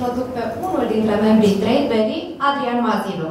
introduc pe unul dintre membrii TradeBerry, Adrian Mazilu.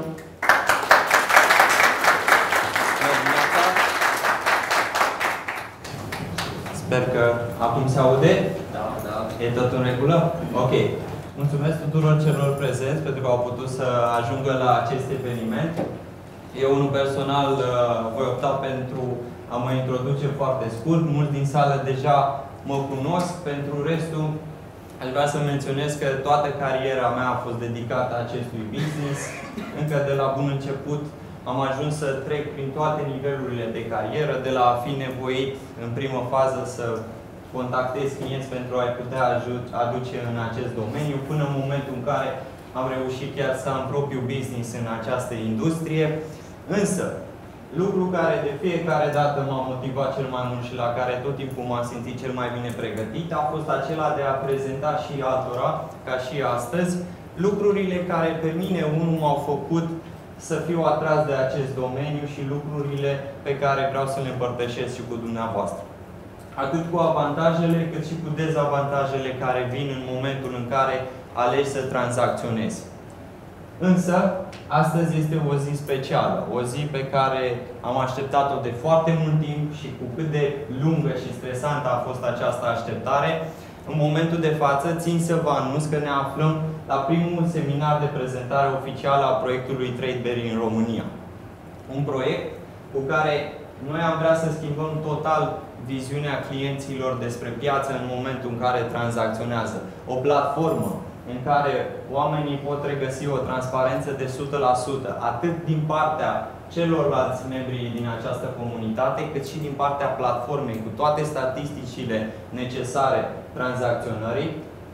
Sper că acum se aude. Da. E tot în regulă? Ok. Mulțumesc tuturor celor prezenți pentru că au putut să ajungă la acest eveniment. Eu, unul personal, voi opta pentru a mă introduce foarte scurt. Mulți din sală deja mă cunosc. Pentru restul, aș vrea să menționez că toată cariera mea a fost dedicată acestui business. Încă de la bun început am ajuns să trec prin toate nivelurile de carieră, de la a fi nevoit în primă fază să contactez clienți pentru a-i putea aduce în acest domeniu, până în momentul în care am reușit chiar să am propriul business în această industrie. Însă, lucru care de fiecare dată m-a motivat cel mai mult și la care tot timpul m-am simțit cel mai bine pregătit, a fost acela de a prezenta și altora, ca și astăzi, lucrurile care pe mine, unul, m-au făcut să fiu atras de acest domeniu și lucrurile pe care vreau să le împărtășesc și cu dumneavoastră. Atât cu avantajele, cât și cu dezavantajele care vin în momentul în care alegi să tranzacționezi. Însă, astăzi este o zi specială, o zi pe care am așteptat-o de foarte mult timp și cu cât de lungă și stresantă a fost această așteptare, în momentul de față țin să vă anunț că ne aflăm la primul seminar de prezentare oficială a proiectului TradeBerry în România. Un proiect cu care noi am vrea să schimbăm total viziunea clienților despre piață în momentul în care tranzacționează. O platformă în care oamenii pot regăsi o transparență de 100%, atât din partea celorlalți membri din această comunitate, cât și din partea platformei, cu toate statisticile necesare tranzacționării.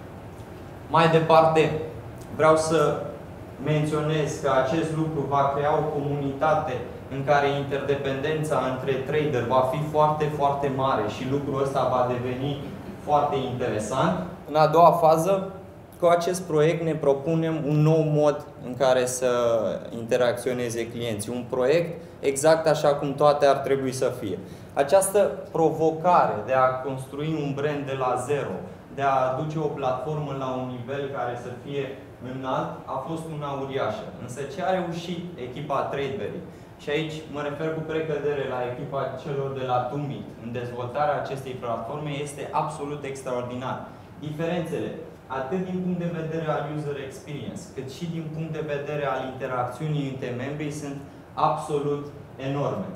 Mai departe, vreau să menționez că acest lucru va crea o comunitate în care interdependența între trader va fi foarte, foarte mare și lucrul ăsta va deveni foarte interesant. În a doua fază, cu acest proiect ne propunem un nou mod în care să interacționeze clienții. Un proiect exact așa cum toate ar trebui să fie. Această provocare de a construi un brand de la zero, de a aduce o platformă la un nivel care să fie înalt, a fost una uriașă. Însă ce a reușit echipa TradeBerry, și aici mă refer cu precădere la echipa celor de la Tumit, în dezvoltarea acestei platforme, este absolut extraordinar. Diferențele, atât din punct de vedere al user experience, cât și din punct de vedere al interacțiunii între membrii, sunt absolut enorme.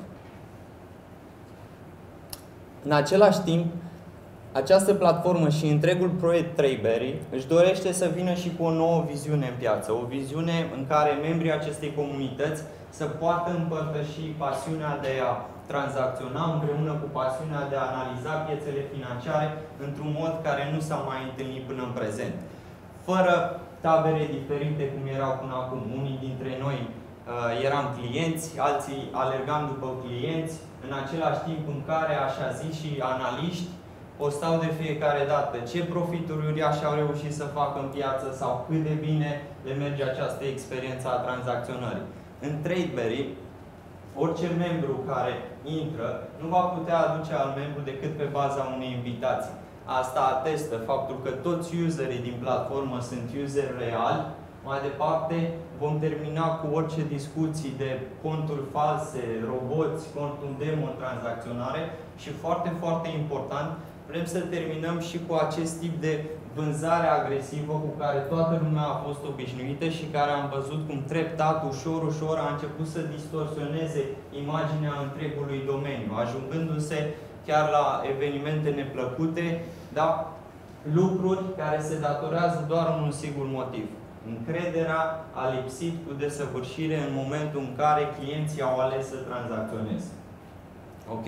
În același timp, această platformă și întregul proiect TradeBerry își dorește să vină și cu o nouă viziune în piață. O viziune în care membrii acestei comunități să poată împărtăși pasiunea de a tranzacționa împreună cu pasiunea de a analiza piețele financiare într-un mod care nu s-a mai întâlnit până în prezent. Fără tabere diferite cum erau până acum. Unii dintre noi eram clienți, alții alergam după clienți, în același timp în care, așa zis, și analiști postau de fiecare dată ce profituri uriașe au reușit să facă în piață sau cât de bine le merge această experiență a tranzacționării. În TradeBerry, orice membru care intră nu va putea aduce alt membru decât pe baza unei invitații. Asta atestă faptul că toți userii din platformă sunt useri reali. Mai departe, vom termina cu orice discuții de conturi false, roboți, conturi demo în tranzacționare și foarte, foarte important, vrem să terminăm și cu acest tip de vânzare agresivă cu care toată lumea a fost obișnuită și care am văzut cum treptat, ușor, ușor a început să distorsioneze imaginea întregului domeniu, ajungându-se chiar la evenimente neplăcute, dar lucruri care se datorează doar un singur motiv. Încrederea a lipsit cu desăvârșire în momentul în care clienții au ales să tranzacționeze. Ok?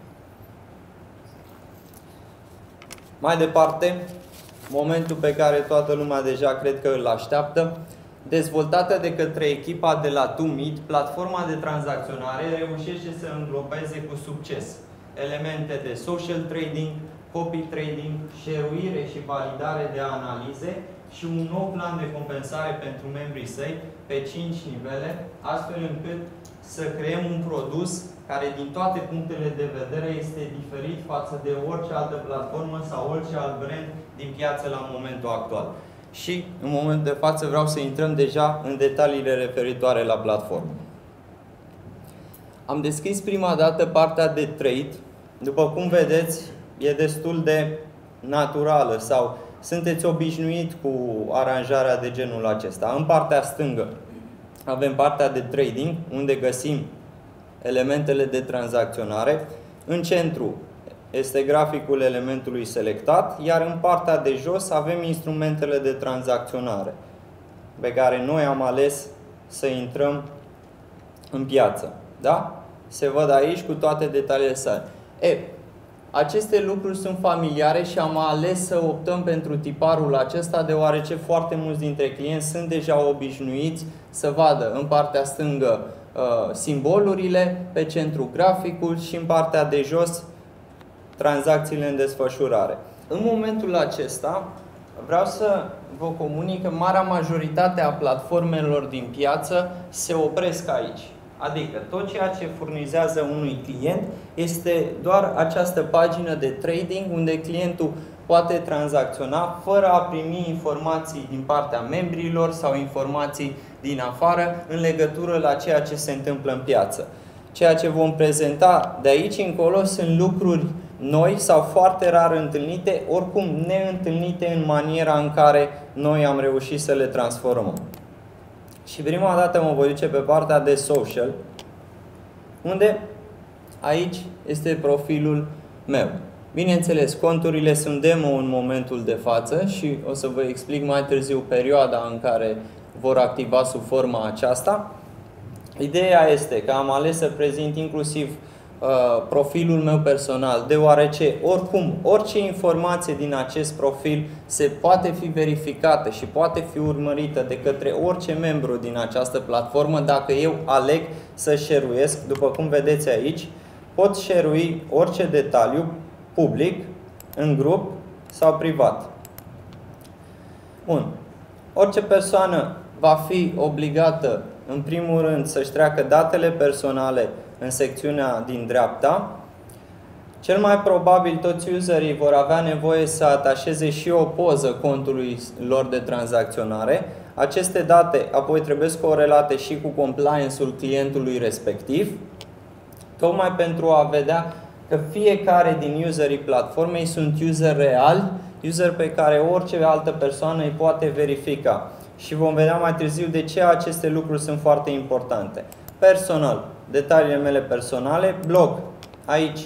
Mai departe, momentul pe care toată lumea deja cred că îl așteaptă, dezvoltată de către echipa de la Tumit, platforma de tranzacționare reușește să înglobeze cu succes elemente de social trading, copy trading, share-uire și validare de analize și un nou plan de compensare pentru membrii săi pe 5 nivele, astfel încât să creăm un produs care din toate punctele de vedere este diferit față de orice altă platformă sau orice alt brand din piață la momentul actual. și în momentul de față vreau să intrăm deja în detaliile referitoare la platformă. Am deschis prima dată partea de trade. După cum vedeți, e destul de naturală sau sunteți obișnuit cu aranjarea de genul acesta. În partea stângă avem partea de trading, unde găsim elementele de tranzacționare. În centru este graficul elementului selectat, iar în partea de jos avem instrumentele de tranzacționare pe care noi am ales să intrăm în piață. Da? Se văd aici cu toate detaliile sale. Aceste lucruri sunt familiare și am ales să optăm pentru tiparul acesta deoarece foarte mulți dintre clienți sunt deja obișnuiți să vadă în partea stângă simbolurile, pe centru graficul și în partea de jos tranzacțiile în desfășurare. În momentul acesta vreau să vă comunic că marea majoritate a platformelor din piață se opresc aici. Adică tot ceea ce furnizează unui client este doar această pagină de trading unde clientul poate tranzacționa fără a primi informații din partea membrilor sau informații din afară în legătură la ceea ce se întâmplă în piață. Ceea ce vom prezenta de aici încolo sunt lucruri noi sau foarte rar întâlnite, oricum neîntâlnite în maniera în care noi am reușit să le transformăm. Și prima dată mă voi duce pe partea de social, unde aici este profilul meu. Bineînțeles, conturile sunt demo în momentul de față și o să vă explic mai târziu perioada în care vor activa sub forma aceasta. Ideea este că am ales să prezint inclusiv profilul meu personal, deoarece oricum orice informație din acest profil se poate fi verificată și poate fi urmărită de către orice membru din această platformă dacă eu aleg să share-uiesc. După cum vedeți aici, pot share-ui orice detaliu public, în grup sau privat. Bun. Orice persoană va fi obligată în primul rând să-și treacă datele personale în secțiunea din dreapta. Cel mai probabil toți userii vor avea nevoie să atașeze și o poză contului lor de tranzacționare. Aceste date apoi trebuie corelate și cu compliance-ul clientului respectiv, tocmai pentru a vedea că fiecare din userii platformei sunt user reali, user pe care orice altă persoană îi poate verifica. Și vom vedea mai târziu de ce aceste lucruri sunt foarte importante. Personal, detaliile mele personale, blog, aici.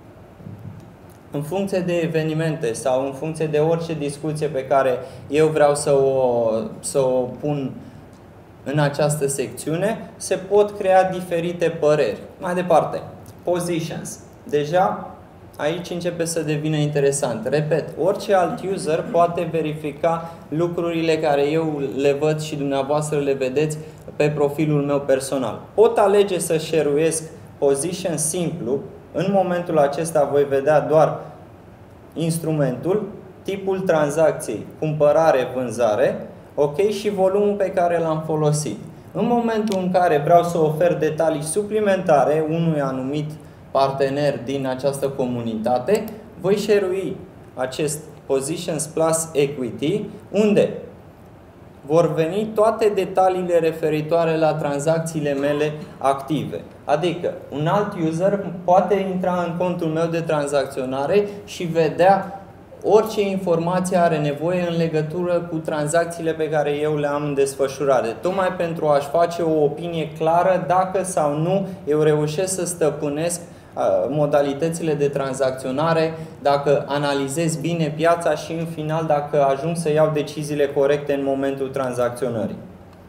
În funcție de evenimente sau în funcție de orice discuție pe care eu vreau să o pun în această secțiune, se pot crea diferite păreri. Mai departe, positions. Deja aici începe să devină interesant. Repet, orice alt user poate verifica lucrurile care eu le văd și dumneavoastră le vedeți pe profilul meu personal. Pot alege să share-uiesc position simplu. În momentul acesta voi vedea doar instrumentul, tipul tranzacției, cumpărare, vânzare, ok, și volumul pe care l-am folosit. În momentul în care vreau să ofer detalii suplimentare unui anumit partener din această comunitate, voi share-ui acest Positions Plus Equity, unde vor veni toate detaliile referitoare la tranzacțiile mele active. Adică, un alt user poate intra în contul meu de tranzacționare și vedea orice informație are nevoie în legătură cu tranzacțiile pe care eu le am în desfășurare, tocmai pentru a-și face o opinie clară dacă sau nu eu reușesc să stăpânesc modalitățile de tranzacționare, dacă analizez bine piața și în final dacă ajung să iau deciziile corecte în momentul tranzacționării.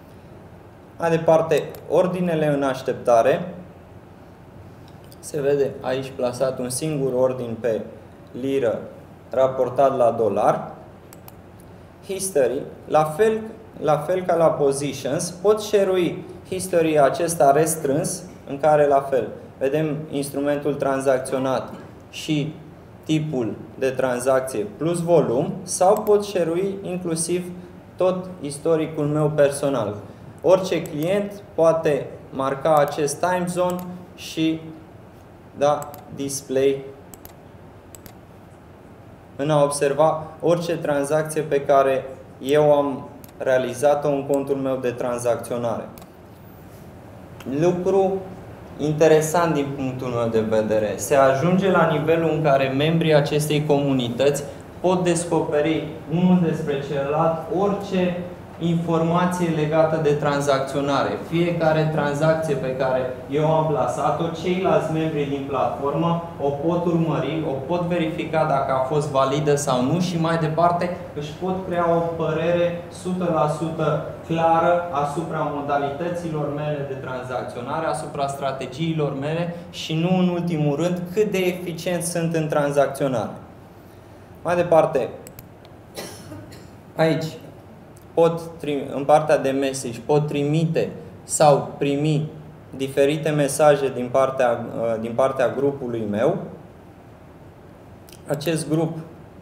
Mai departe, ordinele în așteptare. Se vede aici plasat un singur ordin pe liră raportat la dolar. History, la fel ca la positions, pot share-ui history acesta restrâns, în care la fel vedem instrumentul tranzacționat și tipul de tranzacție plus volum, sau pot share-ui inclusiv tot istoricul meu personal. Orice client poate marca acest time zone și da display în a observa orice tranzacție pe care eu am realizat-o în contul meu de tranzacționare. Lucru interesant din punctul meu de vedere. Se ajunge la nivelul în care membrii acestei comunități pot descoperi unul despre celălalt orice informație legată de tranzacționare. Fiecare tranzacție pe care eu am plasat-o, ceilalți membri din platformă o pot urmări, o pot verifica dacă a fost validă sau nu și mai departe își pot crea o părere 100% clară asupra modalităților mele de tranzacționare, asupra strategiilor mele și nu în ultimul rând cât de eficient sunt în tranzacționare. Mai departe, aici în partea de message pot trimite sau primi diferite mesaje din partea grupului meu. Acest grup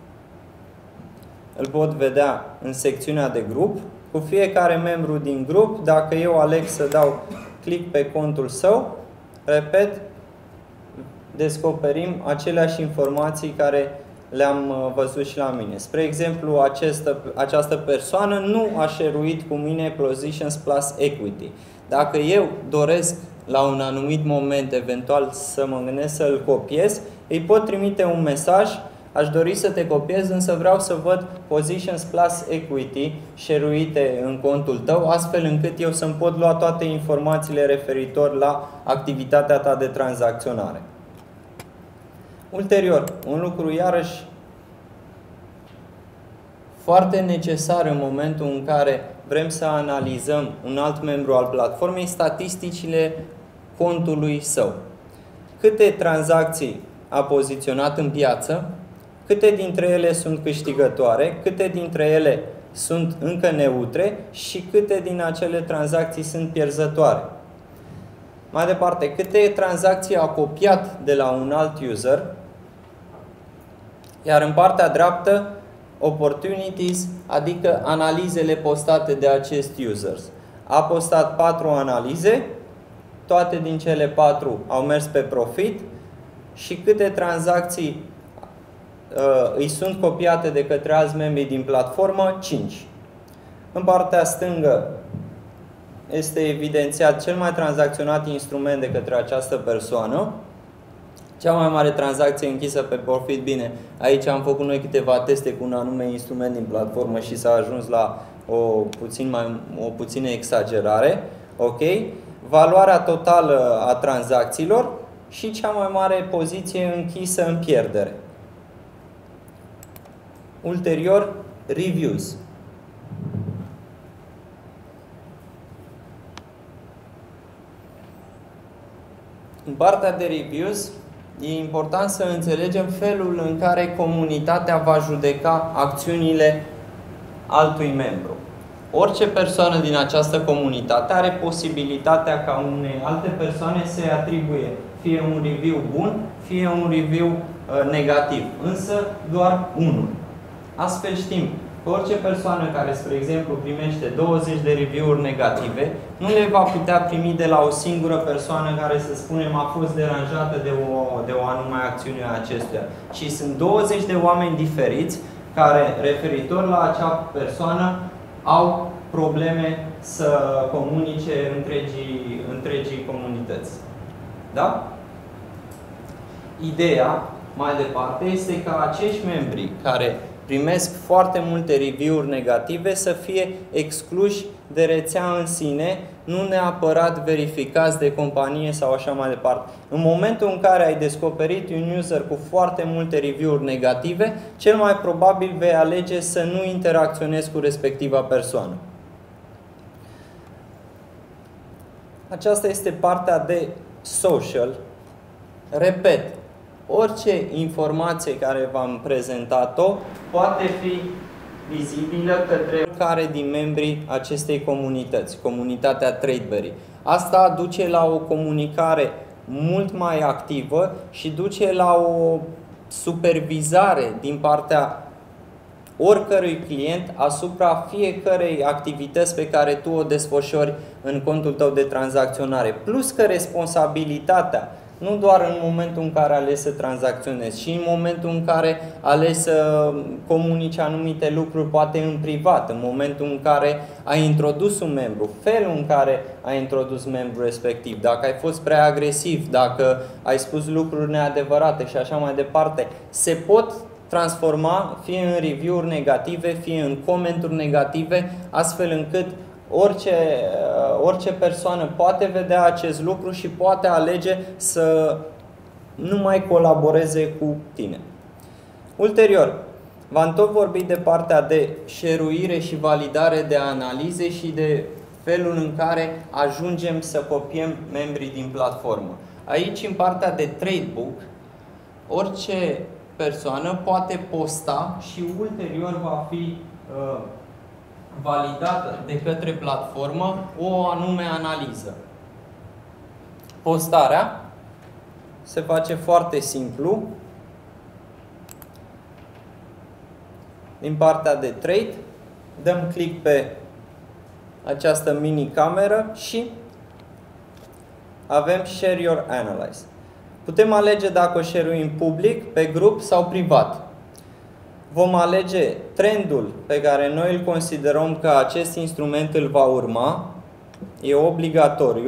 îl pot vedea în secțiunea de grup. Cu fiecare membru din grup, dacă eu aleg să dau click pe contul său, repet, descoperim aceleași informații care le-am văzut și la mine. Spre exemplu, această persoană nu a share-uit cu mine Positions plus Equity. Dacă eu doresc la un anumit moment, eventual să mă gândesc să-l copiez, îi pot trimite un mesaj: aș dori să te copiez, însă vreau să văd Positions plus Equity share-uite în contul tău, astfel încât eu să-mi pot lua toate informațiile referitor la activitatea ta de tranzacționare. Ulterior, un lucru iarăși foarte necesar în momentul în care vrem să analizăm un alt membru al platformei, statisticile contului său. Câte tranzacții a poziționat în piață, câte dintre ele sunt câștigătoare, câte dintre ele sunt încă neutre și câte din acele tranzacții sunt pierzătoare. Mai departe, câte tranzacții a copiat de la un alt user, iar în partea dreaptă, opportunities, adică analizele postate de acest user. A postat 4 analize, toate din cele 4 au mers pe profit și câte tranzacții îi sunt copiate de către alți membri din platformă? 5. În partea stângă este evidențiat cel mai tranzacționat instrument de către această persoană. Cea mai mare tranzacție închisă pe profit, bine, aici am făcut noi câteva teste cu un anume instrument din platformă și s-a ajuns la o puțină exagerare. Ok? Valoarea totală a tranzacțiilor și cea mai mare poziție închisă în pierdere. Ulterior, reviews. În partea de reviews, e important să înțelegem felul în care comunitatea va judeca acțiunile altui membru. Orice persoană din această comunitate are posibilitatea ca unei alte persoane să-i atribuie fie un review bun, fie un review negativ, însă doar unul. Astfel știm că orice persoană care, spre exemplu, primește 20 de review-uri negative, nu le va putea primi de la o singură persoană care, să spunem, a fost deranjată de o anume acțiune a acestuia. Și sunt 20 de oameni diferiți care, referitor la acea persoană, au probleme să comunice întregii comunități. Da? Ideea, mai departe, este ca acești membri care primesc foarte multe review-uri negative să fie excluși de rețea în sine, nu neapărat verificați de companie sau așa mai departe. În momentul în care ai descoperit un user cu foarte multe review-uri negative, cel mai probabil vei alege să nu interacționezi cu respectiva persoană. Aceasta este partea de social. Repet, orice informație care v-am prezentat-o poate fi vizibilă către care din membrii acestei comunități, comunitatea TradeBerry. Asta duce la o comunicare mult mai activă și duce la o supervizare din partea oricărui client asupra fiecărei activități pe care tu o desfășori în contul tău de tranzacționare. Plus că responsabilitatea nu doar în momentul în care alegi să tranzacționezi, ci în momentul în care alegi să comunici anumite lucruri, poate în privat, în momentul în care ai introdus un membru, felul în care ai introdus membrul respectiv, dacă ai fost prea agresiv, dacă ai spus lucruri neadevărate și așa mai departe, se pot transforma fie în review-uri negative, fie în comenturi negative, astfel încât orice persoană poate vedea acest lucru și poate alege să nu mai colaboreze cu tine. Ulterior, v-am tot vorbit de partea de share-uire și validare de analize și de felul în care ajungem să copiem membrii din platformă. Aici, în partea de Tradebook, orice persoană poate posta și ulterior va fi validată de către platformă o anume analiză. Postarea se face foarte simplu. Din partea de Trade, dăm click pe această mini-cameră și avem Share Your Analyze. Putem alege dacă o share-uim public, pe grup sau privat. Vom alege trendul pe care noi îl considerăm că acest instrument îl va urma. E obligatoriu.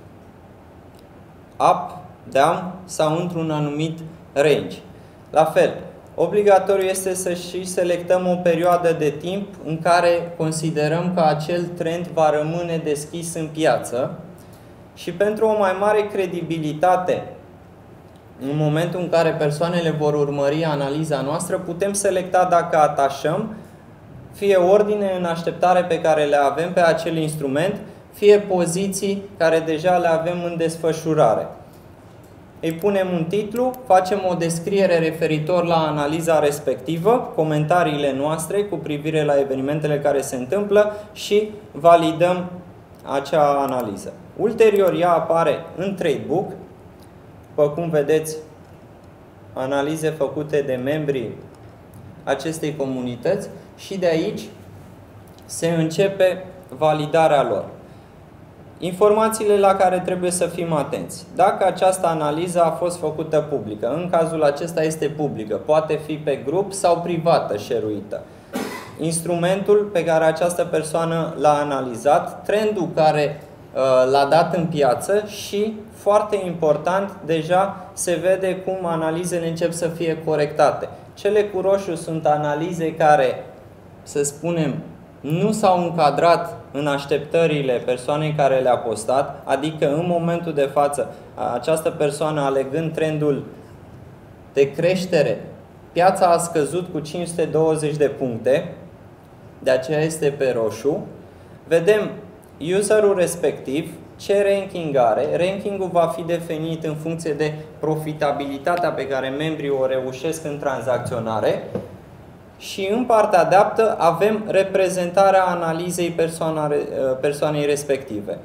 Up, down sau într-un anumit range. La fel, obligatoriu este să și selectăm o perioadă de timp în care considerăm că acel trend va rămâne deschis în piață. Și pentru o mai mare credibilitate, în momentul în care persoanele vor urmări analiza noastră, putem selecta dacă atașăm fie ordine în așteptare pe care le avem pe acel instrument, fie poziții care deja le avem în desfășurare. Îi punem un titlu, facem o descriere referitor la analiza respectivă, comentariile noastre cu privire la evenimentele care se întâmplă și validăm acea analiză. Ulterior, ea apare în Tradebook. După cum vedeți, analize făcute de membrii acestei comunități și de aici se începe validarea lor. Informațiile la care trebuie să fim atenți. Dacă această analiză a fost făcută publică, în cazul acesta este publică, poate fi pe grup sau privată share-uită. Instrumentul pe care această persoană l-a analizat, trendul care l-a dat în piață și, foarte important, deja se vede cum analizele încep să fie corectate. Cele cu roșu sunt analize care, să spunem, nu s-au încadrat în așteptările persoanei care le-a postat, adică în momentul de față această persoană, alegând trendul de creștere, piața a scăzut cu 520 de puncte, de aceea este pe roșu. Vedem userul respectiv, ce ranking are. Rankingul va fi definit în funcție de profitabilitatea pe care membrii o reușesc în tranzacționare. Și în partea dreaptă avem reprezentarea analizei persoanei respective.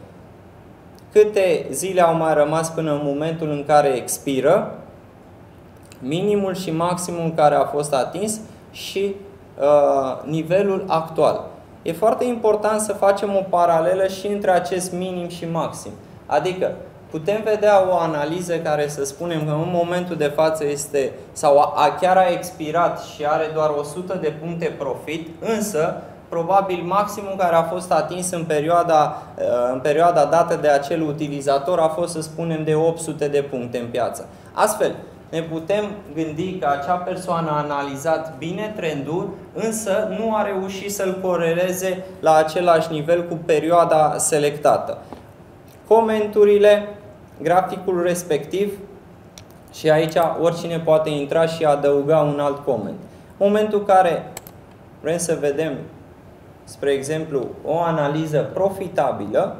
Câte zile au mai rămas până în momentul în care expiră, minimul și maximul care a fost atins și nivelul actual. E foarte important să facem o paralelă și între acest minim și maxim. Adică putem vedea o analiză care, să spunem că în momentul de față este sau chiar a expirat și are doar 100 de puncte profit, însă probabil maximul care a fost atins în perioada dată de acel utilizator a fost, să spunem, de 800 de puncte în piață. Astfel, ne putem gândi că acea persoană a analizat bine trendul, însă nu a reușit să-l coreleze la același nivel cu perioada selectată. Comenturile, graficul respectiv, și aici oricine poate intra și adăuga un alt coment. Momentul în care vrem să vedem, spre exemplu, o analiză profitabilă,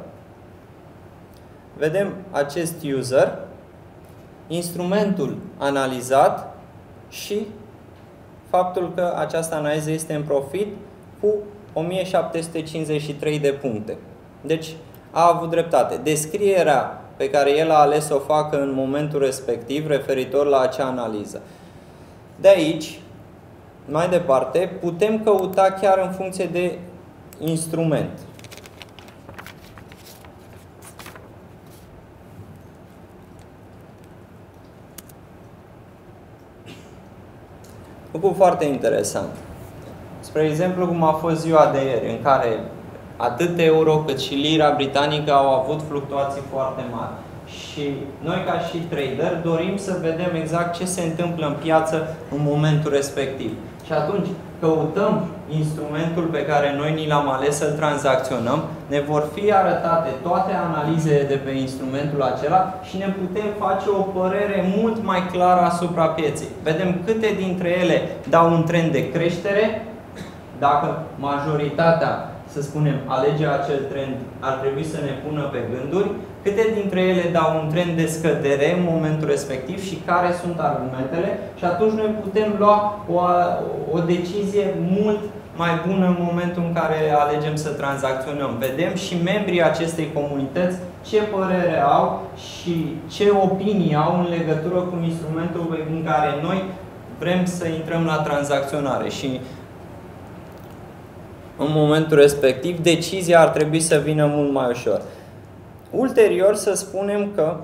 vedem acest user, instrumentul analizat și faptul că această analiză este în profit cu 1753 de puncte. Deci a avut dreptate. Descrierea pe care el a ales să o facă în momentul respectiv referitor la acea analiză. De aici, mai departe, putem căuta chiar în funcție de instrument. Lucru foarte interesant. Spre exemplu, cum a fost ziua de ieri, în care atât euro cât și lira britanică au avut fluctuații foarte mari. Și noi, ca și trader, dorim să vedem exact ce se întâmplă în piață în momentul respectiv. Și atunci căutăm instrumentul pe care noi ni l-am ales să-l tranzacționăm, ne vor fi arătate toate analizele de pe instrumentul acela și ne putem face o părere mult mai clară asupra pieței. Vedem câte dintre ele dau un trend de creștere. Dacă majoritatea, să spunem, alege acel trend, ar trebui să ne pună pe gânduri, câte dintre ele dau un trend de scădere în momentul respectiv și care sunt argumentele, și atunci noi putem lua o decizie mult mai bună în momentul în care alegem să tranzacționăm. Vedem și membrii acestei comunități ce părere au și ce opinii au în legătură cu instrumentul în care noi vrem să intrăm la tranzacționare. Și în momentul respectiv, decizia ar trebui să vină mult mai ușor. Ulterior, să spunem că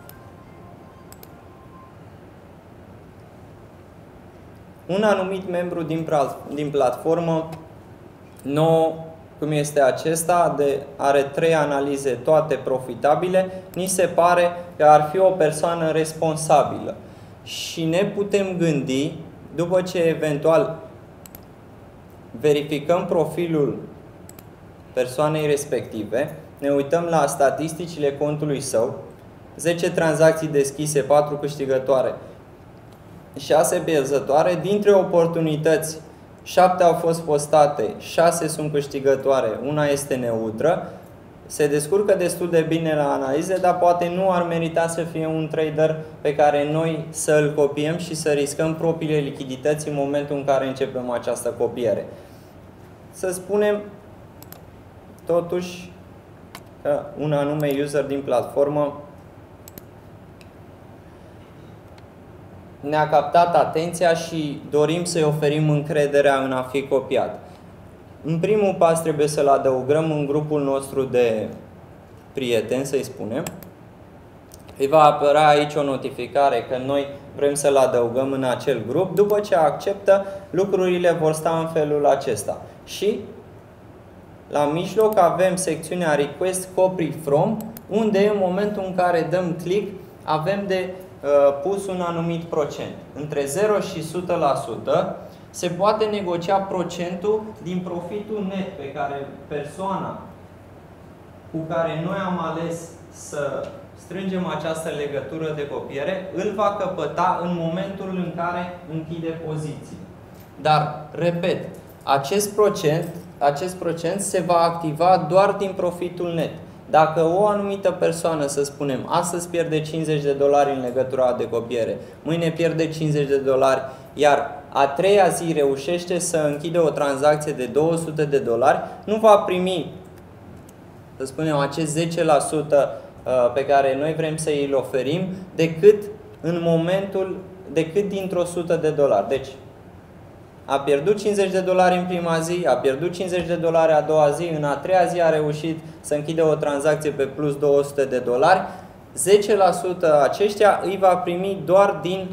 un anumit membru din platformă nouă, cum este acesta, are 3 analize toate profitabile, ni se pare că ar fi o persoană responsabilă. Și ne putem gândi, după ce eventual verificăm profilul persoanei respective, ne uităm la statisticile contului său, 10 tranzacții deschise, 4 câștigătoare, 6 pierzătoare, dintre oportunități 7 au fost postate, 6 sunt câștigătoare, una este neutră, se descurcă destul de bine la analize, dar poate nu ar merita să fie un trader pe care noi să îl copiem și să riscăm propriile lichidități în momentul în care începem această copiere. Să spunem totuși că un anume user din platformă ne-a captat atenția și dorim să-i oferim încrederea în a fi copiat. În primul pas trebuie să-l adăugăm în grupul nostru de prieteni, să-i spunem. Îi va apărea aici o notificare că noi vrem să-l adăugăm în acel grup. După ce acceptă, lucrurile vor sta în felul acesta. Și la mijloc avem secțiunea Request Copy From, unde în momentul în care dăm click avem de pus un anumit procent. Între 0 și 100% se poate negocia procentul din profitul net pe care persoana cu care noi am ales să strângem această legătură de copiere îl va căpăta în momentul în care închide poziții. Dar, repet, acest procent se va activa doar din profitul net. Dacă o anumită persoană, să spunem, astăzi pierde $50 în legătura de copiere, mâine pierde $50, iar a treia zi reușește să închidă o tranzacție de $200, nu va primi, să spunem, acest 10% pe care noi vrem să îl oferim decât dintr-o $100. Deci, a pierdut $50 în prima zi, a pierdut $50 a doua zi, în a treia zi a reușit să închidă o tranzacție pe plus $200. 10% aceștia îi va primi doar din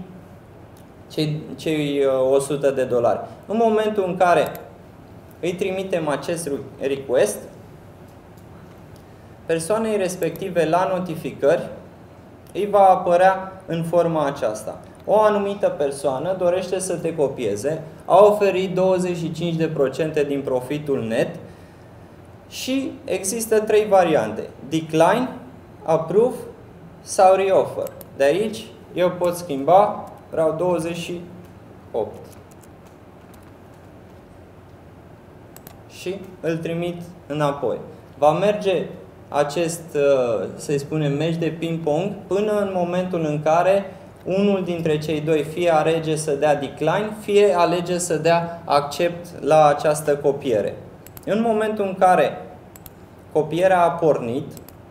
cei $100. În momentul în care îi trimitem acest request, persoanei respective la notificări îi va apărea în forma aceasta. O anumită persoană dorește să te copieze, a oferit 25% din profitul net și există 3 variante: decline, approve sau reoffer. De aici eu pot schimba, vreau 28 și îl trimit înapoi. Va merge acest, să-i spunem, meci de ping-pong până în momentul în care unul dintre cei doi fie alege să dea decline, fie alege să dea accept la această copiere. În momentul în care copierea a pornit,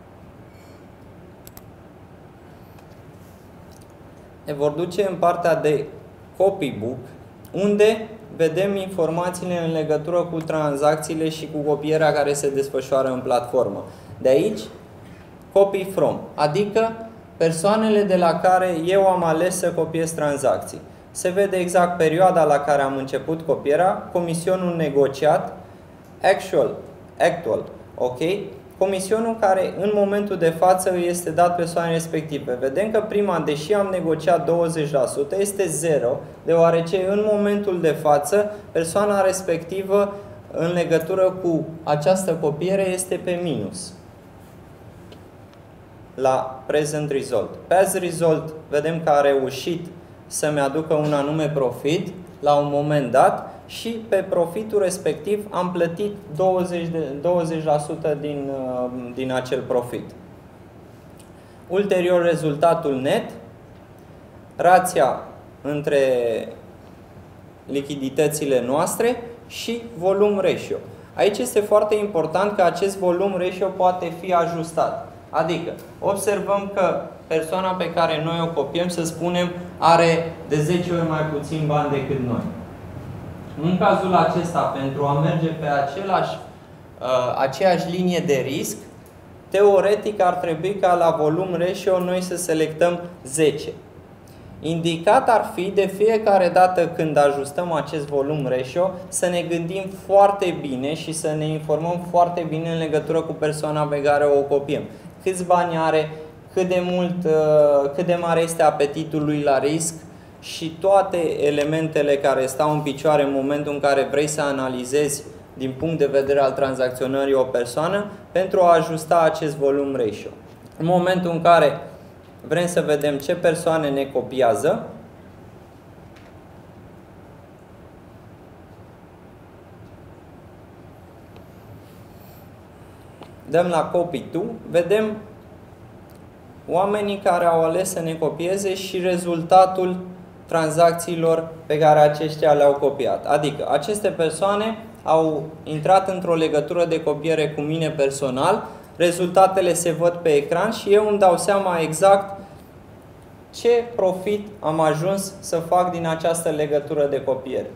ne vor duce în partea de copybook, unde vedem informațiile în legătură cu tranzacțiile și cu copierea care se desfășoară în platformă. De aici, copy from, adică persoanele de la care eu am ales să copiez tranzacții. Se vede exact perioada la care am început copierea, comisionul negociat, actual, ok? Comisionul care în momentul de față îi este dat persoanei respective. Vedem că prima, deși am negociat 20%, este 0, deoarece în momentul de față persoana respectivă în legătură cu această copiere este pe minus la present result. Past result vedem că a reușit să-mi aducă un anume profit la un moment dat și pe profitul respectiv am plătit 20% din acel profit. Ulterior, rezultatul net, rația între lichiditățile noastre și volum ratio. Aici este foarte important că acest volum ratio poate fi ajustat. Adică, observăm că persoana pe care noi o copiem, să spunem, are de 10 ori mai puțin bani decât noi. În cazul acesta, pentru a merge pe aceeași linie de risc, teoretic ar trebui ca la volum ratio noi să selectăm 10. Indicat ar fi de fiecare dată când ajustăm acest volum ratio să ne gândim foarte bine și să ne informăm foarte bine în legătură cu persoana pe care o copiem. Câți bani are, cât de mare este apetitul lui la risc și toate elementele care stau în picioare în momentul în care vrei să analizezi din punct de vedere al tranzacționării o persoană pentru a ajusta acest volum ratio. În momentul în care vrem să vedem ce persoane ne copiază, dăm la Copy To, vedem oamenii care au ales să ne copieze și rezultatul tranzacțiilor pe care aceștia le-au copiat. Adică aceste persoane au intrat într-o legătură de copiere cu mine personal, rezultatele se văd pe ecran și eu îmi dau seama exact ce profit am ajuns să fac din această legătură de copiere.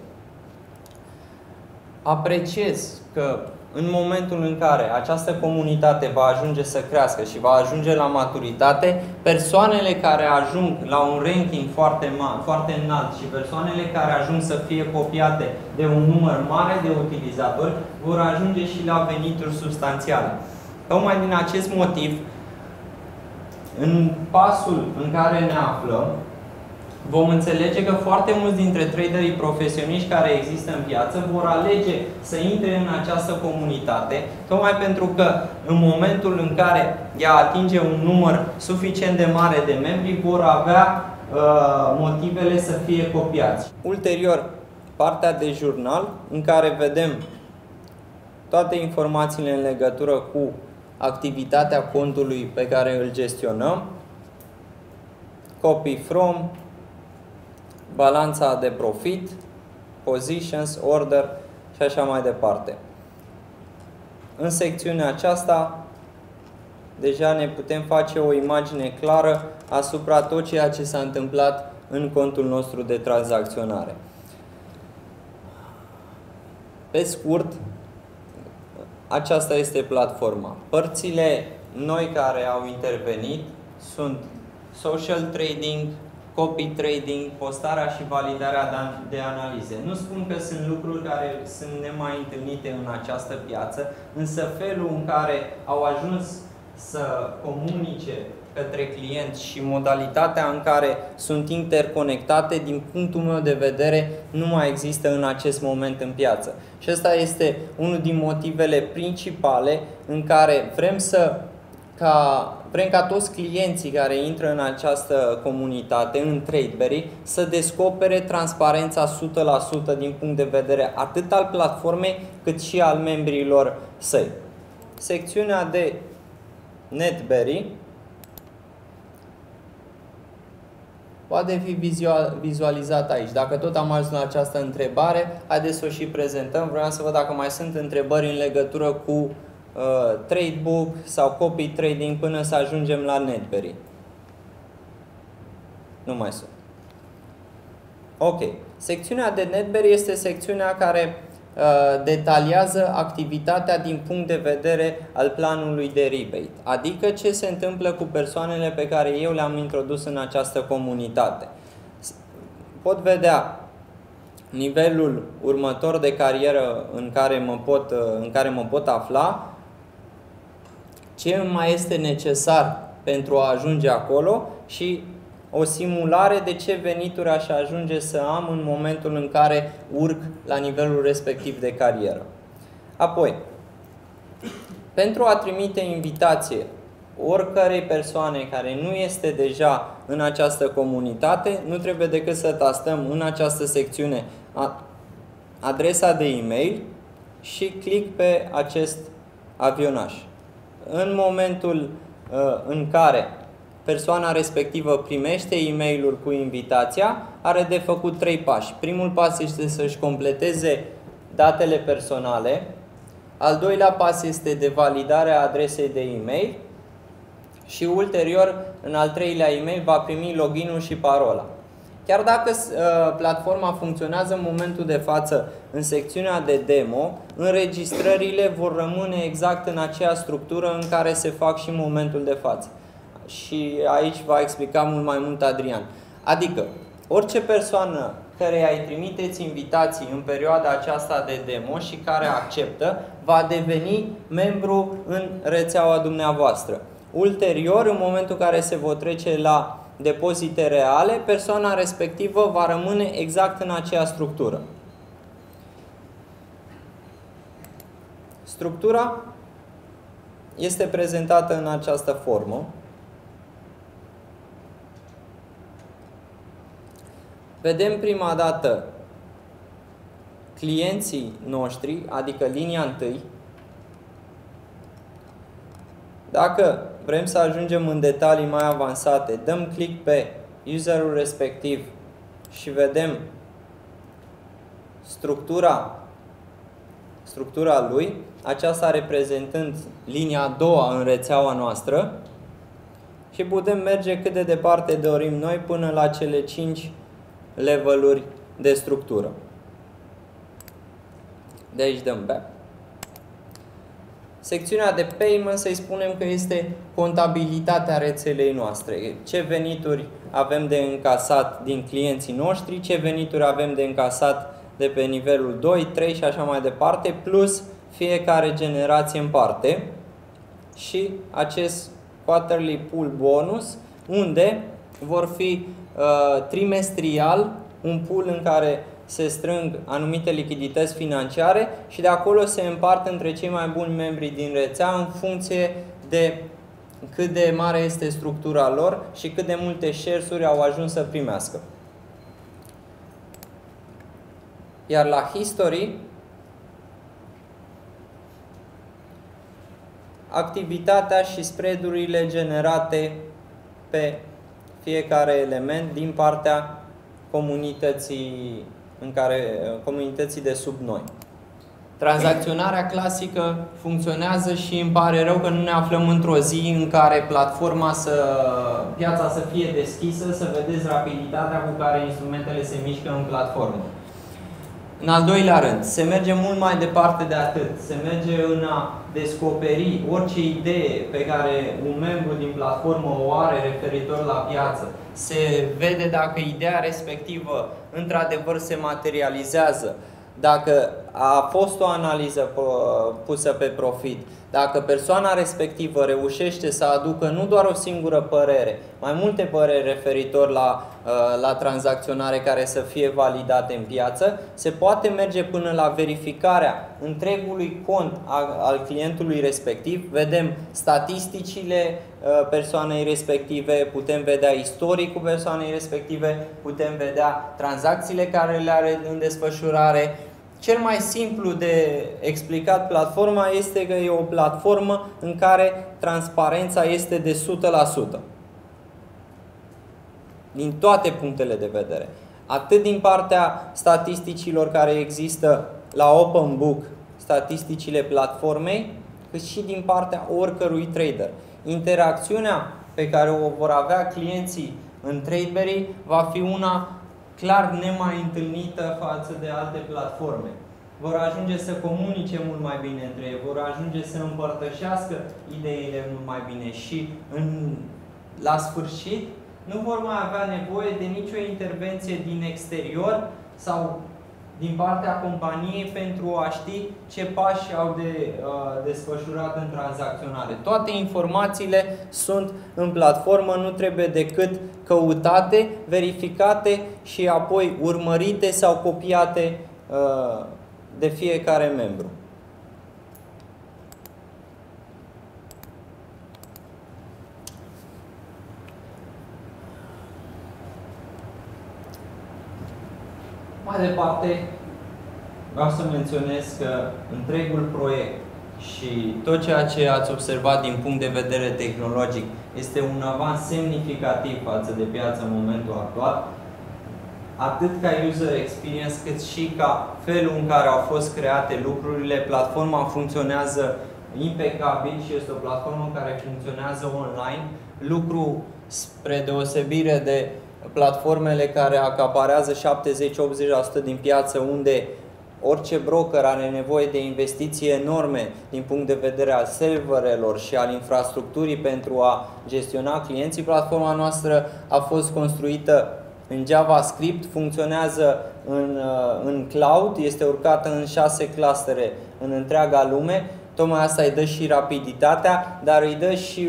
Apreciez că în momentul în care această comunitate va ajunge să crească și va ajunge la maturitate, persoanele care ajung la un ranking foarte înalt și persoanele care ajung să fie copiate de un număr mare de utilizatori vor ajunge și la venituri substanțiale. Tocmai din acest motiv, în pasul în care ne aflăm, vom înțelege că foarte mulți dintre traderii profesioniști care există în piață vor alege să intre în această comunitate, tocmai pentru că în momentul în care ea atinge un număr suficient de mare de membri, vor avea motivele să fie copiați. Ulterior, partea de jurnal, în care vedem toate informațiile în legătură cu activitatea contului pe care îl gestionăm, copy from, balanța de profit, positions, order și așa mai departe. În secțiunea aceasta deja ne putem face o imagine clară asupra tot ceea ce s-a întâmplat în contul nostru de tranzacționare. Pe scurt, aceasta este platforma. Părțile noi care au intervenit sunt social trading, copy trading, postarea și validarea de analize. Nu spun că sunt lucruri care sunt nemai întâlnite în această piață, însă felul în care au ajuns să comunice către clienți și modalitatea în care sunt interconectate, din punctul meu de vedere, nu mai există în acest moment în piață. Și ăsta este unul din motivele principale în care vrem ca toți clienții care intră în această comunitate, în TradeBerry, să descopere transparența 100% din punct de vedere atât al platformei, cât și al membrilor săi. Secțiunea de NetBerry poate fi vizualizată aici. Dacă tot am ajuns la această întrebare, haideți să o și prezentăm. Vreau să văd dacă mai sunt întrebări în legătură cu Tradebook sau Copy Trading până să ajungem la NetBerry. Nu mai sunt. Ok. Secțiunea de NetBerry este secțiunea care detaliază activitatea din punct de vedere al planului de rebate, adică ce se întâmplă cu persoanele pe care eu le-am introdus în această comunitate. pot vedea nivelul următor de carieră în care mă pot afla, ce mai este necesar pentru a ajunge acolo și o simulare de ce venituri aș ajunge să am în momentul în care urc la nivelul respectiv de carieră. Apoi, pentru a trimite invitație oricărei persoane care nu este deja în această comunitate, nu trebuie decât să tastăm în această secțiune adresa de e-mail și click pe acest avionaj. În momentul în care persoana respectivă primește e-mail-ul cu invitația, are de făcut 3 pași. Primul pas este să-și completeze datele personale. Al doilea pas este de validarea adresei de e-mail și ulterior, în al treilea e-mail, va primi login-ul și parola. Chiar dacă platforma funcționează în momentul de față în secțiunea de demo, înregistrările vor rămâne exact în aceeași structură în care se fac și în momentul de față. Și aici va explica mult mai mult Adrian. Adică, orice persoană care îi trimiteți invitații în perioada aceasta de demo și care acceptă, va deveni membru în rețeaua dumneavoastră. Ulterior, în momentul în care se vor trece la depozite reale, persoana respectivă va rămâne exact în aceeași structură. Structura este prezentată în această formă. Vedem prima dată clienții noștri, adică linia întâi. Dacă vrem să ajungem în detalii mai avansate, dăm click pe userul respectiv și vedem structura lui, aceasta reprezentând linia a doua în rețeaua noastră, și putem merge cât de departe dorim noi până la cele 5 leveluri de structură. De aici dăm back. Secțiunea de payment, să-i spunem că este contabilitatea rețelei noastre. Ce venituri avem de încasat din clienții noștri, ce venituri avem de încasat de pe nivelul 2, 3 și așa mai departe, plus fiecare generație în parte. Și acest quarterly pool bonus, unde vor fi trimestrial un pool în care se strâng anumite lichidități financiare și de acolo se împart între cei mai buni membri din rețea în funcție de cât de mare este structura lor și cât de multe shares-uri au ajuns să primească. Iar la history, activitatea și spreadurile generate pe fiecare element din partea comunității de sub noi. Tranzacționarea clasică funcționează și îmi pare rău că nu ne aflăm într-o zi în care piața să fie deschisă, să vedeți rapiditatea cu care instrumentele se mișcă în platformă. În al doilea rând, se merge mult mai departe de atât. Se merge în a descoperi orice idee pe care un membru din platformă o are referitor la piață. Se vede dacă ideea respectivă într-adevăr se materializează, dacă a fost o analiză pusă pe profit, dacă persoana respectivă reușește să aducă nu doar o singură părere, mai multe păreri referitor la tranzacționare care să fie validate în piață, se poate merge până la verificarea întregului cont al clientului respectiv. Vedem statisticile persoanei respective, putem vedea istoricul persoanei respective, putem vedea tranzacțiile care le are în desfășurare. Cel mai simplu de explicat platforma este că e o platformă în care transparența este de 100%. Din toate punctele de vedere. Atât din partea statisticilor care există la Open Book, statisticile platformei, cât și din partea oricărui trader. Interacțiunea pe care o vor avea clienții în TradeBerry va fi una clar nemai întâlnită față de alte platforme. Vor ajunge să comunice mult mai bine între ei, vor ajunge să împărtășească ideile mult mai bine și la sfârșit nu vor mai avea nevoie de nicio intervenție din exterior sau din partea companiei pentru a ști ce pași au de desfășurat în tranzacționare. Toate informațiile sunt în platformă, nu trebuie decât căutate, verificate și apoi urmărite sau copiate de fiecare membru. Mai departe, vreau să menționez că întregul proiect și tot ceea ce ați observat din punct de vedere tehnologic este un avans semnificativ față de piață în momentul actual, atât ca user experience, cât și ca felul în care au fost create lucrurile. Platforma funcționează impecabil și este o platformă care funcționează online, lucru spre deosebire de platformele care acaparează 70-80% din piață, unde orice broker are nevoie de investiții enorme din punct de vedere al serverelor și al infrastructurii pentru a gestiona clienții. Platforma noastră a fost construită în JavaScript, funcționează în cloud, este urcată în 6 clustere în întreaga lume. Tocmai asta îi dă și rapiditatea, dar îi dă și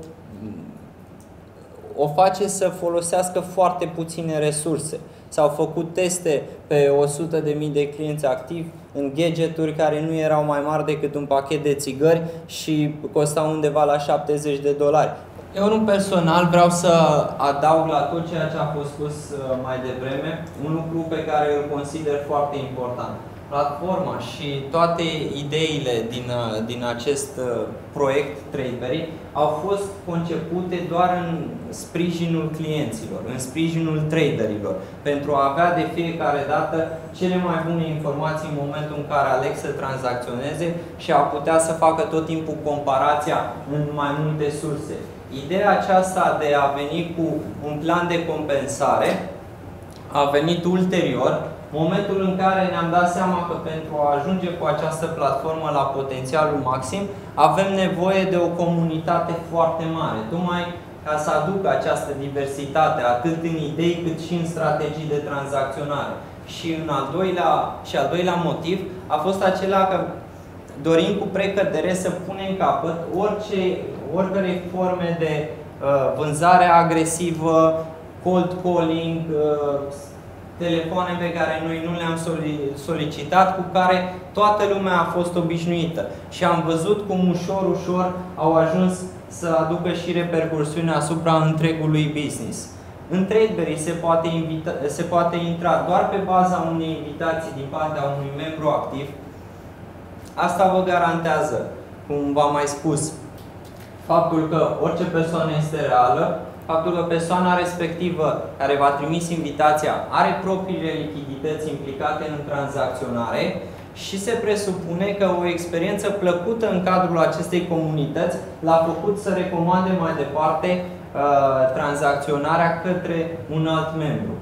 o face să folosească foarte puține resurse. S-au făcut teste pe 100.000 de clienți activi în gadgeturi care nu erau mai mari decât un pachet de țigări și costau undeva la $70. Eu, în personal, vreau să adaug la tot ceea ce a fost spus mai devreme un lucru pe care îl consider foarte important. Platforma și toate ideile din acest proiect Tradeberry au fost concepute doar în sprijinul clienților, în sprijinul traderilor, pentru a avea de fiecare dată cele mai bune informații în momentul în care aleg să tranzacționeze și a putea să facă tot timpul comparația în mai multe surse. Ideea aceasta de a veni cu un plan de compensare a venit ulterior, momentul în care ne-am dat seama că pentru a ajunge cu această platformă la potențialul maxim, avem nevoie de o comunitate foarte mare, tocmai ca să aducă această diversitate, atât în idei cât și în strategii de tranzacționare. Și al doilea motiv a fost acela că dorim cu precădere să punem capăt oricărei forme de vânzare agresivă, cold calling, telefoane pe care noi nu le-am solicitat, cu care toată lumea a fost obișnuită. Și am văzut cum ușor, ușor au ajuns să aducă și repercursiuni asupra întregului business. În Tradeberry se poate intra doar pe baza unei invitații din partea unui membru activ. Asta vă garantează, cum v-am mai spus, faptul că orice persoană este reală, faptul că persoana respectivă care v-a trimis invitația are propriile lichidități implicate în tranzacționare și se presupune că o experiență plăcută în cadrul acestei comunități l-a făcut să recomande mai departe tranzacționarea către un alt membru.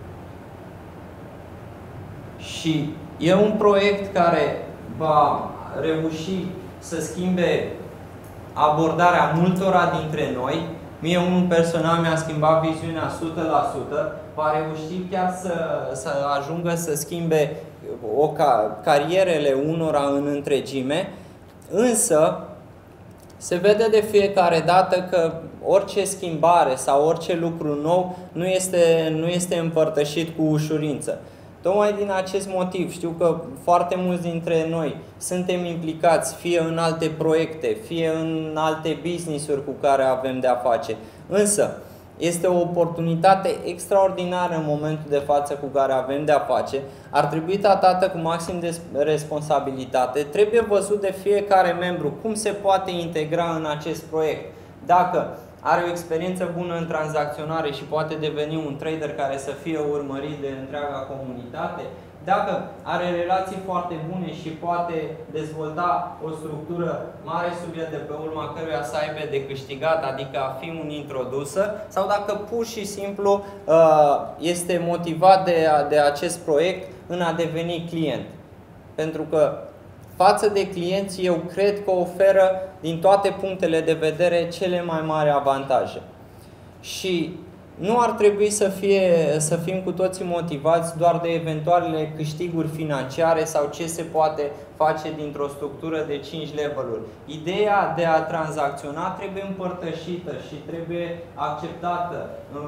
Și e un proiect care va reuși să schimbe abordarea multora dintre noi. Mie, unul personal, mi-a schimbat viziunea 100%, va reuși chiar să ajungă să schimbe carierele unora în întregime, însă se vede de fiecare dată că orice schimbare sau orice lucru nou nu este împărtășit cu ușurință. Tocmai din acest motiv știu că foarte mulți dintre noi suntem implicați fie în alte proiecte, fie în alte business-uri cu care avem de-a face. Însă este o oportunitate extraordinară în momentul de față cu care avem de-a face. Ar trebui tratată cu maxim de responsabilitate. Trebuie văzut de fiecare membru cum se poate integra în acest proiect. Dacă are o experiență bună în tranzacționare și poate deveni un trader care să fie urmărit de întreaga comunitate, dacă are relații foarte bune și poate dezvolta o structură mare subiect de pe urma căruia să aibă de câștigat, adică a fi un introdusă, sau dacă pur și simplu este motivat de acest proiect în a deveni client. Pentru că față de clienți, eu cred că oferă din toate punctele de vedere cele mai mari avantaje. Și nu ar trebui să fim cu toții motivați doar de eventualele câștiguri financiare sau ce se poate face dintr-o structură de 5 leveluri. Ideea de a tranzacționa trebuie împărtășită și trebuie acceptată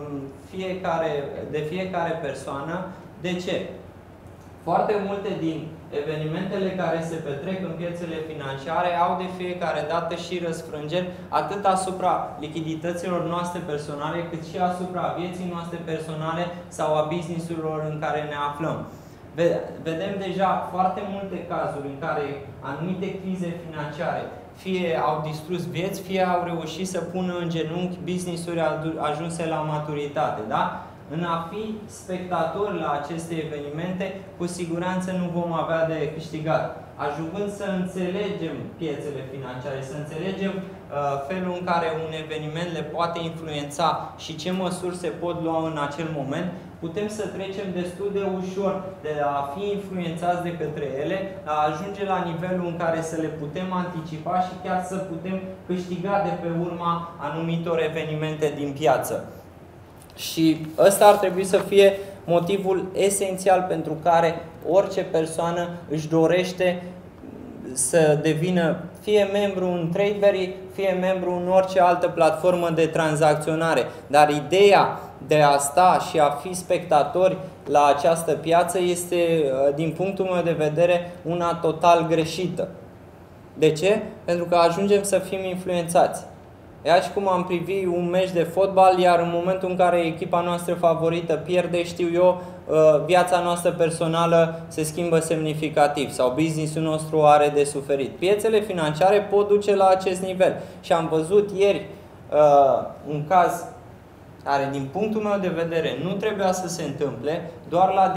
de fiecare persoană. De ce? Foarte multe din evenimentele care se petrec în piețele financiare au de fiecare dată și răsfrângeri atât asupra lichidităților noastre personale, cât și asupra vieții noastre personale sau a business-urilor în care ne aflăm. Vedem deja foarte multe cazuri în care anumite crize financiare fie au distrus vieți, fie au reușit să pună în genunchi business-uri ajunse la maturitate. Da? În a fi spectatori la aceste evenimente, cu siguranță nu vom avea de câștigat. Ajungând să înțelegem piețele financiare, să înțelegem felul în care un eveniment le poate influența și ce măsuri se pot lua în acel moment, putem să trecem destul de ușor de a fi influențați de către ele, a ajunge la nivelul în care să le putem anticipa și chiar să putem câștiga de pe urma anumitor evenimente din piață. Și ăsta ar trebui să fie motivul esențial pentru care orice persoană își dorește să devină fie membru în Tradeberry, fie membru în orice altă platformă de tranzacționare. Dar ideea de a sta și a fi spectatori la această piață este, din punctul meu de vedere, una total greșită. De ce? Pentru că ajungem să fim influențați. E așa cum am privit un meci de fotbal, iar în momentul în care echipa noastră favorită pierde, știu eu, viața noastră personală se schimbă semnificativ sau business-ul nostru are de suferit. Piețele financiare pot duce la acest nivel. Și am văzut ieri un caz care, din punctul meu de vedere, nu trebuia să se întâmple, doar la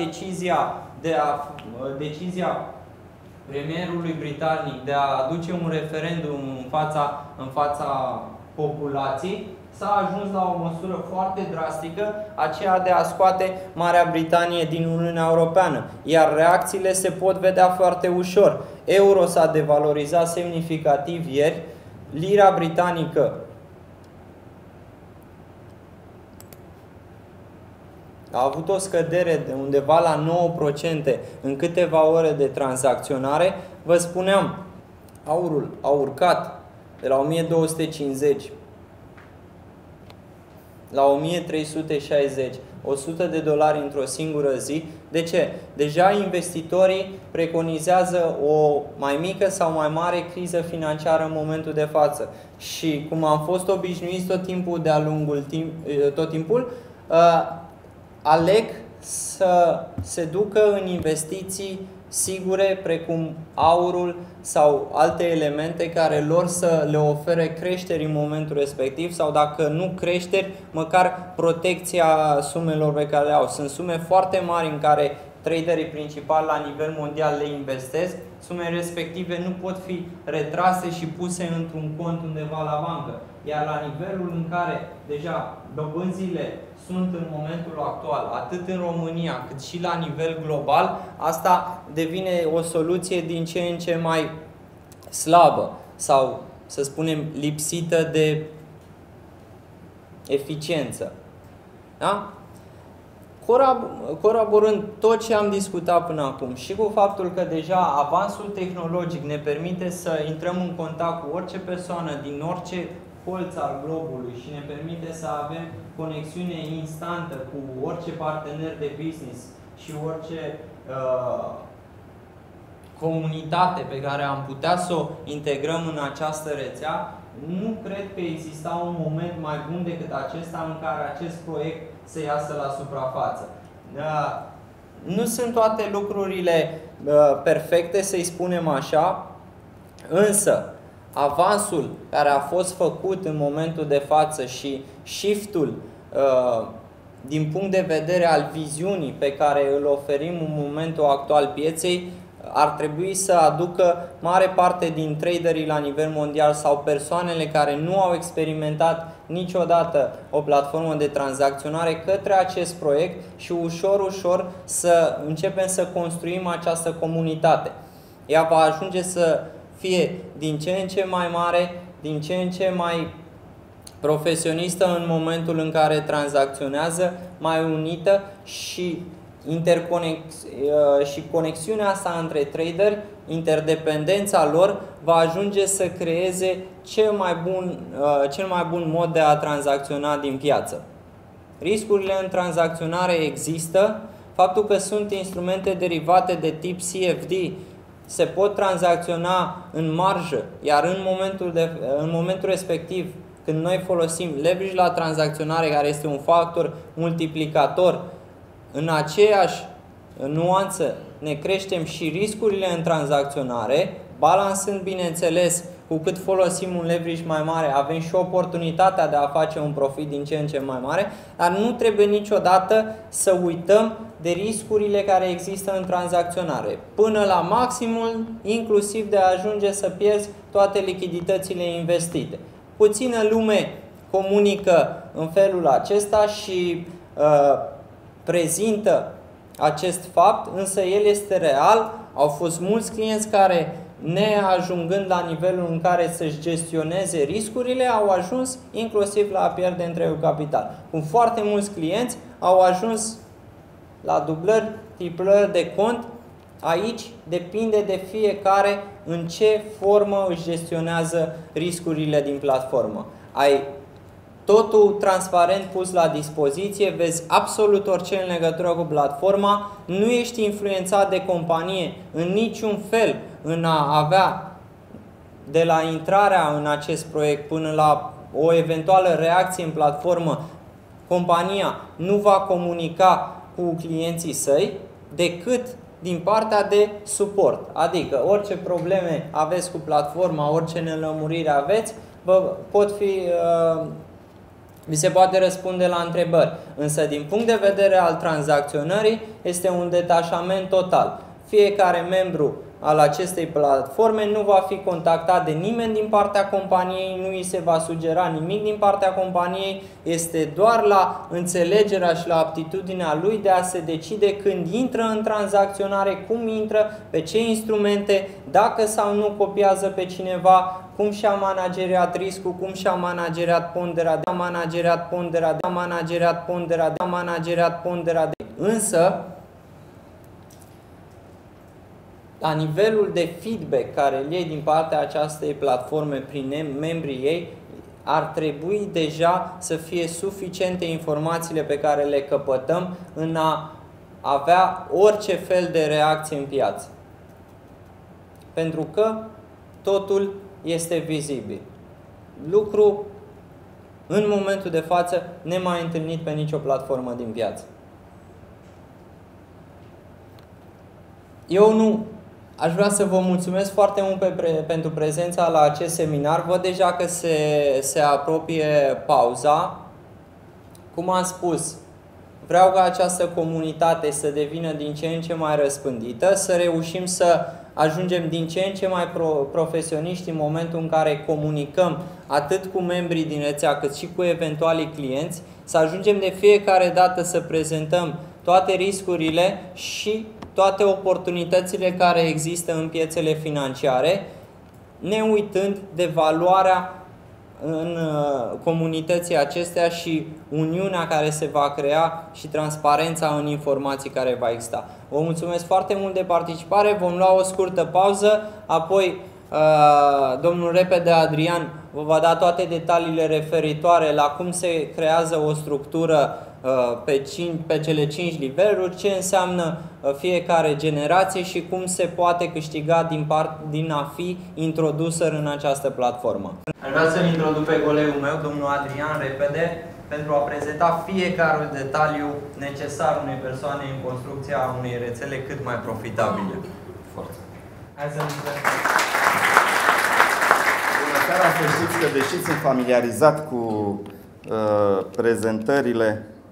decizia premierului britanic de a aduce un referendum în fața populației, s-a ajuns la o măsură foarte drastică, aceea de a scoate Marea Britanie din Uniunea Europeană. Iar reacțiile se pot vedea foarte ușor. Euro s-a devalorizat semnificativ ieri, lira britanică a avut o scădere de undeva la 9% în câteva ore de tranzacționare. Vă spuneam, aurul a urcat de la 1250 la 1360, $100 într-o singură zi. De ce? Deja investitorii preconizează o mai mică sau mai mare criză financiară în momentul de față. Și cum am fost obișnuiți tot timpul, aleg să se ducă în investiții sigure, precum aurul sau alte elemente care lor să le ofere creșteri în momentul respectiv sau, dacă nu creșteri, măcar protecția sumelor pe care le au. Sunt sume foarte mari în care traderii principali la nivel mondial le investesc. Sumele respective nu pot fi retrase și puse într-un cont undeva la bancă. Iar la nivelul în care deja dobânzile sunt în momentul actual, atât în România cât și la nivel global, asta devine o soluție din ce în ce mai slabă sau, să spunem, lipsită de eficiență. Da? Colaborând tot ce am discutat până acum și cu faptul că deja avansul tehnologic ne permite să intrăm în contact cu orice persoană din orice colț al globului și ne permite să avem conexiune instantă cu orice partener de business și orice comunitate pe care am putea să o integrăm în această rețea, nu cred că exista un moment mai bun decât acesta în care acest proiect să iasă la suprafață. Nu sunt toate lucrurile perfecte, să-i spunem așa, însă avansul care a fost făcut în momentul de față și shift-ul din punct de vedere al viziunii pe care îl oferim în momentul actual pieței ar trebui să aducă mare parte din traderii la nivel mondial sau persoanele care nu au experimentat niciodată o platformă de tranzacționare către acest proiect și ușor, ușor să începem să construim această comunitate. Ea va ajunge să fie din ce în ce mai mare, din ce în ce mai profesionistă în momentul în care tranzacționează, mai unită și conexiunea asta între traderi, interdependența lor, va ajunge să creeze cel mai bun mod de a tranzacționa din piață. Riscurile în tranzacționare există. Faptul că sunt instrumente derivate de tip CFD se pot tranzacționa în marjă, iar în momentul respectiv, când noi folosim leverage la tranzacționare, care este un factor multiplicator, în aceeași nuanță ne creștem și riscurile în tranzacționare, balansând, bineînțeles, cu cât folosim un leverage mai mare, avem și oportunitatea de a face un profit din ce în ce mai mare, dar nu trebuie niciodată să uităm de riscurile care există în tranzacționare, până la maximul, inclusiv de a ajunge să pierzi toate lichiditățile investite. Puțină lume comunică în felul acesta și prezintă acest fapt, însă el este real. Au fost mulți clienți care, neajungând la nivelul în care să-și gestioneze riscurile, au ajuns inclusiv la a pierde întregul capital. Cum foarte mulți clienți au ajuns la dublări, triplări de cont. Aici depinde de fiecare în ce formă își gestionează riscurile din platformă. Ai totul transparent pus la dispoziție, vezi absolut orice în legătură cu platforma, nu ești influențat de companie în niciun fel în a avea, de la intrarea în acest proiect până la o eventuală reacție în platformă, compania nu va comunica cu clienții săi decât din partea de suport. Adică orice probleme aveți cu platforma, orice nelămurire aveți, vi se poate răspunde la întrebări. Însă din punct de vedere al tranzacționării este un detașament total. Fiecare membru al acestei platforme nu va fi contactat de nimeni din partea companiei, nu îi se va sugera nimic din partea companiei, este doar la înțelegerea și la aptitudinea lui de a se decide când intră în tranzacționare, cum intră, pe ce instrumente, dacă sau nu copiază pe cineva, cum și-a manageriat riscul, cum și-a manageriat ponderea, Însă, la nivelul de feedback care îl iei din partea acestei platforme prin membrii ei, ar trebui deja să fie suficiente informațiile pe care le căpătăm în a avea orice fel de reacție în piață. Pentru că totul este vizibil. Lucru în momentul de față nemai întâlnit pe nicio platformă din piață. Aș vrea să vă mulțumesc foarte mult pentru prezența la acest seminar. Văd deja că se apropie pauza. Cum am spus, vreau ca această comunitate să devină din ce în ce mai răspândită, să reușim să ajungem din ce în ce mai profesioniști în momentul în care comunicăm atât cu membrii din rețea cât și cu eventualii clienți, să ajungem de fiecare dată să prezentăm toate riscurile și toate oportunitățile care există în piețele financiare, ne uitând de valoarea în comunității acestea și uniunea care se va crea și transparența în informații care va exista. Vă mulțumesc foarte mult de participare, vom lua o scurtă pauză, apoi domnul Repede Adrian vă va da toate detaliile referitoare la cum se creează o structură pe cele 5 niveluri, ce înseamnă fiecare generație și cum se poate câștiga din a fi introdusă în această platformă. Aș vrea să-l introduc pe colegul meu, domnul Adrian Repede, pentru a prezenta fiecare detaliu necesar unei persoane în construcția unei rețele cât mai profitabile. Forță! Hai să Bună seara, să știți că deși sunt familiarizat cu prezentările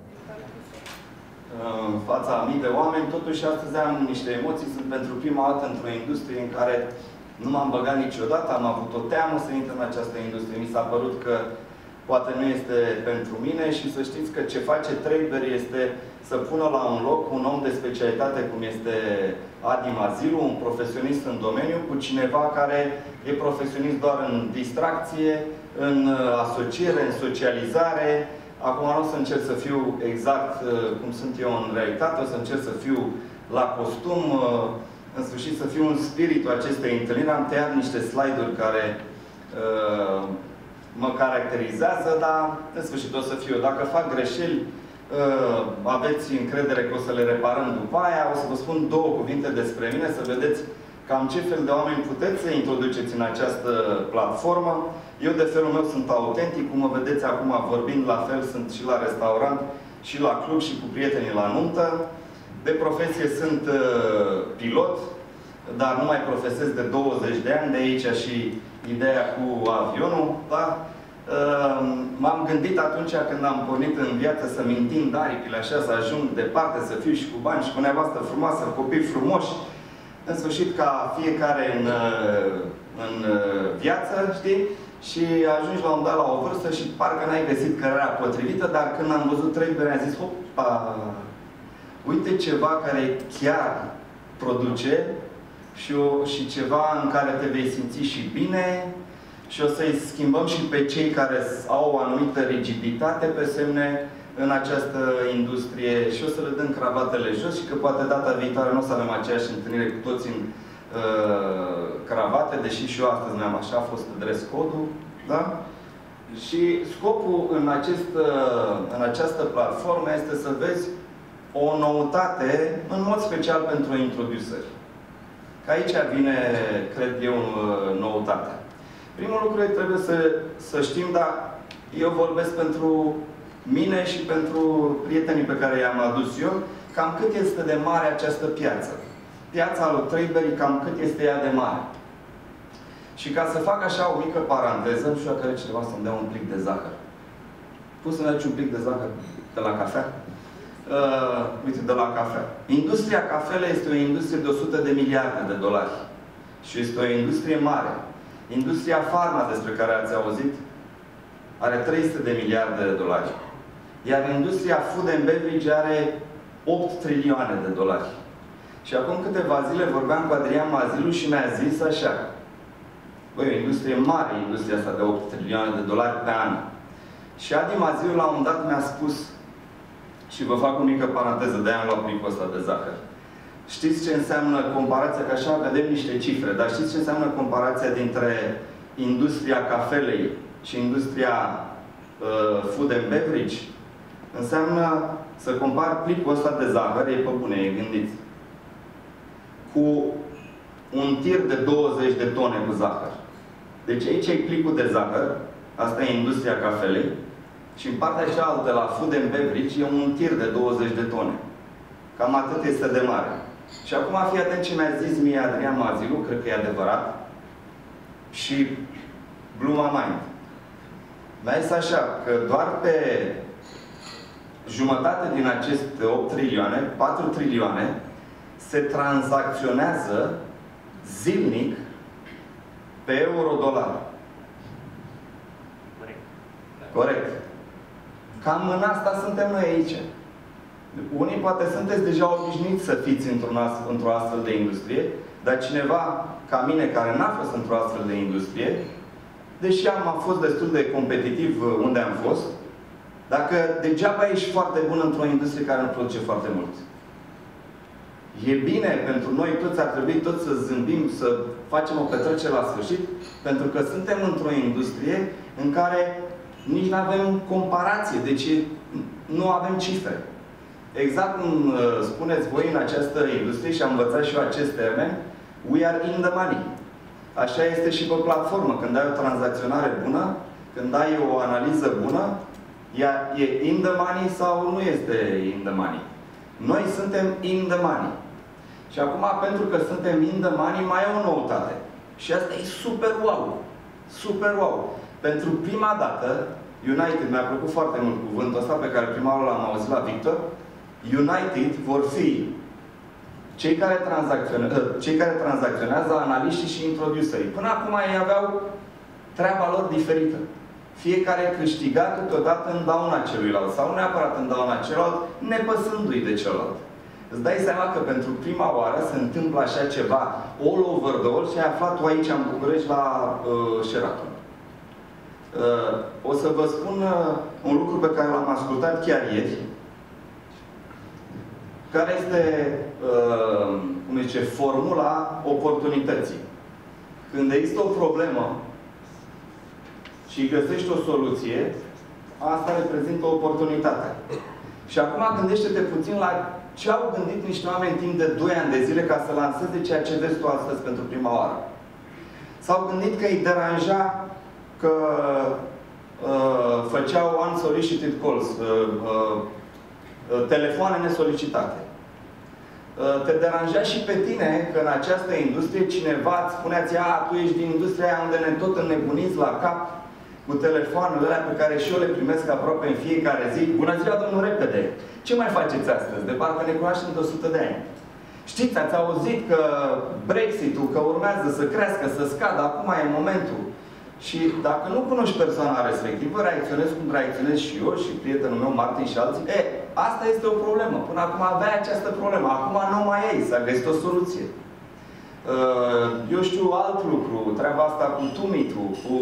în fața a mii de oameni, totuși astăzi am niște emoții. Sunt pentru prima dată într-o industrie în care nu m-am băgat niciodată, am avut o teamă să intru în această industrie. Mi s-a părut că poate nu este pentru mine și să știți că ce face trader este să pună la un loc un om de specialitate cum este Adi Mazilu, un profesionist în domeniu, cu cineva care e profesionist doar în distracție, în asociere, în socializare. Acum nu o să încerc să fiu exact cum sunt eu în realitate, o să încerc să fiu la costum, în sfârșit să fiu în spiritul acestei întâlniri. Am tăiat niște slide-uri care mă caracterizează, dar în sfârșit o să fiu. Dacă fac greșeli, aveți încredere că o să le reparăm după aia. O să vă spun două cuvinte despre mine, să vedeți cam ce fel de oameni puteți să introduceți în această platformă. Eu, de felul meu, sunt autentic. Cum mă vedeți acum vorbind, la fel sunt și la restaurant, și la club, și cu prietenii la nuntă. De profesie sunt pilot, dar nu mai profesez de 20 de ani, de aici și ideea cu avionul. Da? M-am gândit atunci când am pornit în viață să-mi întind aripile așa, să ajung departe, să fiu și cu bani, și cu nevastă frumoasă, copii frumoși. În sfârșit, ca fiecare în viață, știi? Și ajungi la un dat la o vârstă și parcă n-ai găsit cariera potrivită, dar când am văzut traderii, am zis, opa, uite ceva care chiar produce și ceva în care te vei simți și bine, și o să-i schimbăm și pe cei care au o anumită rigiditate pe semne în această industrie și o să le dăm cravatele jos și că poate data viitoare nu o să avem aceeași întâlnire cu toți în cravate, deși și eu astăzi mi-am așa, a fost dress code-ul, da? Și scopul în această platformă este să vezi o noutate, în mod special pentru introduceri. Că aici vine, cred eu, noutatea. Primul lucru trebuie să știm, dar eu vorbesc pentru mine și pentru prietenii pe care i-am adus eu, cam cât este de mare această piață. Piața lui Tradeberry, cam cât este ea de mare. Și ca să fac așa o mică paranteză, nu știu dacă are cineva să-mi dea un plic de zahăr. Poți să-mi dai un plic de zahăr de la cafea? Uite, de la cafea. Industria cafelei este o industrie de 100 de miliarde de dolari. Și este o industrie mare. Industria farma, despre care ați auzit, are 300 de miliarde de dolari. Iar industria food and beverage are 8 trilioane de dolari. Și acum câteva zile vorbeam cu Adrian Mazilu și mi-a zis așa: băi, o industrie mare, industria asta de 8 trilioane de dolari pe an. Și Adi Mazilu la un dat mi-a spus, și vă fac o mică paranteză, de-aia am luat plicul ăsta de zahăr. Știți ce înseamnă comparația? Că așa vedem niște cifre, dar știți ce înseamnă comparația dintre industria cafelei și industria food and beverage? Înseamnă să compari plicul ăsta de zahăr, e pe bune, e gândiți, cu un tir de 20 de tone cu zahăr. Deci aici e plicul de zahăr, asta e industria cafelei, și în partea cealaltă, la food and beverage, e un tir de 20 de tone. Cam atât este de mare. Și acum fii atent ce mi-a zis mie Adrian Mazilu, cred că e adevărat, și blew my mind. Mi-a zis așa, că doar pe jumătate din aceste 8 trilioane, 4 trilioane, se tranzacționează zilnic pe euro-dolar. Corect. Cam în asta suntem noi aici. Unii poate sunteți deja obișnuiți să fiți într-o astfel de industrie, dar cineva ca mine, care n-a fost într-o astfel de industrie, deși am fost destul de competitiv unde am fost, dacă degeaba ești foarte bun într-o industrie care nu produce foarte mult. E bine pentru noi toți, ar trebui toți să zâmbim, să facem o petrecere la sfârșit, pentru că suntem într-o industrie în care nici nu avem comparație, deci nu avem cifre. Exact cum spuneți voi în această industrie, și am învățat și eu acest termen, we are in the money. Așa este și pe platformă. Când ai o tranzacționare bună, când ai o analiză bună, ea e in the money sau nu este in the money. Noi suntem in the money. Și acum, pentru că suntem in the money, mai e o noutate. Și asta e super wow. Super wow. Pentru prima dată, United, mi-a plăcut foarte mult cuvântul ăsta pe care prima oară l-am auzit la Victor, United vor fi cei care tranzacționează, analiștii și introducerii. Până acum ei aveau treaba lor diferită. Fiecare câștiga câteodată în dauna celuilalt, sau nu neapărat în dauna celuilalt, nepăsându-i de celălalt. Îți dai seama că pentru prima oară se întâmplă așa ceva all over the world și ai aflat tu aici în București la Sheraton. O să vă spun un lucru pe care l-am ascultat chiar ieri, care este, cum zice, formula oportunității. Când există o problemă și găsești o soluție, asta reprezintă o oportunitate. Și acum gândește-te puțin la ce au gândit niște oameni timp de 2 ani de zile ca să lanseze ceea ce vezi tu astăzi pentru prima oară. S-au gândit că îi deranja că făceau unsolicited calls, telefoane nesolicitate. Te deranja și pe tine că în această industrie cineva îți spunea-ți: tu ești din industria aia unde ne tot înnebuniți la cap cu telefoanele alea pe care și eu le primesc aproape în fiecare zi. Bună ziua, domnul Repede! Ce mai faceți astăzi? De parcă ne cunoaștem de 100 de ani. Știți, ați auzit că Brexit-ul, că urmează să crească, să scadă, acum e momentul. Și dacă nu cunoști persoana respectivă, reacționezi cum reacționez și eu și prietenul meu, Martin și alții, asta este o problemă. Până acum aveai această problemă. Acum nu mai ai, s-a găsit o soluție. Eu știu alt lucru, treaba asta cu Tumitu, cu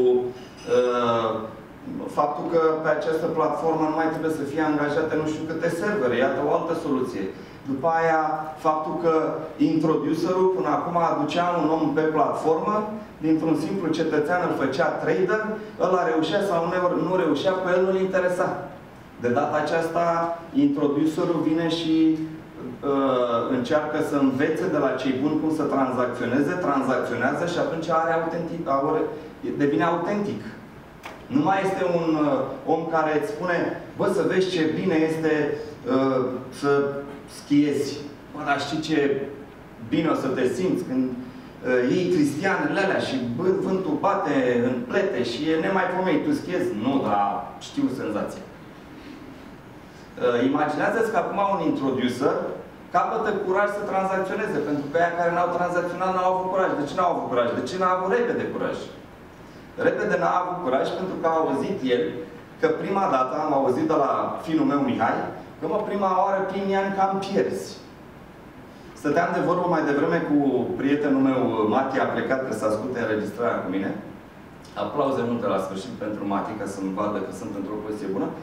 faptul că pe această platformă nu mai trebuie să fie angajate nu știu câte servere. Iată o altă soluție. După aia, faptul că introducerul până acum aducea un om pe platformă, dintr-un simplu cetățean îl făcea trader, ăla reușea sau nu reușea, pe el nu-l interesa. De data aceasta, introducerul vine și încearcă să învețe de la cei buni cum să tranzacționează și atunci devine autentic. Nu mai este un om care îți spune: bă, să vezi ce bine este să schiezi. Bă, dar știi ce bine o să te simți când iei cristianele alea și vântul bate în plete și e nemaipomenit. Tu schiezi? Nu, dar știu senzația. Imaginează-ți că acum un introducer capătă curaj să tranzacționeze, pentru că aia care n-au tranzacționat n-au avut curaj. De ce n-au avut curaj? De ce n-au avut repede curaj? Repede n-a avut curaj pentru că a auzit el că prima dată, am auzit de la fiul meu Mihai, că prima oară primii ani cam pierzi. Stăteam de vorbă mai devreme cu prietenul meu, Mati, a plecat că să asculte înregistrarea cu mine. Aplauze multe la sfârșit pentru Mati, ca să-mi vadă că sunt într-o poziție bună.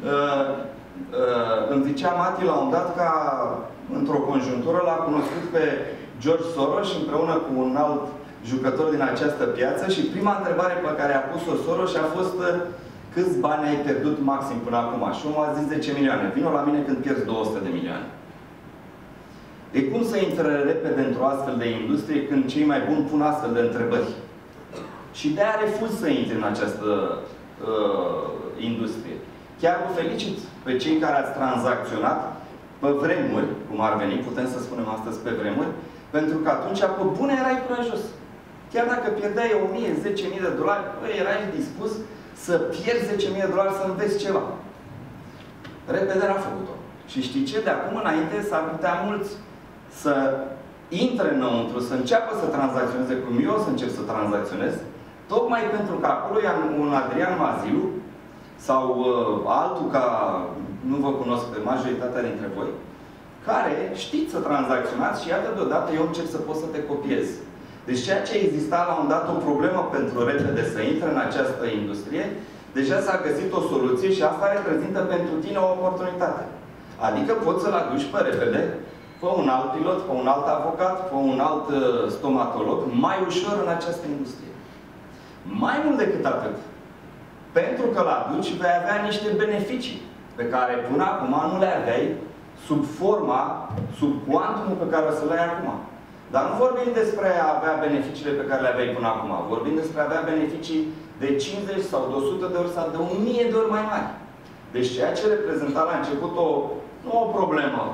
Îmi zicea Mati la un dat că într-o conjunctură l-a cunoscut pe George Soros împreună cu un alt jucător din această piață și prima întrebare pe care a pus-o Soros a fost: câți bani ai pierdut maxim până acum? Și omul a zis 10 milioane. Vino la mine când pierzi 200 de milioane. E cum să intre repede într-o astfel de industrie când cei mai buni pun astfel de întrebări? Și de-aia refuz să intri în această industrie. Chiar vă felicit pe cei care ați tranzacționat pe vremuri, cum ar veni, putem să spunem astăzi pe vremuri, pentru că atunci, pe bune, erai curajos. Chiar dacă pierdeai 1.000, 10.000 de dolari, erai dispus să pierzi 10.000 de dolari să înveți ceva. Repede a făcut-o. Și știi ce? De acum înainte s-ar putea mulți să intre înăuntru, să înceapă să tranzacționeze cum eu o să încep să tranzacționez, tocmai pentru că acolo e un Adrian Maziu sau altul ca, nu vă cunosc pe majoritatea dintre voi, care știți să tranzacționați și iată deodată eu încerc să pot să te copiez. Deci ceea ce exista la un dat o problemă pentru repede să intre în această industrie, deja s-a găsit o soluție și asta reprezintă pentru tine o oportunitate. Adică poți să-l aduci pe repede, pe un alt pilot, pe un alt avocat, pe un alt stomatolog, mai ușor în această industrie. Mai mult decât atât, pentru că l aduci, vei avea niște beneficii pe care până acum nu le aveai sub forma, sub cuantumul pe care o să le ai acum. Dar nu vorbim despre a avea beneficiile pe care le aveai până acum. Vorbim despre a avea beneficii de 50 sau de 100 de ori sau de 1000 de ori mai mari. Deci ceea ce reprezenta la început nu o problemă.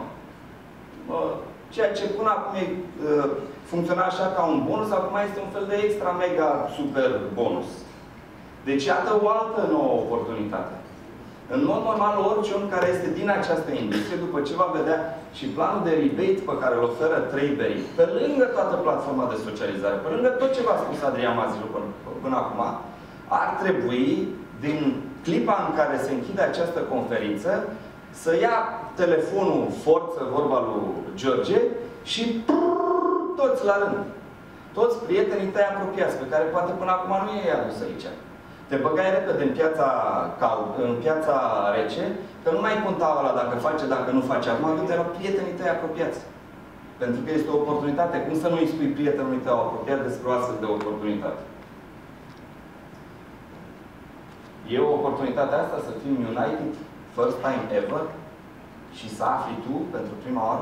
Ceea ce până acum funcționa așa ca un bonus, acum este un fel de extra mega super bonus. Deci iată o altă nouă oportunitate. În mod normal, orice om care este din această industrie, după ce va vedea și planul de rebate pe care îl oferă traderii, pe lângă toată platforma de socializare, pe lângă tot ce v-a spus Adrian Mazilu până acum, ar trebui, din clipa în care se închide această conferință, să ia telefonul forță, vorba lui George, și toți la rând. Toți prietenii tăi apropiați, pe care poate până acum nu i-ai adus aici. Te băgai repede în piața rece, că nu mai conta ăla dacă face, dacă nu face. Acum du-te la prietenii tăi apropiați. Pentru că este o oportunitate. Cum să nu îi spui prietenului tău apropiat despre o astfel de oportunitate? E o oportunitate asta să fim united, first time ever, și să afli tu pentru prima oară?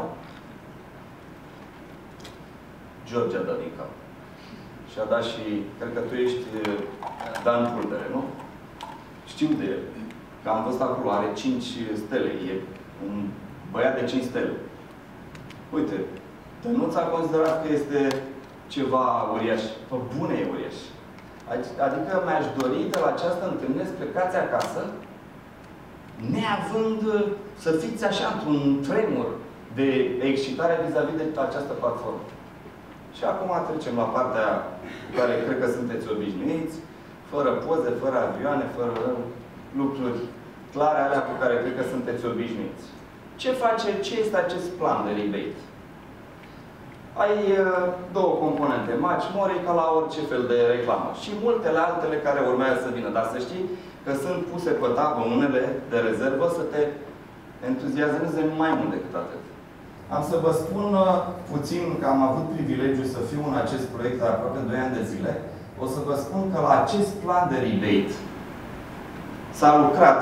George a dat din cap. Și a dat și, cred că tu ești Dan Pulbere, nu? Știu de el. Că am văzut acolo, are 5 stele. E un băiat de 5 stele. Uite, Dănuț a considerat că este ceva uriaș. Pe bune e uriaș. Adică mi-aș dori de la această întâlnire să plecați acasă, neavând să fiți așa într-un tremur de excitare vis-a-vis de această platformă. Și acum trecem la partea cu care cred că sunteți obișnuiți, fără poze, fără avioane, fără lucruri clare, alea cu care cred că sunteți obișnuiți. Ce este acest plan de rebate? Ai două componente, match more, ca la orice fel de reclamă. Și multele altele care urmează să vină. Dar să știi că sunt puse pe tavă unele de rezervă să te entuziasmeze mai mult decât atât. Am să vă spun puțin că am avut privilegiul să fiu în acest proiect de aproape 2 ani de zile. O să vă spun că la acest plan de rebate s-a lucrat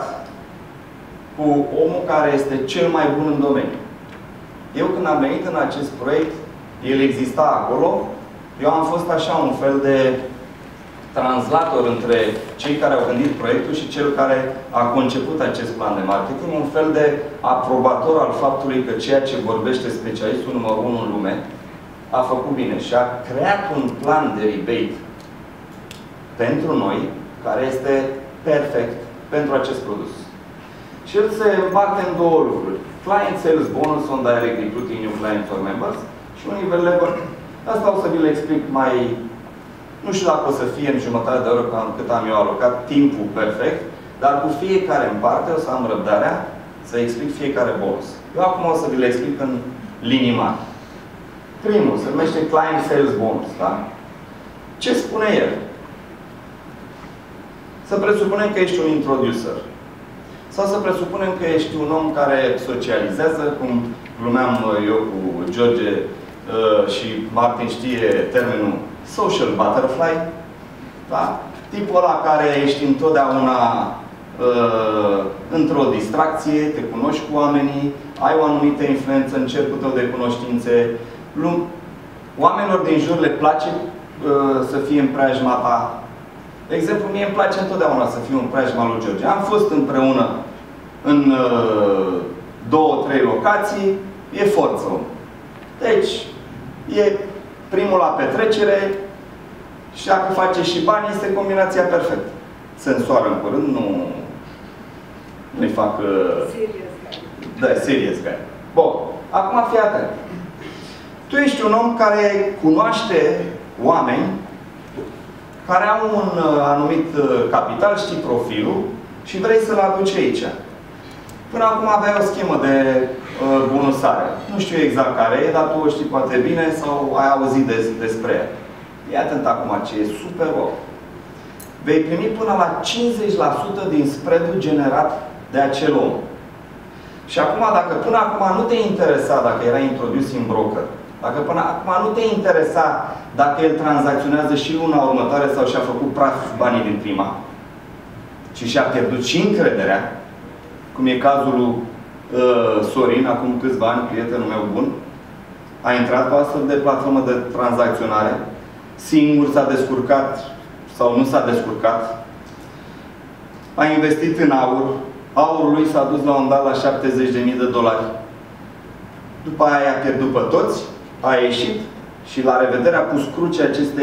cu omul care este cel mai bun în domeniu. Eu când am venit în acest proiect, el exista acolo, eu am fost așa un fel de translator între cei care au gândit proiectul și cel care a conceput acest plan de marketing, un fel de aprobator al faptului că ceea ce vorbește specialistul numărul 1 în lume a făcut bine și a creat un plan de rebate pentru noi, care este perfect pentru acest produs. Și el se împarte în două lucruri. Client Sales Bonus on Direct Recruiting New Clients or Members și un nivel level. Asta o să vi le explic mai... Nu știu dacă o să fie în jumătate de oră cât am eu alocat timpul perfect, dar cu fiecare în parte o să am răbdarea să explic fiecare bonus. Eu acum o să vi le explic în linii mari. Primul se numește Client Sales Bonus. Da? Ce spune el? Să presupunem că ești un introducer. Sau să presupunem că ești un om care socializează, cum glumeam eu cu George și Martin știe termenul social butterfly. Da? Tipul ăla care ești întotdeauna într-o distracție, te cunoști cu oamenii, ai o anumită influență în cercul tău de cunoștințe. Oamenilor din jur le place să fie în preajma ta. De exemplu, mie îmi place întotdeauna să fiu în preajma lui George. Am fost împreună în 2-3 locații, e forță. Deci, e primul la petrecere și dacă face și bani, este combinația perfectă. Sensoară în curând, nu-i fac... Da, serious guy. Bun. Acum fii atent. Tu ești un om care cunoaște oameni care au un anumit capital, știi profilul și vrei să-l aduci aici. Până acum aveai o schemă de bonusare. Nu știu exact care e, dar tu o știi poate bine sau ai auzit despre ea. Fii atent acum ce e super wow. Vei primi până la 50% din spread-ul generat de acel om. Și acum, dacă până acum nu te interesa dacă era introdus în broker, dacă până acum nu te interesa dacă el tranzacționează și luna următoare sau și-a făcut praf banii din prima, și și-a pierdut și încrederea, cum e cazul lui Sorin, acum câțiva ani, prietenul meu bun, a intrat pe astfel de platformă de tranzacționare, singur s-a descurcat sau nu s-a descurcat, a investit în aur, aurul lui s-a dus la un dat la $70.000. După aia a pierdut pe toți, a ieșit și la revedere a pus cruce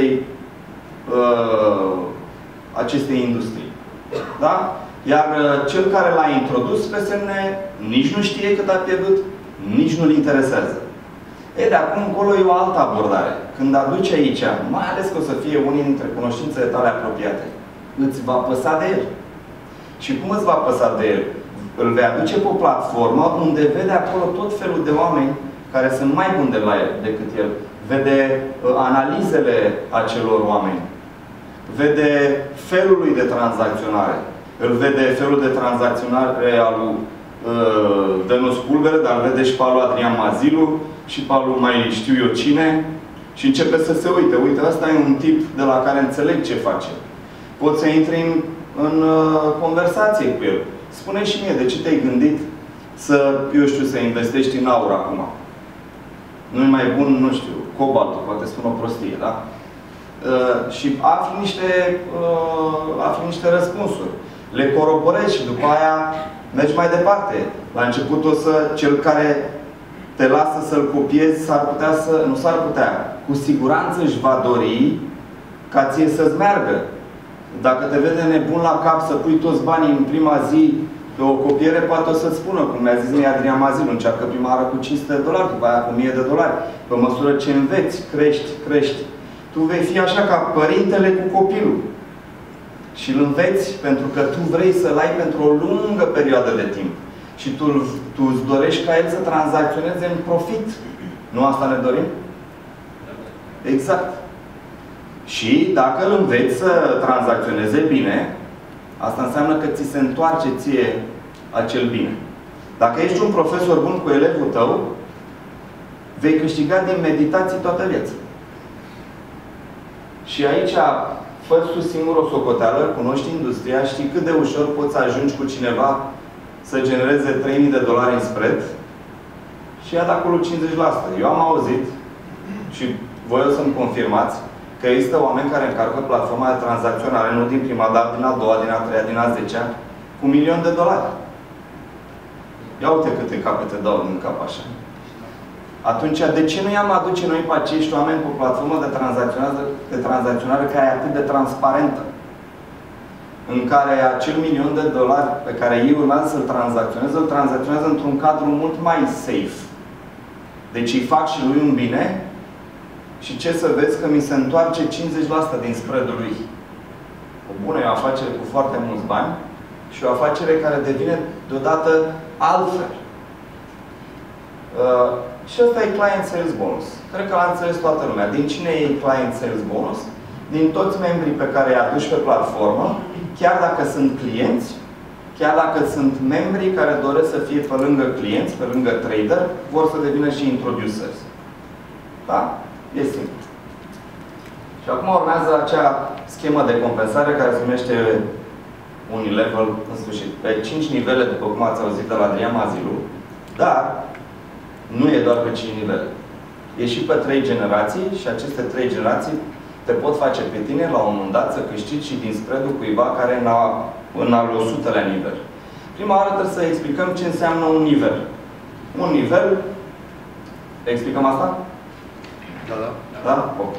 acestei industrii. Da? Iar cel care l-a introdus, pe semne, nici nu știe cât a pierdut, nici nu-l interesează. E, de acum încolo e o altă abordare. Când aduci aici, mai ales că o să fie unii dintre cunoștințele tale apropiate, îți va păsa de el. Și cum îți va păsa de el? Îl vei aduce pe o platformă unde vede acolo tot felul de oameni care sunt mai buni de la el decât el. Vede analizele acelor oameni. vede felul lui de tranzacționare. Îl vede felul de tranzacționare al lui Dănuț Pulbere, dar îl vede și pe al lui Adrian Mazilu și pe al lui mai știu eu cine. Și începe să se uite. Uite, ăsta e un tip de la care înțeleg ce face. Poți să intri în conversație cu el. Spune și mie, de ce te-ai gândit să, eu știu, să investești în aur acum? Nu-i mai bun, nu știu, cobaltul, poate spun o prostie, da? Și afli niște răspunsuri. Le coroborezi și după aia mergi mai departe. La început cel care te lasă să-l copiezi, nu s-ar putea. Cu siguranță își va dori ca ție să-ți meargă. Dacă te vede nebun la cap să pui toți banii în prima zi pe o copiere, poate o să-ți spună, cum mi-a zis mie Adrian Mazilu, încearcă prima oară cu $500, după aia cu $1000. Pe măsură ce înveți, crești. Tu vei fi așa ca părintele cu copilul. Și îl înveți pentru că tu vrei să-l ai pentru o lungă perioadă de timp. Și tu îți dorești ca el să tranzacționeze în profit. Nu asta ne dorim? Exact. Și dacă îl înveți să tranzacționeze bine, asta înseamnă că ți se întoarce ție acel bine. Dacă ești un profesor bun cu elevul tău, vei câștiga din meditații toată viața. Și aici fă-ți tu singur o socoteală, cunoști industria, știi cât de ușor poți să ajungi cu cineva să genereze $3000 în spread și ia de acolo 50%. Eu am auzit și voi o să-mi confirmați că există oameni care încarcă platforma de tranzacționare, nu din prima, dar din a doua, din a treia, din a 10-a, cu $1.000.000. Ia uite câte capete dau în cap așa. Atunci, de ce nu i-am aduce noi pe acești oameni pe o platformă de tranzacționare care e atât de transparentă? În care acel $1.000.000 pe care ei urmează să-l tranzacționează într-un cadru mult mai safe. Deci îi fac și lui un bine și ce să vezi? Că mi se întoarce 50% din spread-ul lui. O bună e o afacere cu foarte mulți bani și o afacere care devine deodată altfel. Și ăsta e Client Sales Bonus. Cred că l-a înțeles toată lumea. Din cine e Client Sales Bonus? Din toți membrii pe care îi aduci pe platformă, chiar dacă sunt clienți, chiar dacă sunt membrii care doresc să fie pe lângă clienți, pe lângă trader, vor să devină și introducers. Da? E simplu. Și acum urmează acea schemă de compensare care se numește Unilevel, în sfârșit. Pe 5 nivele, după cum ați auzit de la Adrian Mazilu, dar nu e doar pe 5 nivele. E și pe 3 generații și aceste 3 generații te pot face pe tine la un moment dat să câștigi și din spread-ul cuiva care în al 100-lea nivel. Prima oară trebuie să explicăm ce înseamnă un nivel. Un nivel, explicăm asta? Da, da. Da? Ok.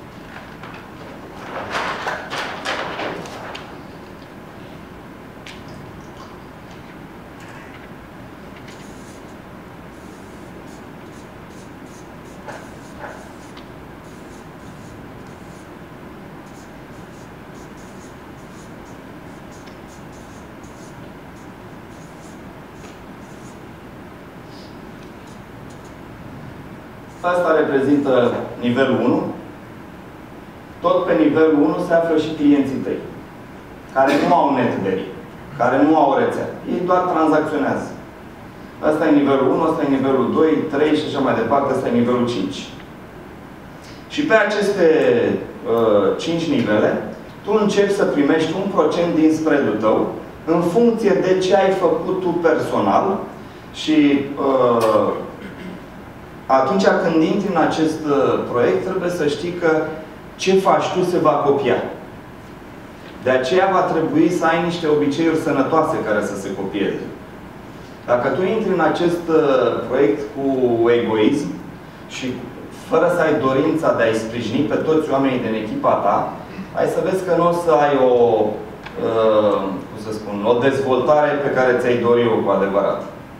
Asta reprezintă nivelul 1. Tot pe nivelul 1 se află și clienții tăi, care nu au netberi, care nu au rețea. Ei doar tranzacționează. Asta e nivelul 1, asta e nivelul 2, 3 și așa mai departe, asta e nivelul 5. Și pe aceste 5 nivele, tu începi să primești 1% din spread-ul tău în funcție de ce ai făcut tu personal și atunci când intri în acest proiect, trebuie să știi că ce faci tu se va copia. De aceea va trebui să ai niște obiceiuri sănătoase care să se copieze. Dacă tu intri în acest proiect cu egoism și fără să ai dorința de a-i sprijini pe toți oamenii din echipa ta, ai să vezi că nu o să ai o dezvoltare pe care ți-ai dori-o cu adevărat.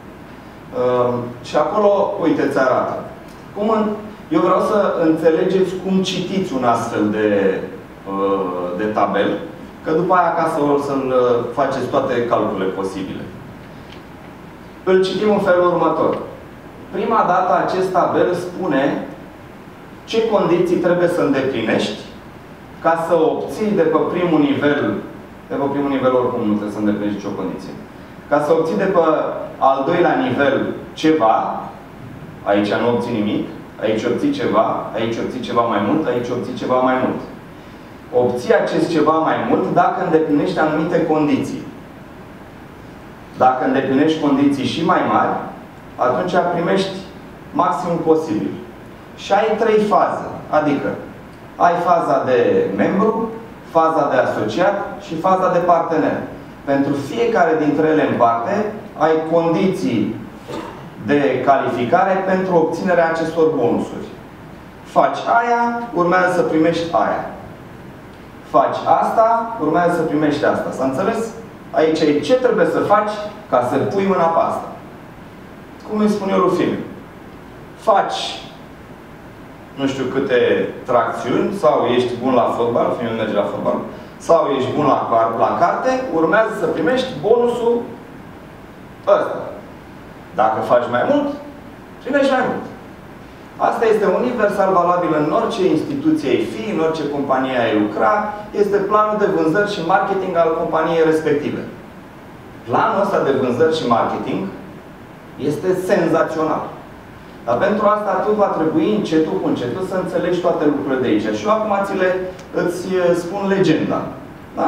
Și acolo, uite, ți arată. Eu vreau să înțelegeți cum citiți un astfel de tabel, că după aia acasă o să-l faceți toate calculele posibile. Îl citim în felul următor. Prima dată acest tabel spune ce condiții trebuie să îndeplinești ca să obții de pe primul nivel oricum nu trebuie să îndeplinești nicio condiție. Ca să obții de pe al doilea nivel ceva, aici nu obții nimic, aici obții ceva, aici obții ceva mai mult, aici obții ceva mai mult. Obții acest ceva mai mult dacă îndeplinești anumite condiții. Dacă îndeplinești condiții și mai mari, atunci primești maximum posibil. Și ai 3 faze. Adică ai faza de membru, faza de asociat și faza de partener. Pentru fiecare dintre ele în parte, ai condiții de calificare pentru obținerea acestor bonusuri. Faci aia, urmează să primești aia. Faci asta, urmează să primești asta. S-a înțeles? Aici e ce trebuie să faci ca să pui mâna pe asta. Cum îi spun eu lui Film? Faci nu știu câte tracțiuni, sau ești bun la fotbal, Film merge la fotbal, sau ești bun la carte, urmează să primești bonusul ăsta. Dacă faci mai mult, primești mai mult. Asta este universal valabil în orice instituție ai fi, în orice companie ai lucra. Este planul de vânzări și marketing al companiei respective. Planul ăsta de vânzări și marketing este senzațional. Dar pentru asta tu va trebui încetul cu încetul să înțelegi toate lucrurile de aici. Și eu acum îți spun legenda. Da?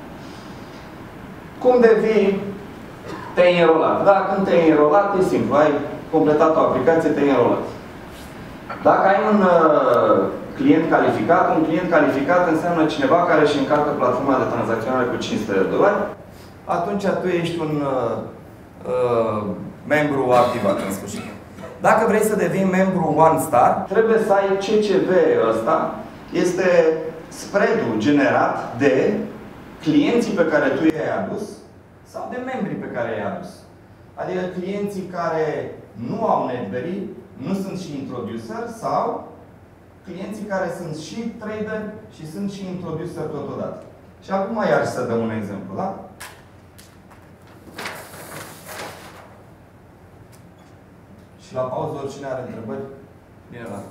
Cum devii? Te-ai înrolat. Da? Când te-ai înrolat, e simplu. Ai completat o aplicație, te-ai înrolat. Dacă ai un client calificat, un client calificat înseamnă cineva care își încarcă platforma de tranzacționare cu $500, atunci tu ești un membru activat în sfârșit. Dacă vrei să devii membru One Star, trebuie să ai CCV ăsta. Este spread-ul generat de clienții pe care tu i-ai adus sau de membrii pe care i-ai adus. Adică clienții care nu au NetBerry, nu sunt și introducer, sau clienții care sunt și trader și sunt și introducer totodată. Și acum iar să dăm un exemplu, da? Și la pauză, oricine are întrebări, bine la.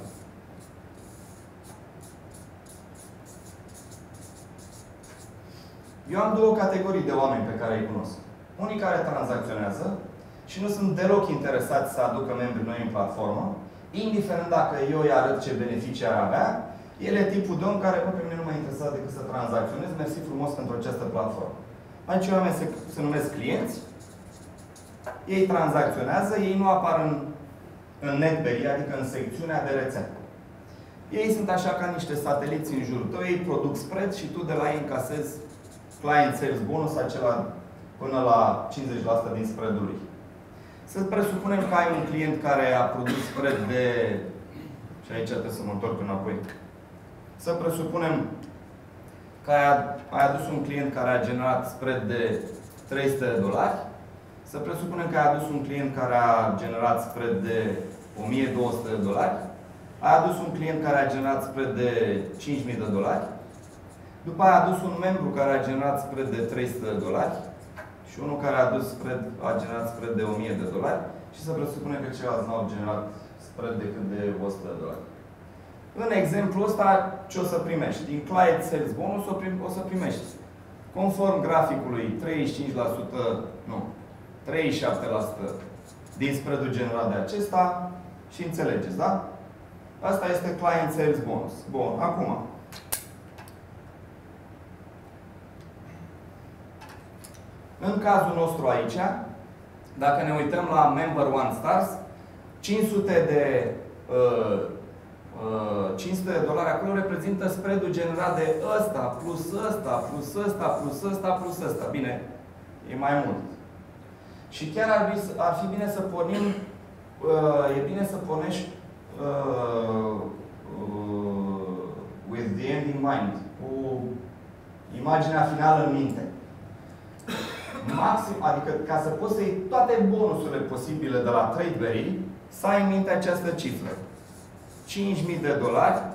Eu am 2 categorii de oameni pe care îi cunosc. Unii care tranzacționează și nu sunt deloc interesați să aducă membri noi în platformă, indiferent dacă eu îi arăt ce beneficii ar avea. El e tipul de om care, pe mine nu mă interesează decât să tranzacționez, mersi frumos pentru această platformă. Aici oameni se numesc clienți, ei tranzacționează, ei nu apar în NetBerry, adică în secțiunea de rețea. Ei sunt așa ca niște sateliți în jurul tău, ei produc spread și tu de la ei încasezi client sales bonus, acela până la 50% din spread-ul lui. Să presupunem că ai un client care a produs spread de... Și aici trebuie să mă întorc înapoi. Să presupunem că ai adus un client care a generat spread de $300. Să presupunem că ai adus un client care a generat spread de $1.200. Ai adus un client care a generat spread de $5.000. După aia a adus un membru care a generat spread de $300. Și unul care a generat spread de $1.000. Și să presupunem că ceilalți nu au generat spread decât de $100. În exemplul ăsta, ce o să primești? Din client sales bonus o să primești, conform graficului, 37% din spread-ul generat de acesta și înțelegeți, da? Asta este client sales bonus. Bun, acum. În cazul nostru aici, dacă ne uităm la Member One Stars, $500 acolo reprezintă spread-ul generat de ăsta, plus ăsta, plus ăsta, plus ăsta, plus ăsta. Bine, e mai mult. Și chiar ar fi bine să pornim, e bine să pornești with the end in mind, cu imaginea finală în minte. Maxim, adică ca să poți să iei toate bonusurile posibile de la TradeBerry, să ai în minte această cifră. $5.000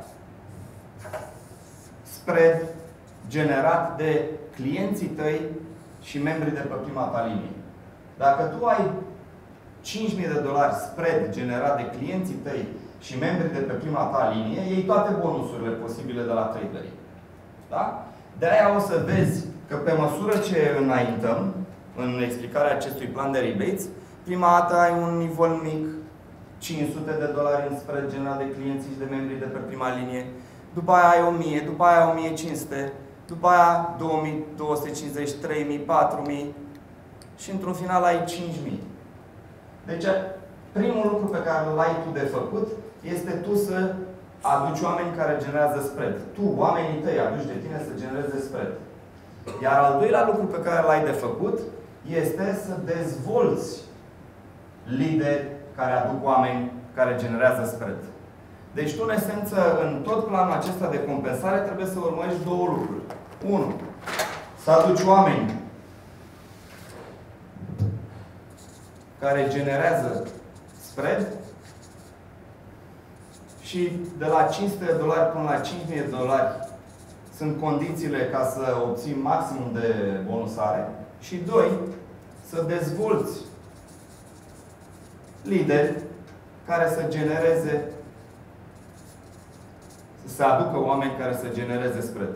spread generat de clienții tăi și membrii de pe prima ta linie. Dacă tu ai $5.000 spread generat de clienții tăi și membrii de pe prima ta linie, iei toate bonusurile posibile de la TradeBerry. Da? De-aia o să vezi că pe măsură ce înaintăm în explicarea acestui plan de rebates, prima dată ai un nivel mic, $500 în spread generat de clienții și de membrii de pe prima linie, după aia ai 1000, după aia 1500, după aia 2250, 3000, 4000 și într-un final ai 5000. Deci primul lucru pe care îl ai tu de făcut este tu să aduci oameni care generează spread. Tu, oamenii tăi, aduci de tine să genereze spread. Iar al doilea lucru pe care l-ai de făcut este să dezvolți lideri care aduc oameni care generează spread. Deci tu, în esență, în tot planul acesta de compensare, trebuie să urmărești două lucruri. 1. Să aduci oameni care generează spread și de la $500 până la $5.000 sunt condițiile ca să obții maximum de bonusare. Și 2. Să dezvolți lideri care să genereze, să se aducă oameni care să genereze spread.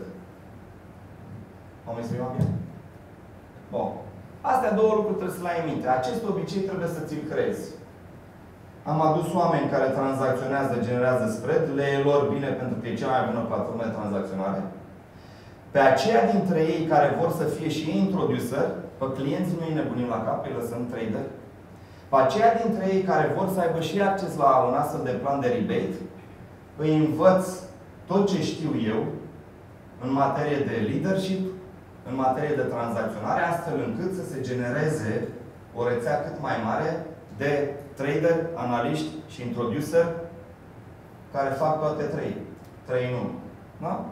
Am exprimat bine? Bun. Astea două lucruri trebuie să le ai în minte. Acest obicei trebuie să ți-l creezi. Am adus oameni care tranzacționează, generează spread, le e lor bine pentru că e cea mai bună platformă de tranzacționare. Pe aceia dintre ei care vor să fie și ei introducer, pe clienții nu îi nebunim la cap, îi lăsăm trader. Pe aceia dintre ei care vor să aibă și acces la un astfel de plan de rebate, îi învăț tot ce știu eu în materie de leadership, în materie de tranzacționare, astfel încât să se genereze o rețea cât mai mare de trader, analiști și introducer care fac toate trei în unul. Da?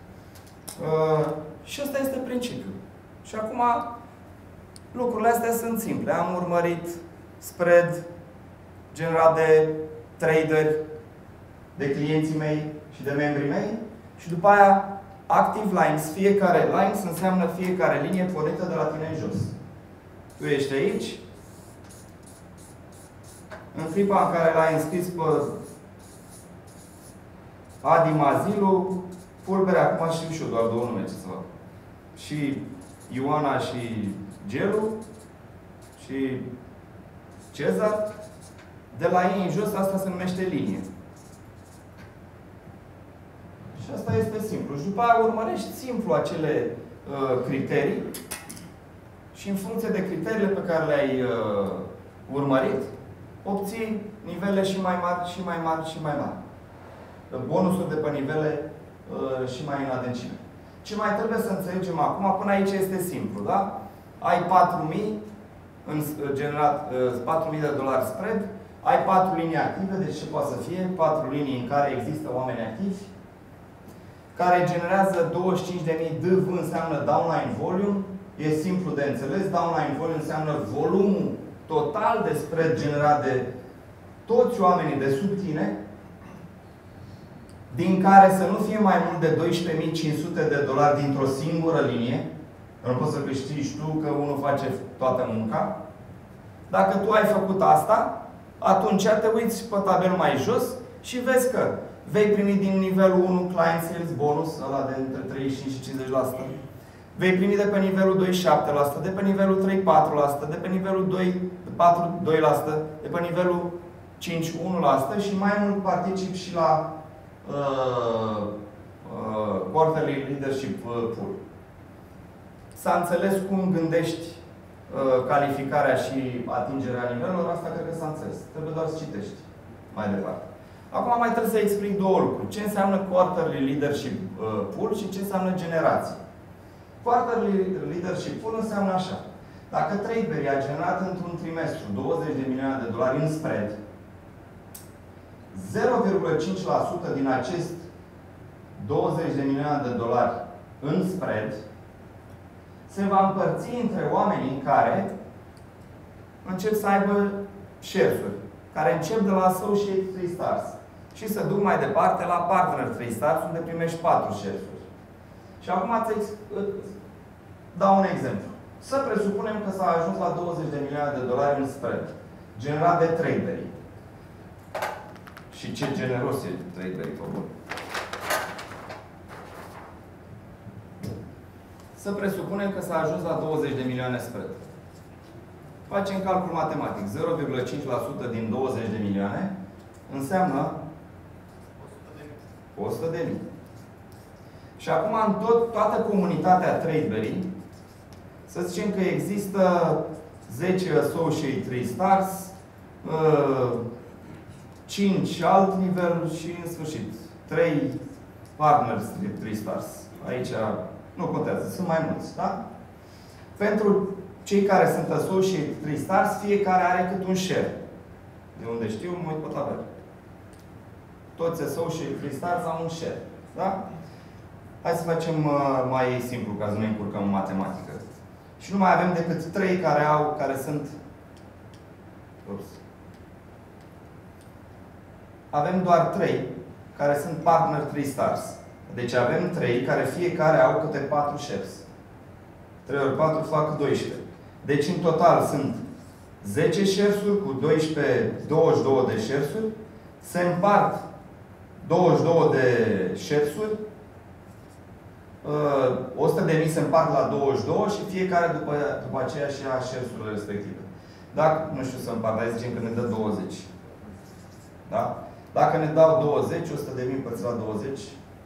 Și ăsta este principiul. Și acum lucrurile astea sunt simple. Am urmărit spread generat de traderi, de clienții mei și de membrii mei și după aia active lines. Fiecare lines înseamnă fiecare linie pornită de la tine în jos. Tu ești aici. În clipa în care l-ai înscris pe Adi Mazilu, Fulbere, acum știu și eu doar două nume ce să fac. Și Ioana și Gelu și Cezar, de la ei în jos, asta se numește linie. Și asta este simplu. Și după aia urmărești simplu acele criterii și în funcție de criteriile pe care le-ai urmărit, obții nivele și mai mari, și mai mari, și mai mari. Bonusuri de pe nivele și mai în adâncime. Ce mai trebuie să înțelegem acum? Până aici este simplu, da? Ai 4.000 generat $4.000 spread, ai 4 linii active, deci ce poate să fie? 4 linii în care există oameni activi, care generează 25.000 DV înseamnă downline volume, e simplu de înțeles, downline volume înseamnă volumul total de spread generat de toți oamenii de sub tine, din care să nu fie mai mult de $12.500 dintr-o singură linie. Nu poți să câștigi tu că unul face toată munca. Dacă tu ai făcut asta, atunci te uiți pe tabelul mai jos și vezi că vei primi din nivelul 1 client sales bonus, ăla de între 35 și 50%. Vei primi de pe nivelul 2 7%, de pe nivelul 3 4%, de pe nivelul 2 4 2%, de pe nivelul 5 1% și mai mult particip și la quarterly leadership pool. S-a înțeles cum gândești calificarea și atingerea nivelelor, asta cred că s-a înțeles. Trebuie doar să citești mai departe. Acum mai trebuie să explic două lucruri. Ce înseamnă quarterly leadership pool și ce înseamnă generație. Quarterly leadership pool înseamnă așa. Dacă TradeBerry a generat într-un trimestru $20 de milioane în spread, 0,5% din acest $20 de milioane în spread se va împărți între oamenii care încep să aibă share-uri, care încep de la Associate 3 Stars și se duc mai departe la Partner 3 Stars, unde primești 4 share-uri. Și acum îți dau un exemplu. Să presupunem că s-a ajuns la $20 de milioane în spread, generat de TradeBerry. Și ce generos e TradeBerry, pe bun. Să presupunem că s-a ajuns la 20 de milioane spread. Facem calcul matematic. 0,5% din 20 de milioane înseamnă 100 de mii. Și acum în toată comunitatea Tradeberry, să zicem că există 10 Associate 3 Stars, 5 alt nivel și în sfârșit 3 Partners 3 Stars. Aici nu contează, sunt mai mulți, da? Pentru cei care sunt Associate 3 Stars, fiecare are cât un share. De unde știu, mă uit pe tabelă. Toți Associate 3 Stars au un share, da? Hai să facem mai simplu, ca să nu ne încurcăm în matematică. Și nu mai avem decât 3 care sunt... Ups. Avem doar 3 care sunt Partner 3 Stars. Deci avem 3 care fiecare au câte 4 shares. 3 ori 4 fac 12. Deci în total sunt 10 shares-uri cu 12, 22 de shares-uri. Se împart 22 de shares-uri. 100.000 se împart la 22 și fiecare după aceea și ia share-urile respective. Dacă, nu știu să împart, hai zicem că ne dă 20. Da? Dacă ne dau 20, 100.000 împărțit la 20,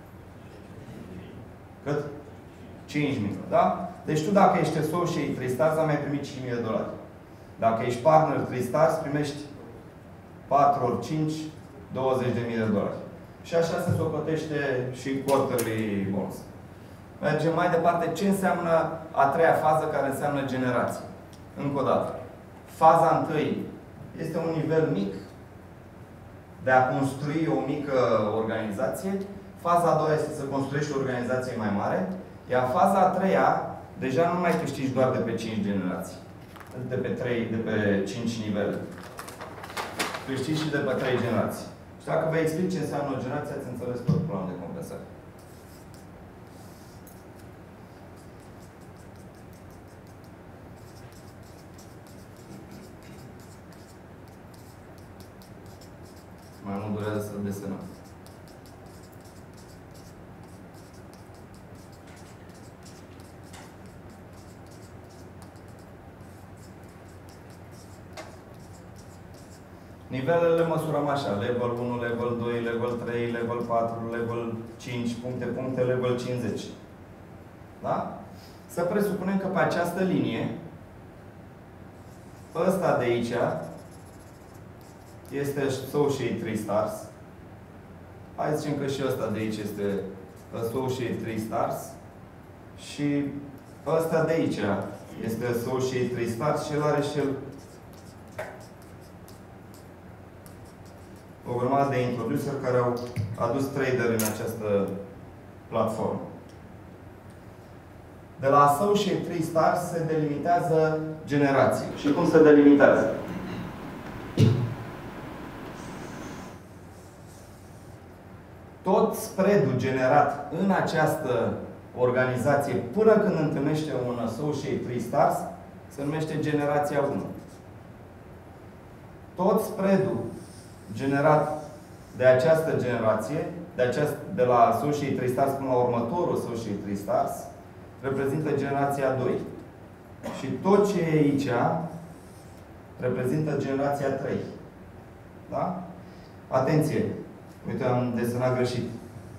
cât? 5.000, da? Deci tu dacă ești Associate 3 Stars, ai mai primit $5.000. Dacă ești Partner 3 Stars, primești 4 ori 5, $20.000. Și așa se socotește și quarterly bonus. Mergem mai departe. Ce înseamnă a treia fază, care înseamnă generație? Încă o dată. Faza întâi este un nivel mic de a construi o mică organizație. Faza a doua este să construiești o organizație mai mare. Iar faza a treia, deja nu mai câștigi doar de pe 5 generații. De pe 5 nivele. Câștigi și de pe 3 generații. Și dacă vă explic ce înseamnă o generație, ați înțeles tot planul de compensare. Mai mult durează să desenăm. Nivelele măsurăm așa. Level 1, level 2, level 3, level 4, level 5, puncte, level 50. Da? Să presupunem că pe această linie, ăsta de aici este Associate 3 Stars. Hai să zicem că și ăsta de aici este Associate 3 Stars. Și ăsta de aici este Associate 3 Stars și el are și el o grămadă de introducer care au adus trader în această platformă. De la Associate 3 Stars se delimitează generații. Și cum se delimitează? Tot spread-ul generat în această organizație până când întâlnește un Associate 3 Stars se numește generația 1. Tot spread-ul generat de această generație, de la Associate 3 Stars până la următorul Associate 3 Stars, reprezintă generația 2. Și tot ce e aici reprezintă generația 3. Da? Atenție! Uite, am desenat greșit.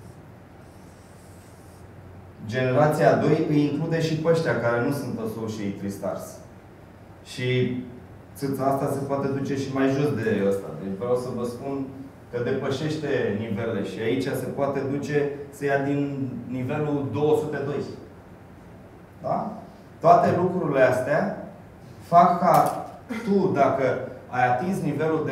Generația 2 îi include și pe ăștia care nu sunt Associate 3 Stars. Și țâța asta se poate duce și mai jos de ăsta. Deci vreau să vă spun că depășește nivelele și aici se poate duce să ia din nivelul 202. Da? Toate lucrurile astea fac ca tu, dacă ai atins nivelul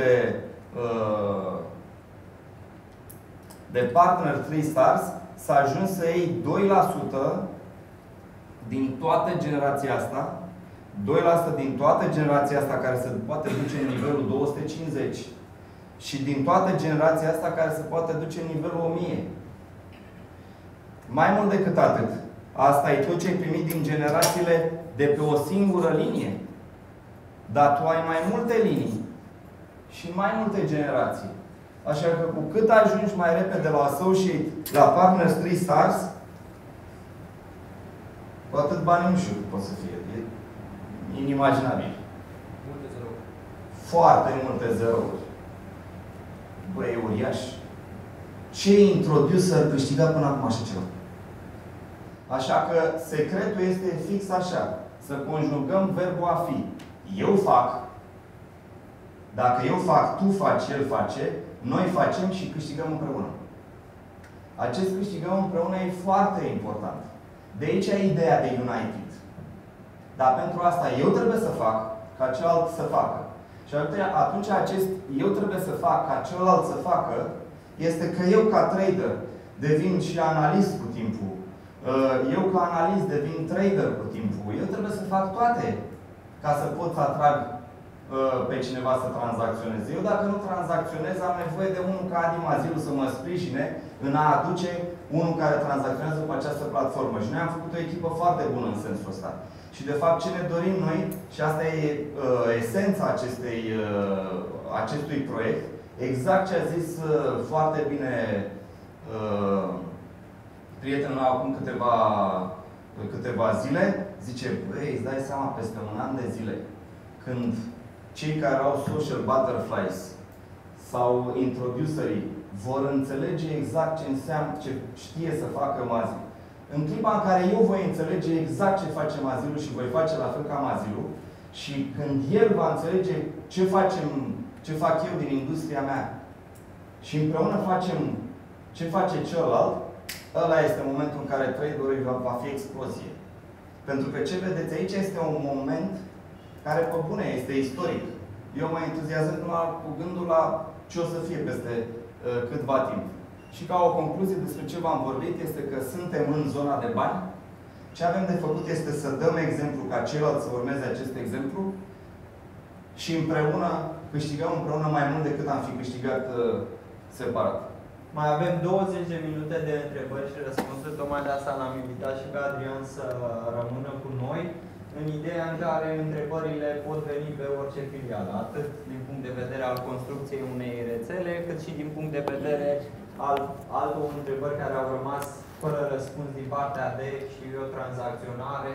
de Partner 3 Stars, să ajungi să iei 2% din toată generația asta, 2% din toată generația asta care se poate duce în nivelul 250 și din toată generația asta care se poate duce în nivelul 1000. Mai mult decât atât, asta e tot ce ai primit din generațiile de pe o singură linie. Dar tu ai mai multe linii și mai multe generații. Așa că cu cât ajungi mai repede la Associate, la Partners 3 Stars, Cu atât bani nu știu cât pot să fie. E inimaginabil. Multe zerouri. Foarte multe zerouri. Bă, e uriaș. Ce introducer câștiga până acum așa ceva? Așa că secretul este fix așa. Să conjugăm verbul a fi. Eu fac. Dacă eu fac, tu faci, el face, noi facem și câștigăm împreună. Acest câștigăm împreună e foarte important. De aici e ideea de United. Dar pentru asta eu trebuie să fac ca celălalt să facă. Și atunci acest eu trebuie să fac ca celălalt să facă este că eu ca trader devin și analist cu timpul. Eu ca analist devin trader cu timpul. Eu trebuie să fac toate ca să pot să atrag pe cineva să tranzacționeze. Eu dacă nu tranzacționez, am nevoie de unul ca Adi Mazilu să mă sprijine în a aduce unul care tranzacționează pe această platformă. Și noi am făcut o echipă foarte bună în sensul ăsta. Și de fapt ce ne dorim noi, și asta e esența acestui proiect, exact ce a zis foarte bine prietenul acum câteva zile, zice, băi, îți dai seama, peste un an de zile, când cei care au social butterflies sau introducerii vor înțelege exact ce înseamnă, ce știe să facă Mazilu. În clipa în care eu voi înțelege exact ce face Mazilu și voi face la fel ca Mazilu, și când el va înțelege ce fac eu din industria mea și împreună facem ce face celălalt, ăla este momentul în care traderul va fi explozie. Pentru că ce vedeți aici este un moment care, pe bune, este istoric. Eu mă entuziasmez numai cu gândul la ce o să fie peste câtva timp. Și ca o concluzie despre ce v-am vorbit este că suntem în zona de bani. Ce avem de făcut este să dăm exemplu ca ceilalți să urmeze acest exemplu și împreună câștigăm împreună mai mult decât am fi câștigat separat. Mai avem 20 de minute de întrebări și răspunsuri. Tocmai de asta l-am invitat și pe Adrian să rămână cu noi, în ideea în care întrebările pot veni pe orice filială, atât din punct de vedere al construcției unei rețele, cât și din punct de vedere al altor întrebări care au rămas fără răspuns din partea de și o tranzacționare,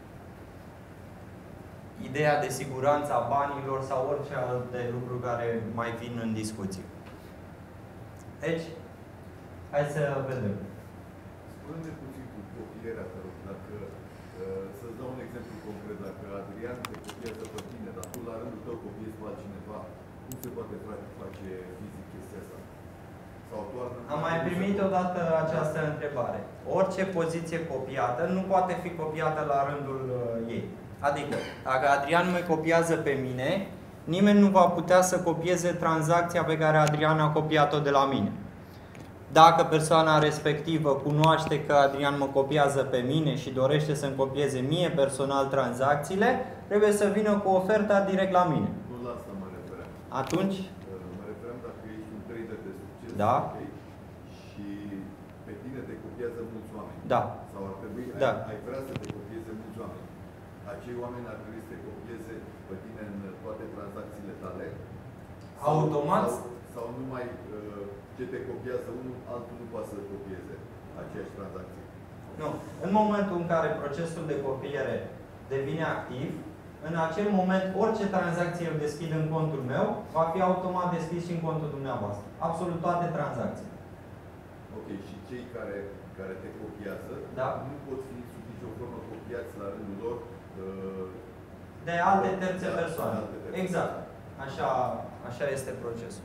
ideea de siguranță a banilor sau orice alte lucruri care mai vin în discuție. Deci, hai să vedem. Spune-ne puțin cu copierea, te rog, dacă, să-ți dau un exemplu concret, dacă Adrian te copiază pe tine, dar tu la rândul tău copiezi pe altcineva, cum se poate face fizic chestia asta? Sau doar... Am mai primit odată această întrebare. Orice poziție copiată nu poate fi copiată la rândul ei. Adică, dacă Adrian mă copiază pe mine, nimeni nu va putea să copieze tranzacția pe care Adrian a copiat-o de la mine. Dacă persoana respectivă cunoaște că Adrian mă copiază pe mine și dorește să-mi copieze mie personal tranzacțiile, trebuie să vină cu oferta direct la mine. Nu la asta mă refeream. Atunci? Mă refeream dacă ești un trader de succes, da, okay, și pe tine te copiază mulți oameni. Da. Sau ar trebui, da, ai vrea să te copieze mulți oameni. Acei oameni ar trebui să te copieze pe tine în toate tranzacțiile tale? Automat? Sau numai ce te copiază unul, altul nu poate să copieze aceeași tranzacție? Nu. În momentul în care procesul de copiere devine activ, în acel moment orice tranzacție eu deschid în contul meu, va fi automat deschis și în contul dumneavoastră. Absolut toate tranzacțiile. Ok. Și cei care te copiază, da, nu pot fi sub nicio formă copiați la rândul lor de alte terțe persoane. Exact. Așa este procesul.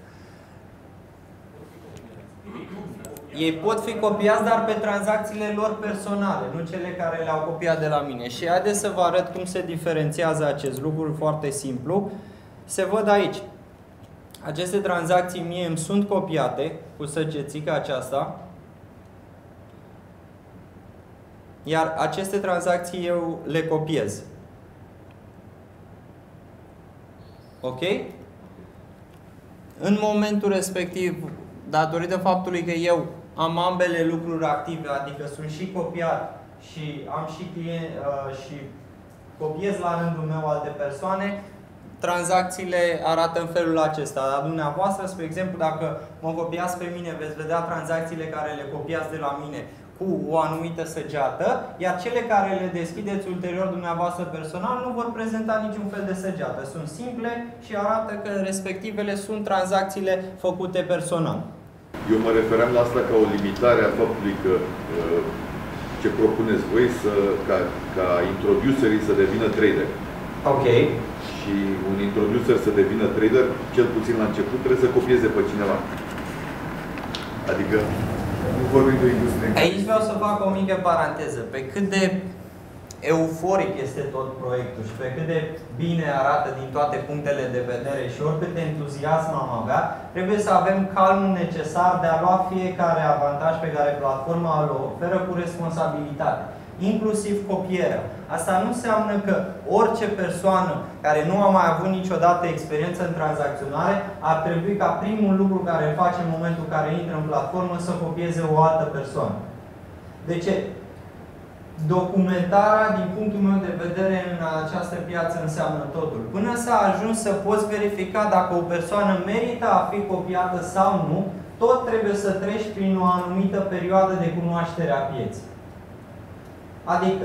Ei pot fi copiați, dar pe tranzacțiile lor personale, nu cele care le-au copiat de la mine. Și haideți să vă arăt cum se diferențiază acest lucru, foarte simplu. Se văd aici. Aceste tranzacții mie îmi sunt copiate cu săgețica aceasta. Iar aceste tranzacții eu le copiez. Ok? În momentul respectiv, datorită faptului că eu am ambele lucruri active, adică sunt și copiat și am și client și copiez la rândul meu alte persoane, tranzacțiile arată în felul acesta. La dumneavoastră, spre exemplu, dacă mă copiați pe mine, veți vedea tranzacțiile care le copiați de la mine cu o anumită săgeată, iar cele care le deschideți ulterior dumneavoastră personal nu vor prezenta niciun fel de săgeată. Sunt simple și arată că respectivele sunt tranzacțiile făcute personal. Eu mă refeream la asta ca o limitare a faptului că ce propuneți voi ca introducerii să devină trader. Ok. Și un introducer să devină trader, cel puțin la început, trebuie să copieze pe cineva. Adică nu vorbim de o industrie. Aici vreau să fac o mică paranteză. Pe cât de euforic este tot proiectul și pe cât de bine arată din toate punctele de vedere și oricât de entuziasm am avea, trebuie să avem calmul necesar de a lua fiecare avantaj pe care platforma îl oferă cu responsabilitate, inclusiv copierea. Asta nu înseamnă că orice persoană care nu a mai avut niciodată experiență în tranzacționare ar trebui ca primul lucru care îl face în momentul în care intră în platformă să copieze o altă persoană. De ce? Documentarea, din punctul meu de vedere, în această piață înseamnă totul. Până s-a ajuns să poți verifica dacă o persoană merită a fi copiată sau nu, tot trebuie să treci prin o anumită perioadă de cunoaștere a pieței. Adică,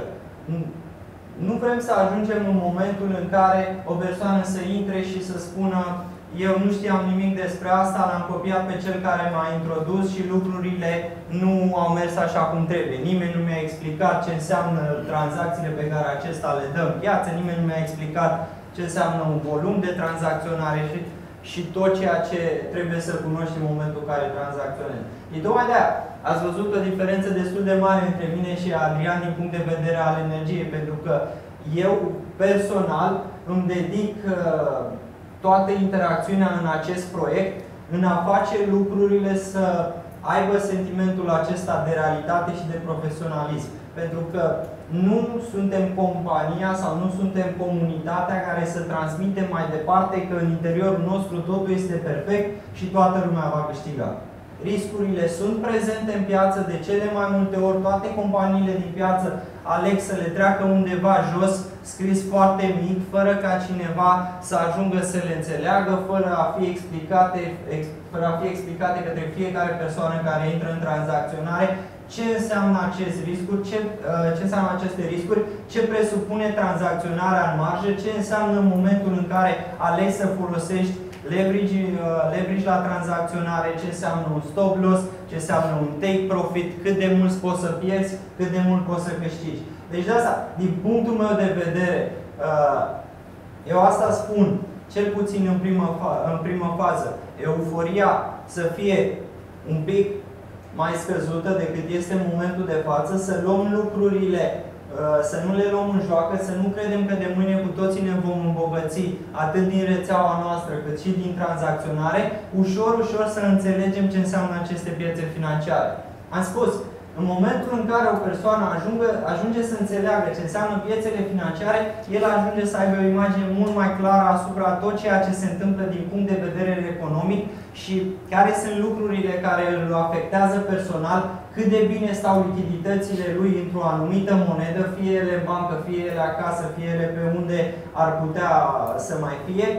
nu vrem să ajungem în momentul în care o persoană să intre și să spună eu nu știam nimic despre asta, l-am copiat pe cel care m-a introdus și lucrurile nu au mers așa cum trebuie. Nimeni nu mi-a explicat ce înseamnă tranzacțiile pe care acesta le dă în piață, nimeni nu mi-a explicat ce înseamnă un volum de tranzacționare și tot ceea ce trebuie să cunoști în momentul în care tranzacționezi. E tocmai de-aia ați văzut o diferență destul de mare între mine și Adrian din punct de vedere al energiei, pentru că eu personal îmi dedic toată interacțiunea în acest proiect, în a face lucrurile să aibă sentimentul acesta de realitate și de profesionalism. Pentru că nu suntem compania sau nu suntem comunitatea care să transmitem mai departe că în interiorul nostru totul este perfect și toată lumea va câștiga. Riscurile sunt prezente în piață, de cele mai multe ori toate companiile din piață aleg să le treacă undeva jos, scris foarte mic, fără ca cineva să ajungă să le înțeleagă, fără a fi explicate către fiecare persoană care intră în tranzacționare ce înseamnă acest riscuri, ce înseamnă aceste riscuri, ce presupune tranzacționarea în marjă, ce înseamnă în momentul în care alegi să folosești leverage la tranzacționare, ce înseamnă un stop loss, ce înseamnă un take profit, cât de mult poți să pierzi, cât de mult poți să câștigi. Deci de asta, din punctul meu de vedere, eu asta spun, cel puțin în primă fază, euforia să fie un pic mai scăzută decât este în momentul de față, să luăm lucrurile, să nu le luăm în joacă, să nu credem că de mâine cu toții ne vom îmbogăți atât din rețeaua noastră cât și din tranzacționare, ușor, ușor să înțelegem ce înseamnă aceste piețe financiare. Am spus, în momentul în care o persoană ajunge să înțeleagă ce înseamnă piețele financiare, el ajunge să aibă o imagine mult mai clară asupra tot ceea ce se întâmplă din punct de vedere economic și care sunt lucrurile care îl afectează personal, cât de bine stau lichiditățile lui într-o anumită monedă, fie ele în bancă, fie ele acasă, fie ele pe unde ar putea să mai fie,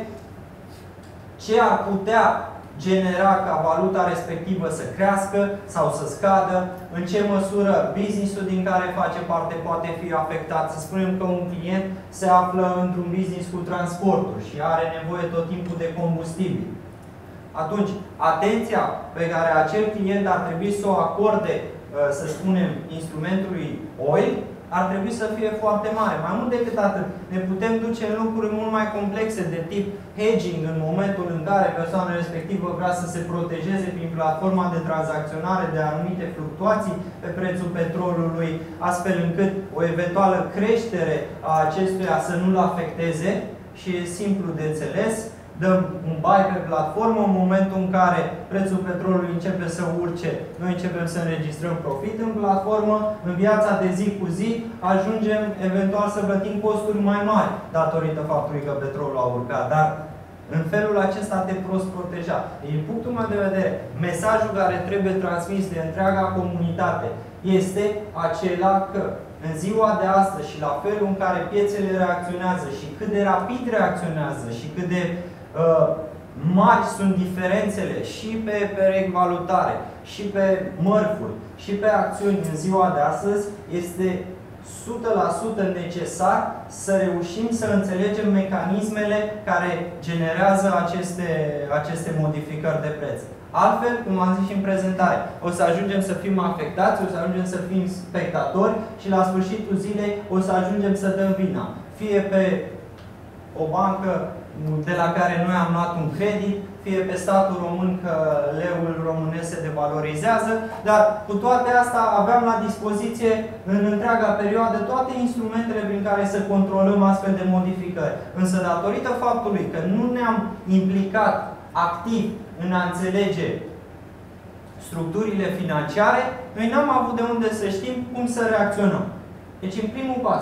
ce ar putea genera ca valuta respectivă să crească sau să scadă, în ce măsură business-ul din care face parte poate fi afectat. Să spunem că un client se află într-un business cu transportul și are nevoie tot timpul de combustibil. Atunci, atenția pe care acel client ar trebui să o acorde, să spunem, instrumentului oil, ar trebui să fie foarte mare. Mai mult decât atât, ne putem duce în lucruri mult mai complexe de tip hedging în momentul în care persoana respectivă vrea să se protejeze prin platforma de tranzacționare de anumite fluctuații pe prețul petrolului, astfel încât o eventuală creștere a acestuia să nu-l afecteze și e simplu de înțeles. Dăm un buy pe platformă, în momentul în care prețul petrolului începe să urce, noi începem să înregistrăm profit în platformă, în viața de zi cu zi ajungem eventual să plătim costuri mai mari datorită faptului că petrolul a urcat, dar în felul acesta te poți proteja. Din punctul meu de vedere, mesajul care trebuie transmis de întreaga comunitate este acela că în ziua de astăzi și la felul în care piețele reacționează și cât de rapid reacționează și cât de mari sunt diferențele și pe perec valutare, și pe mărfuri, și pe acțiuni în ziua de astăzi, este 100% necesar să reușim să înțelegem mecanismele care generează aceste modificări de preț. Altfel, cum am zis și în prezentare, o să ajungem să fim afectați, o să ajungem să fim spectatori și la sfârșitul zilei o să ajungem să dăm vina. Fie pe o bancă de la care noi am luat un credit, fie pe statul român că leul românesc se devalorizează, dar cu toate astea aveam la dispoziție în întreaga perioadă toate instrumentele prin care să controlăm astfel de modificări. Însă datorită faptului că nu ne-am implicat activ în a înțelege structurile financiare, noi n-am avut de unde să știm cum să reacționăm. Deci, în primul pas,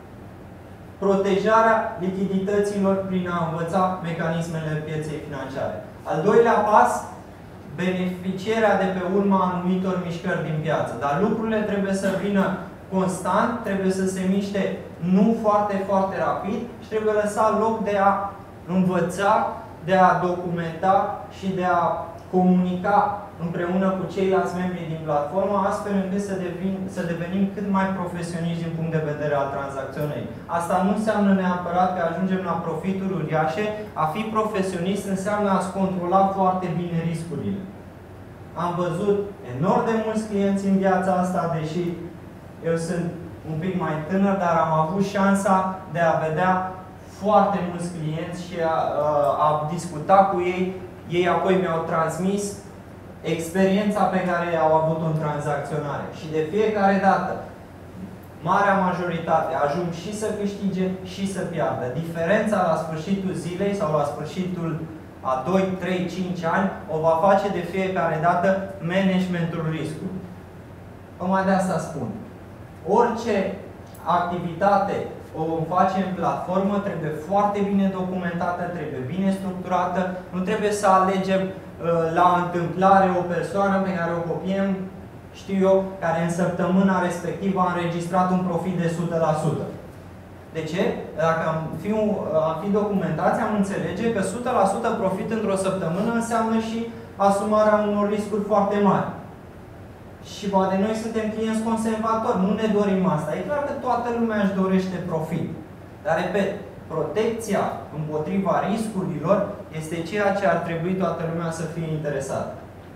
protejarea lichidităților prin a învăța mecanismele pieței financiare. Al doilea pas, beneficierea de pe urma anumitor mișcări din piață. Dar lucrurile trebuie să vină constant, trebuie să se miște nu foarte, foarte rapid și trebuie lăsat loc de a învăța, de a documenta și de a comunica împreună cu ceilalți membri din platformă, astfel încât să devenim cât mai profesioniști din punct de vedere al tranzacționării. Asta nu înseamnă neapărat că ajungem la profituri uriașe. A fi profesionist înseamnă a-ți controla foarte bine riscurile. Am văzut enorm de mulți clienți în viața asta, deși eu sunt un pic mai tânăr, dar am avut șansa de a vedea foarte mulți clienți și a discuta cu ei. Ei apoi mi-au transmis experiența pe care au avut-o în tranzacționare. Și de fiecare dată, marea majoritate ajung și să câștige și să piardă. Diferența la sfârșitul zilei sau la sfârșitul a 2, 3, 5 ani o va face de fiecare dată managementul riscului. Tocmai de asta spun. Orice activitate o vom face în platformă, trebuie foarte bine documentată, trebuie bine structurată, nu trebuie să alegem la întâmplare o persoană pe care o copiem, știu eu, care în săptămâna respectivă a înregistrat un profit de 100%. De ce? Dacă am fi documentați, am înțelege că 100% profit într-o săptămână înseamnă și asumarea unor riscuri foarte mari. Și poate noi suntem clienți conservatori, nu ne dorim asta. E clar că toată lumea își dorește profit. Dar, repet, protecția împotriva riscurilor este ceea ce ar trebui toată lumea să fie interesată.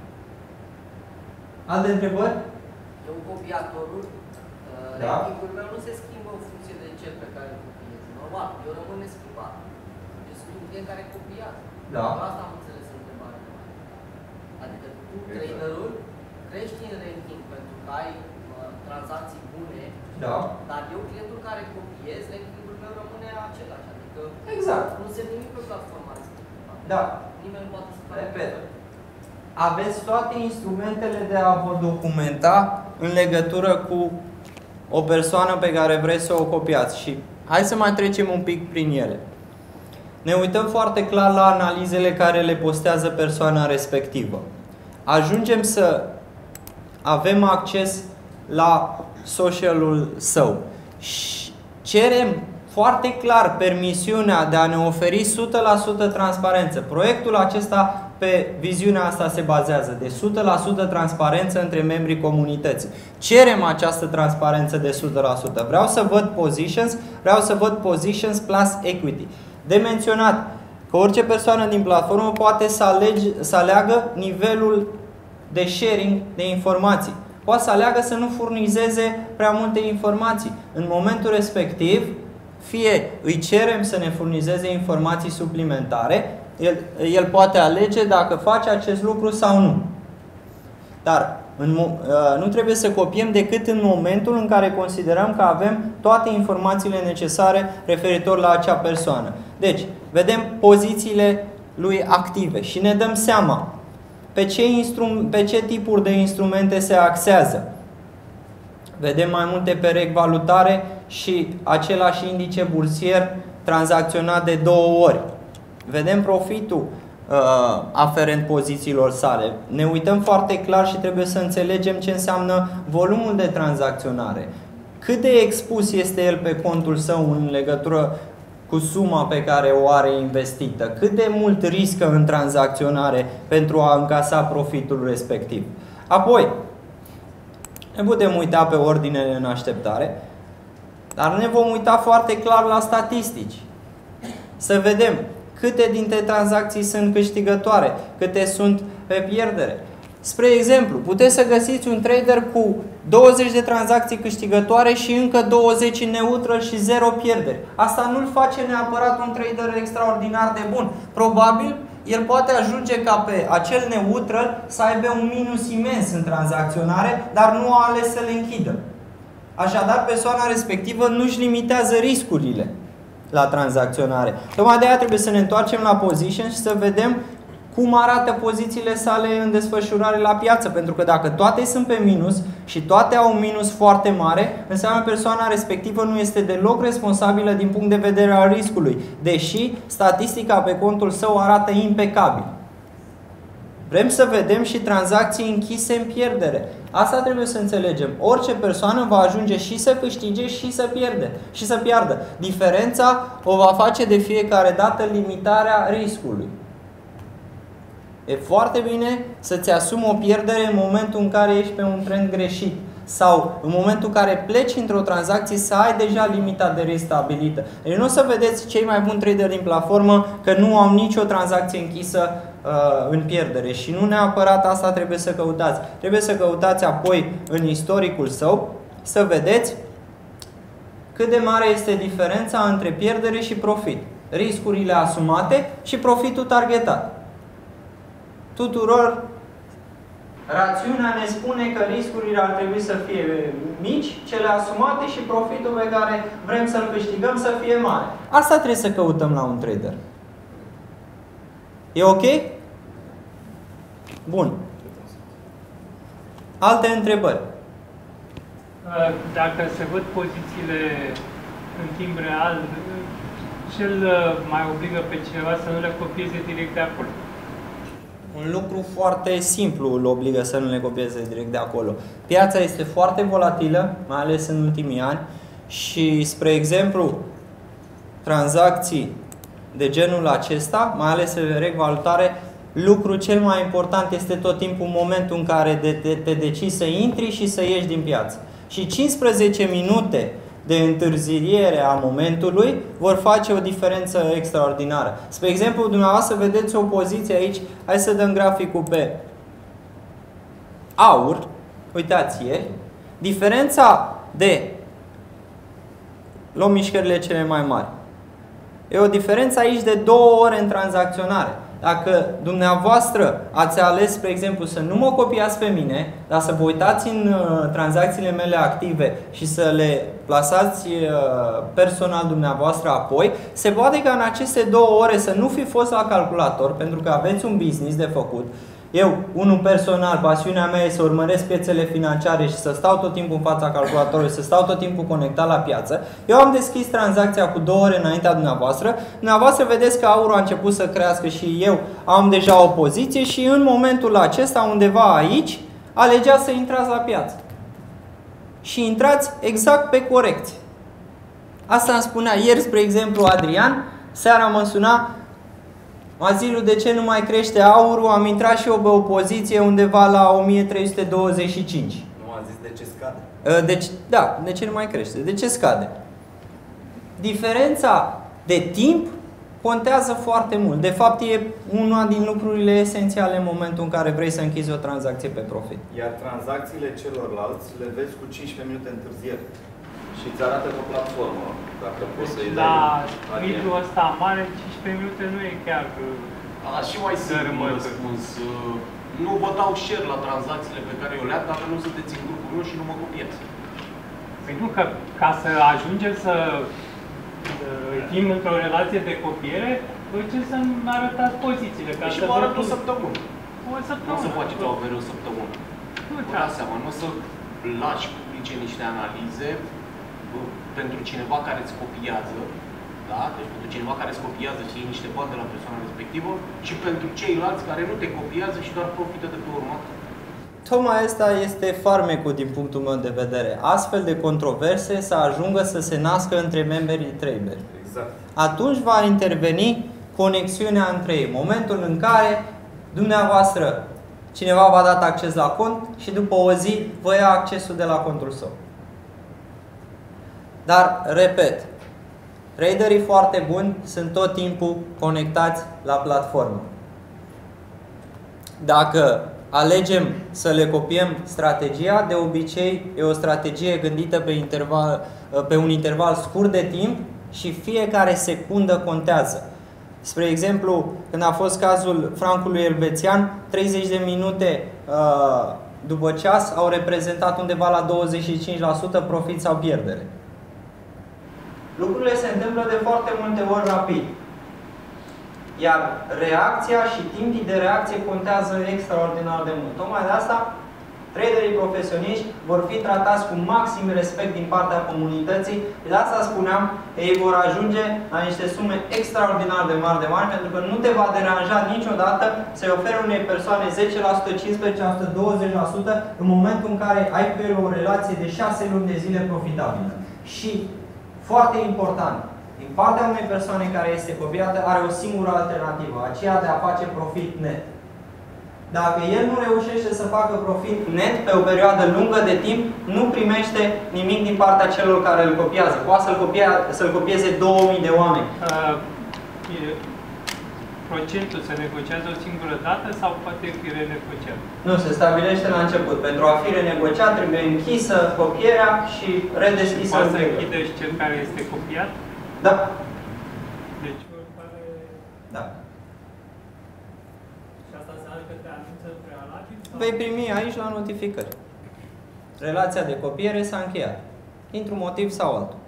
Alte întrebări? Eu, copiatorul, ratingul meu nu se schimbă în funcție de cel pe care îl copiez. Normal, eu rămân neschimbat. Deci sunt un client care copiază. Da. Asta am înțeles întrebarea. Adică tu, traderul, crești în ranking pentru că ai tranzacții bune, da. Dar eu, clientul care copiez, rankingul meu rămâne același. Adică exact. nu se nimic pe platforma respectivă. Da. Nimeni nu poate să facă. Repet. Aveți toate instrumentele de a vă documenta în legătură cu o persoană pe care vreți să o copiați. Și hai să mai trecem un pic prin ele. Ne uităm foarte clar la analizele care le postează persoana respectivă. Ajungem să avem acces la socialul său și cerem foarte clar permisiunea de a ne oferi 100% transparență. Proiectul acesta, pe viziunea asta se bazează, de 100% transparență între membrii comunității. Cerem această transparență de 100%. Vreau să văd positions plus equity. De menționat că orice persoană din platformă poate să aleagă nivelul de sharing de informații. Poate să aleagă să nu furnizeze prea multe informații. În momentul respectiv, fie îi cerem să ne furnizeze informații suplimentare, el poate alege dacă face acest lucru sau nu. Dar nu trebuie să copiem decât în momentul în care considerăm că avem toate informațiile necesare referitor la acea persoană. Deci, vedem pozițiile lui active și ne dăm seama pe ce tipuri de instrumente se axează. Vedem mai multe perec valutare și același indice bursier tranzacționat de 2 ori. Vedem profitul aferent pozițiilor sale. Ne uităm foarte clar și trebuie să înțelegem ce înseamnă volumul de tranzacționare. Cât de expus este el pe contul său în legătură cu suma pe care o are investită? Cât de mult riscă în tranzacționare pentru a încasa profitul respectiv? Apoi, ne putem uita pe ordinele în așteptare, dar ne vom uita foarte clar la statistici. Să vedem câte dintre tranzacții sunt câștigătoare, câte sunt pe pierdere. Spre exemplu, puteți să găsiți un trader cu 20 de tranzacții câștigătoare și încă 20 în neutră și 0 pierderi. Asta nu-l face neapărat un trader extraordinar de bun. Probabil el poate ajunge ca pe acel neutră să aibă un minus imens în tranzacționare, dar nu a ales să le închidă. Așadar, persoana respectivă nu-și limitează riscurile la tranzacționare. Tocmai de aia trebuie să ne întoarcem la position și să vedem cum arată pozițiile sale în desfășurare la piață. Pentru că dacă toate sunt pe minus și toate au un minus foarte mare, înseamnă că persoana respectivă nu este deloc responsabilă din punct de vedere al riscului, deși statistica pe contul său arată impecabil. Vrem să vedem și tranzacții închise în pierdere. Asta trebuie să înțelegem. Orice persoană va ajunge și să câștige și să piardă. Diferența o va face de fiecare dată limitarea riscului. E foarte bine să-ți asumi o pierdere în momentul în care ești pe un trend greșit. Sau în momentul în care pleci într-o tranzacție să ai deja limita de risc stabilită. Deci nu o să vedeți cei mai buni trader din platformă că nu au nicio tranzacție închisă în pierdere. Și nu neapărat asta trebuie să căutați. Trebuie să căutați apoi în istoricul său să vedeți cât de mare este diferența între pierdere și profit. Riscurile asumate și profitul targetat. Tuturor, rațiunea ne spune că riscurile ar trebui să fie mici, cele asumate, și profitul pe care vrem să-l câștigăm să fie mare. Asta trebuie să căutăm la un trader. E ok? Bun. Alte întrebări? Dacă se văd pozițiile în timp real, ce mai obligă pe cineva să nu le copieze direct de acolo? Un lucru foarte simplu îl obligă să nu le copieze direct de acolo. Piața este foarte volatilă, mai ales în ultimii ani, și, spre exemplu, tranzacții de genul acesta, mai ales în reg valutare, lucrul cel mai important este tot timpul momentul în care te decizi să intri și să ieși din piață. Și 15 minute de întârziere a momentului vor face o diferență extraordinară. Spre exemplu, dumneavoastră vedeți o poziție aici, hai să dăm graficul pe aur, uitați ieri, diferența de, luăm mișcările cele mai mari, e o diferență aici de 2 ore în tranzacționare. Dacă dumneavoastră ați ales, spre exemplu, să nu mă copiați pe mine, dar să vă uitați în tranzacțiile mele active și să le plasați personal dumneavoastră apoi, se poate ca în aceste 2 ore să nu fi fost la calculator, pentru că aveți un business de făcut. Eu, unul personal, pasiunea mea e să urmăresc piețele financiare și să stau tot timpul în fața calculatorului, să stau tot timpul conectat la piață. Eu am deschis tranzacția cu 2 ore înaintea dumneavoastră. Dumneavoastră vedeți că aurul a început să crească și eu am deja o poziție și în momentul acesta, undeva aici, alegeați să intrați la piață. Și intrați exact pe corecție. Asta îmi spunea ieri, spre exemplu, Adrian. Seara mă suna: Mazilu, de ce nu mai crește aurul? Am intrat și eu pe o poziție undeva la 1325. Nu am zis de ce scade. Deci, da, de ce nu mai crește? De ce scade? Diferența de timp contează foarte mult. De fapt, e una din lucrurile esențiale în momentul în care vrei să închizi o tranzacție pe profit. Iar tranzacțiile celorlalți le vezi cu 15 minute întârziere. Și îți arată pe platformă, dacă poți să-i dai. Da, mitul ăsta mare, 15 minute nu e chiar că... Și mai simplu răspuns. Nu vă dau share la tranzacțiile pe care eu le-am dacă nu sunteți în grupul meu și nu mă copiați. Păi nu, că ca să ajungem să fim într-o relație de copiere, ce să-mi arătați pozițiile. Ca Și mă arăt o săptămână. O săptămână. Nu se face o avere o săptămână. Nu, vă dați seama, nu o să lași publice niște analize pentru cineva care îți copiază, da? Deci pentru cineva care îți copiază și iei niște bani de la persoana respectivă, și pentru ceilalți care nu te copiază și doar profită de pe urmă. Tocmai asta este farmecul din punctul meu de vedere. Astfel de controverse să ajungă să se nască între membrii Trader. Exact. Exact. Atunci va interveni conexiunea între ei. Momentul în care dumneavoastră, cineva v-a dat acces la cont și după o zi vă ia accesul de la contul său. Dar, repet, traderii foarte buni sunt tot timpul conectați la platformă. Dacă alegem să le copiem strategia, de obicei e o strategie gândită pe un interval scurt de timp și fiecare secundă contează. Spre exemplu, când a fost cazul francului elvețian, 30 de minute după ceas au reprezentat undeva la 25% profit sau pierdere. Lucrurile se întâmplă de foarte multe ori rapid. Iar reacția și timpii de reacție contează extraordinar de mult. Tocmai de asta, traderii profesioniști vor fi tratați cu maxim respect din partea comunității. De asta spuneam că ei vor ajunge la niște sume extraordinar de mari, pentru că nu te va deranja niciodată să-i oferi unei persoane 10%, 15%, 20% în momentul în care ai cu el o relație de 6 luni de zile profitabilă. Și, foarte important, din partea unei persoane care este copiată, are o singură alternativă, aceea de a face profit net. Dacă el nu reușește să facă profit net pe o perioadă lungă de timp, nu primește nimic din partea celor care îl copiază. Poate să-l copieze 2000 de oameni. Procentul se negociază o singură dată sau poate fi renegociat? Nu, se stabilește la început. Pentru a fi renegociat trebuie închisă copierea și redeschisă. Poate să închide și cel care este copiat? Da. Deci, pare... Da. Și asta înseamnă că te anunță prealabil? Vei primi aici la notificări. Relația de copiere s-a încheiat. Dintr-un motiv sau altul.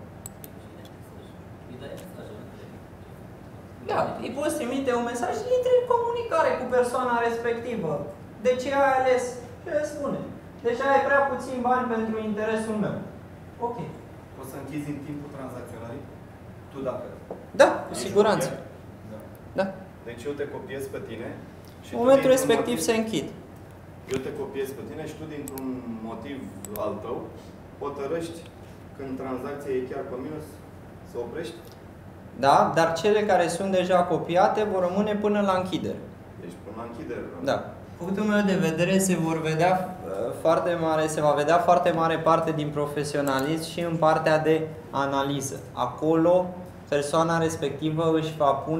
Da, îi poți trimite un mesaj și intri în comunicare cu persoana respectivă. De ce ai ales? Ce le spune? Deci ai prea puțin bani pentru interesul meu. Ok. Poți să închizi în timpul tranzacționării? Tu dacă... Da, cu siguranță. Da. Da. Deci eu te copiez pe tine și în momentul respectiv se închid. Eu te copiez pe tine și tu dintr-un motiv al tău hotărăști când tranzacția e chiar pe minus să oprești? Da, dar cele care sunt deja copiate vor rămâne până la închidere. Deci până la închidere. Da. Punctul meu de vedere se va vedea foarte mare parte din profesionalism și în partea de analiză. Acolo persoana respectivă își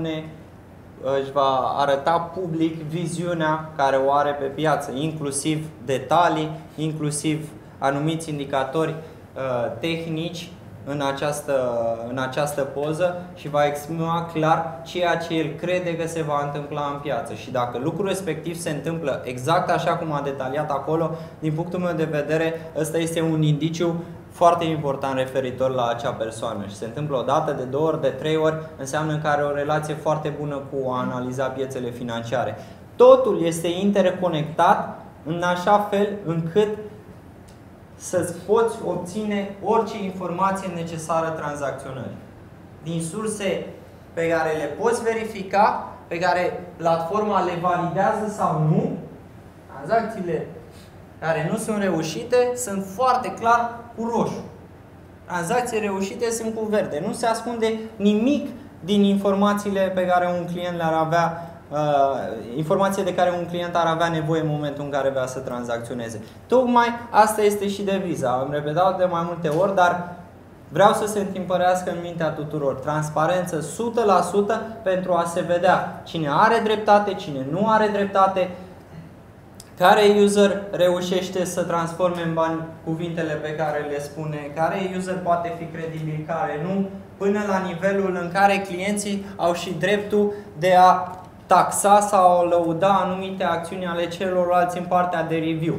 va arăta public viziunea care o are pe piață, inclusiv detalii, inclusiv anumiți indicatori tehnici în această poză și va exprima clar ceea ce el crede că se va întâmpla în piață. Și dacă lucrul respectiv se întâmplă exact așa cum a detaliat acolo, din punctul meu de vedere, ăsta este un indiciu foarte important referitor la acea persoană. Și se întâmplă o dată, de 2 ori, de 3 ori, înseamnă că are o relație foarte bună cu a analiza piețele financiare. Totul este interconectat în așa fel încât să-ți poți obține orice informație necesară tranzacționării. Din surse pe care le poți verifica, pe care platforma le validează sau nu, tranzacțiile care nu sunt reușite sunt foarte clar cu roșu. Tranzacții reușite sunt cu verde. Nu se ascunde nimic din informațiile pe care un client le-ar avea, informație de care un client ar avea nevoie în momentul în care vrea să tranzacționeze. Tocmai asta este și deviza. Am repetat de mai multe ori, dar vreau să se întimpărească în mintea tuturor. Transparență 100% pentru a se vedea cine are dreptate, cine nu are dreptate, care user reușește să transforme în bani cuvintele pe care le spune, care user poate fi credibil, care nu, până la nivelul în care clienții au și dreptul de a taxa sau lăuda anumite acțiuni ale celorlalți în partea de review.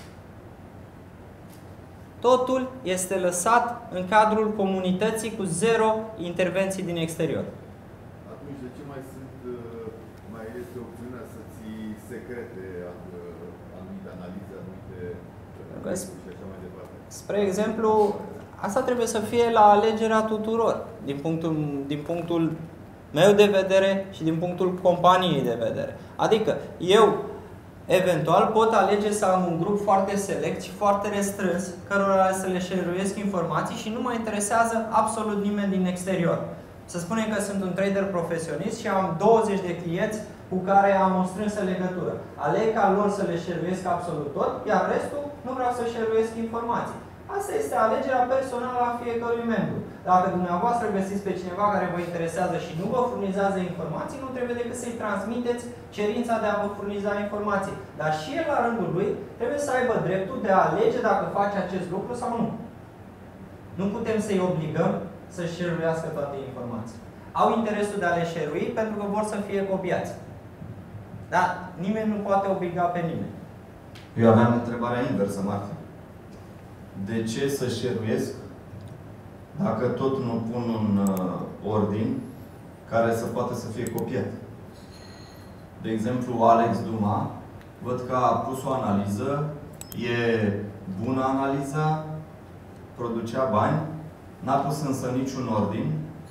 Totul este lăsat în cadrul comunității cu 0 intervenții din exterior. Atunci de ce mai este opțiunea să ții secrete anumite analize, anumite și așa mai departe? Spre exemplu, asta trebuie să fie la alegerea tuturor, din punctul meu de vedere și din punctul companiei de vedere. Adică eu eventual pot alege să am un grup foarte select și foarte restrâns, cărora să le share-uiesc informații și nu mă interesează absolut nimeni din exterior. Să spunem că sunt un trader profesionist și am 20 de clienți cu care am o strânsă legătură. Aleg ca lor să le share-uiesc absolut tot, iar restul nu vreau să share-uiesc informații. Asta este alegerea personală a fiecărui membru. Dacă dumneavoastră găsiți pe cineva care vă interesează și nu vă furnizează informații, nu trebuie decât să-i transmiteți cerința de a vă furniza informații. Dar și el, la rândul lui, trebuie să aibă dreptul de a alege dacă face acest lucru sau nu. Nu putem să-i obligăm să share-uiască toate informații. Au interesul de a le share-ui pentru că vor să fie copiați. Dar nimeni nu poate obliga pe nimeni. Eu aveam întrebarea inversă, Martin. De ce să share-uiesc dacă tot nu pun un ordin care să poată să fie copiat? De exemplu, Alex Duma, văd că a pus o analiză, e bună analiza, producea bani, n-a pus însă niciun ordin,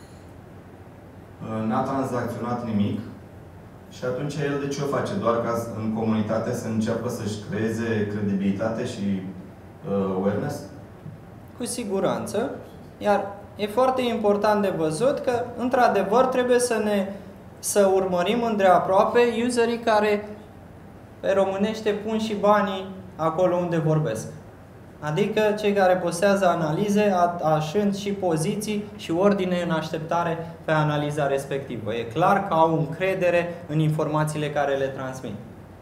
n-a tranzacționat nimic și atunci el de ce o face? Doar ca în comunitate să înceapă să-și creeze credibilitate și awareness? Cu siguranță. Iar e foarte important de văzut că, într-adevăr, trebuie să urmărim îndeaproape userii care, pe românește, pun și banii acolo unde vorbesc. Adică cei care postează analize, așând și poziții și ordine în așteptare pe analiza respectivă. E clar că au încredere în informațiile care le transmit.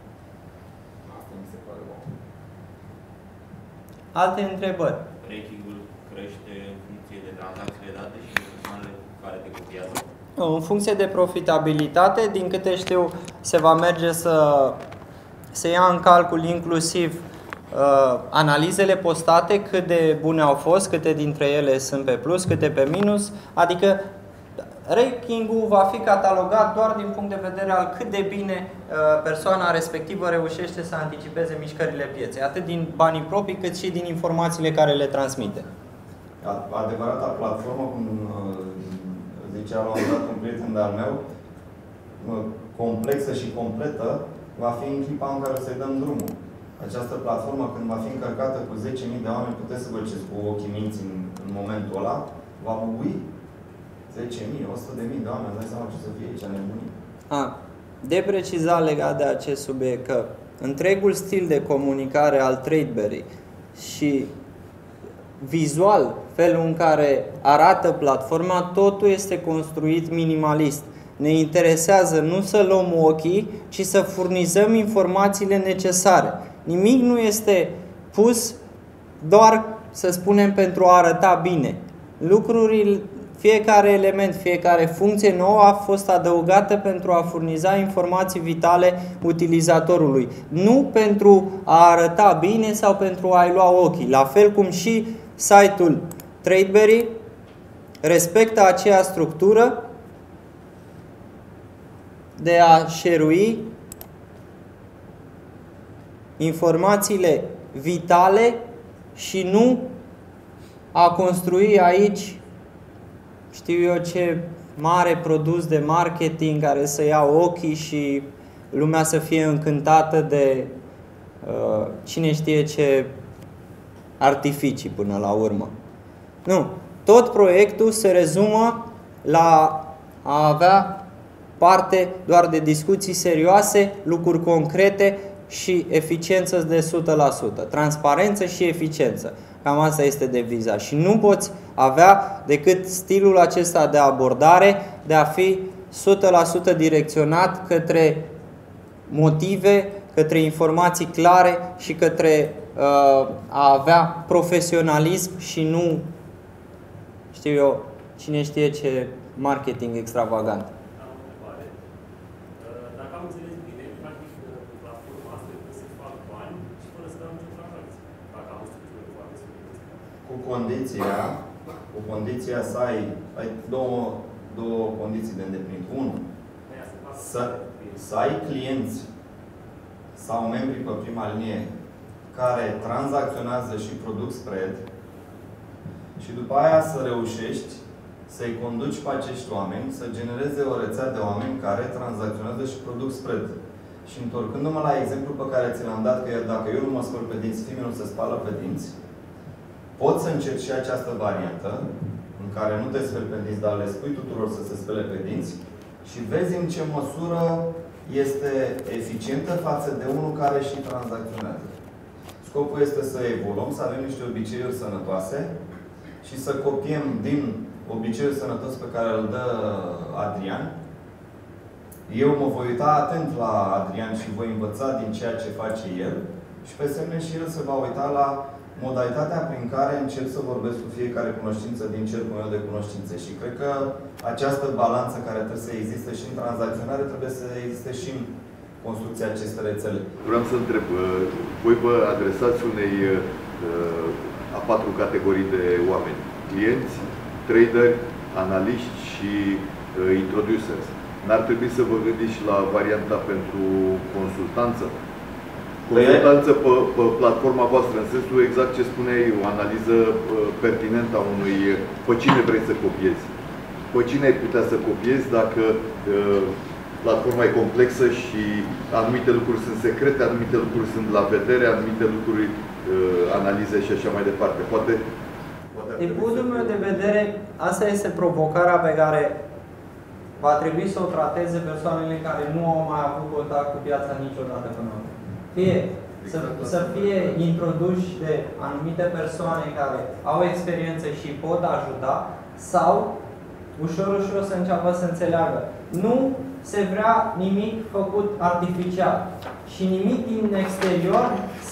Alte întrebări? Ratingul crește în funcție de tranzacțiile date și de persoanele care te copiază? În funcție de profitabilitate, din câte știu, se va merge să se ia în calcul inclusiv analizele postate, cât de bune au fost, câte dintre ele sunt pe plus, câte pe minus, adică ranking-ul va fi catalogat doar din punct de vedere al cât de bine persoana respectivă reușește să anticipeze mișcările pieței, atât din banii proprii, cât și din informațiile care le transmite. Adevărata platformă, cum zicea la un dat un prieten de-al meu, complexă și completă, va fi în clipa în care să-i dăm drumul. Această platformă, când va fi încărcată cu 10.000 de oameni, puteți să vă duceți cu ochii minții în momentul ăla, va bubui. 10.000, 100.000 de oameni, îți dai seama ce să fie aici, nebunii. De precizat legat de acest subiect că întregul stil de comunicare al TradeBerry și vizual, felul în care arată platforma, totul este construit minimalist. Ne interesează nu să luăm ochii, ci să furnizăm informațiile necesare. Nimic nu este pus doar, să spunem, pentru a arăta bine. Lucrurile, fiecare element, fiecare funcție nouă a fost adăugată pentru a furniza informații vitale utilizatorului. Nu pentru a arăta bine sau pentru a-i lua ochii. La fel cum și site-ul TradeBerry respectă aceea structură de a share-ui informațiile vitale și nu a construi aici, știu eu ce, mare produs de marketing care să ia ochii și lumea să fie încântată de cine știe ce artificii până la urmă. Nu. Tot proiectul se rezumă la a avea parte doar de discuții serioase, lucruri concrete și eficiență de 100%. Transparență și eficiență. Cam asta este deviza. Și nu poți avea decât stilul acesta de abordare de a fi 100% direcționat către motive, către informații clare și către a avea profesionalism și nu, știu eu, cine știe ce marketing extravagant. Dacă am înțeles bine, practic, platforma asta trebuie să fac bani și fără să dau nicio tranzacție. Dacă am o structură foarte solidă. Cu condiția să ai două condiții de îndeplinit. Unu, să ai clienți sau membri pe prima linie care tranzacționează și produc spread și după aia să reușești să-i conduci pe acești oameni, să genereze o rețea de oameni care tranzacționează și produc spread. Și întorcându-mă la exemplu pe care ți l-am dat, că dacă eu nu mă spăl pe dinți, Fimi nu se spală pe dinți, pot să încerc și această variantă, în care nu te speli pe dinți, dar le spui tuturor să se spele pe dinți și vezi în ce măsură este eficientă față de unul care și tranzacționează. Scopul este să evoluăm, să avem niște obiceiuri sănătoase și să copiem din obiceiul sănătos pe care îl dă Adrian. Eu mă voi uita atent la Adrian și voi învăța din ceea ce face el și pe semne și el se va uita la modalitatea prin care încerc să vorbesc cu fiecare cunoștință din cercul meu de cunoștințe. Și cred că această balanță care trebuie să existe și în tranzacționare trebuie să existe și în construcția acestei rețele. Vreau să întreb, voi vă adresați unei a 4 categorii de oameni. Clienți, traderi, analiști și introducers. N-ar trebui să vă gândiți și la varianta pentru consultanță? Consultanță pe platforma voastră, în sensul exact ce spuneai, o analiză pertinentă a unui, pe cine vrei să copiezi. Pe cine ai putea să copiezi dacă platforma e complexă și anumite lucruri sunt secrete, anumite lucruri sunt la vedere, anumite lucruri analize și așa mai departe. Poate din punctul meu de vedere, asta este provocarea pe care va trebui să o trateze persoanele care nu au mai avut contact cu piața niciodată până acum. Fie să fie introduși de anumite persoane care au experiență și pot ajuta, sau ușor, ușor să înceapă să înțeleagă. Nu se vrea nimic făcut artificial și nimic din exterior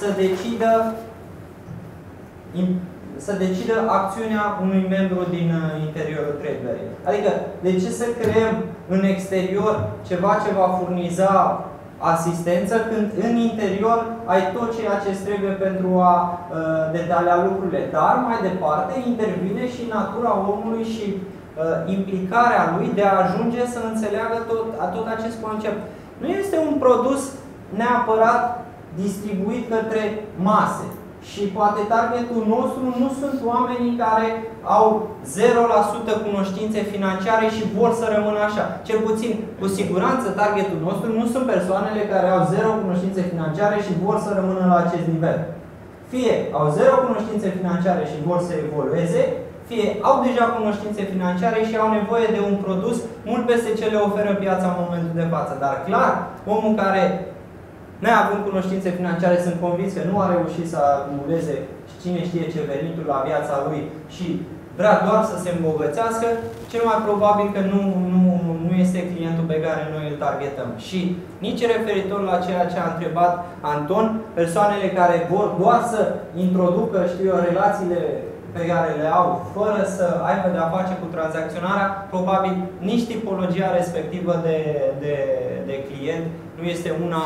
să decidă acțiunea unui membru din interiorul traderii. Adică, de ce să creăm în exterior ceva ce va furniza asistență, când în interior ai tot ceea ce trebuie pentru a detalia lucrurile. Dar, mai departe, intervine și natura omului și implicarea lui de a ajunge să înțeleagă tot acest concept. Nu este un produs neapărat distribuit către mase. Și poate targetul nostru nu sunt oamenii care au 0% cunoștințe financiare și vor să rămână așa. Cel puțin, cu siguranță, targetul nostru nu sunt persoanele care au 0 cunoștințe financiare și vor să rămână la acest nivel. Fie au 0 cunoștințe financiare și vor să evolueze, fie au deja cunoștințe financiare și au nevoie de un produs mult peste ce le oferă piața în momentul de față. Dar clar, omul care, neavând cunoștințe financiare, sunt convins că nu a reușit să acumuleze cine știe ce venituri la viața lui și vrea doar să se îmbogățească, cel mai probabil că nu este clientul pe care noi îl targetăm. Și nici referitor la ceea ce a întrebat Anton, persoanele care vor doar să introducă, știu eu, relațiile pe care le au, fără să aibă de-a face cu tranzacționarea, probabil nici tipologia respectivă de client nu este una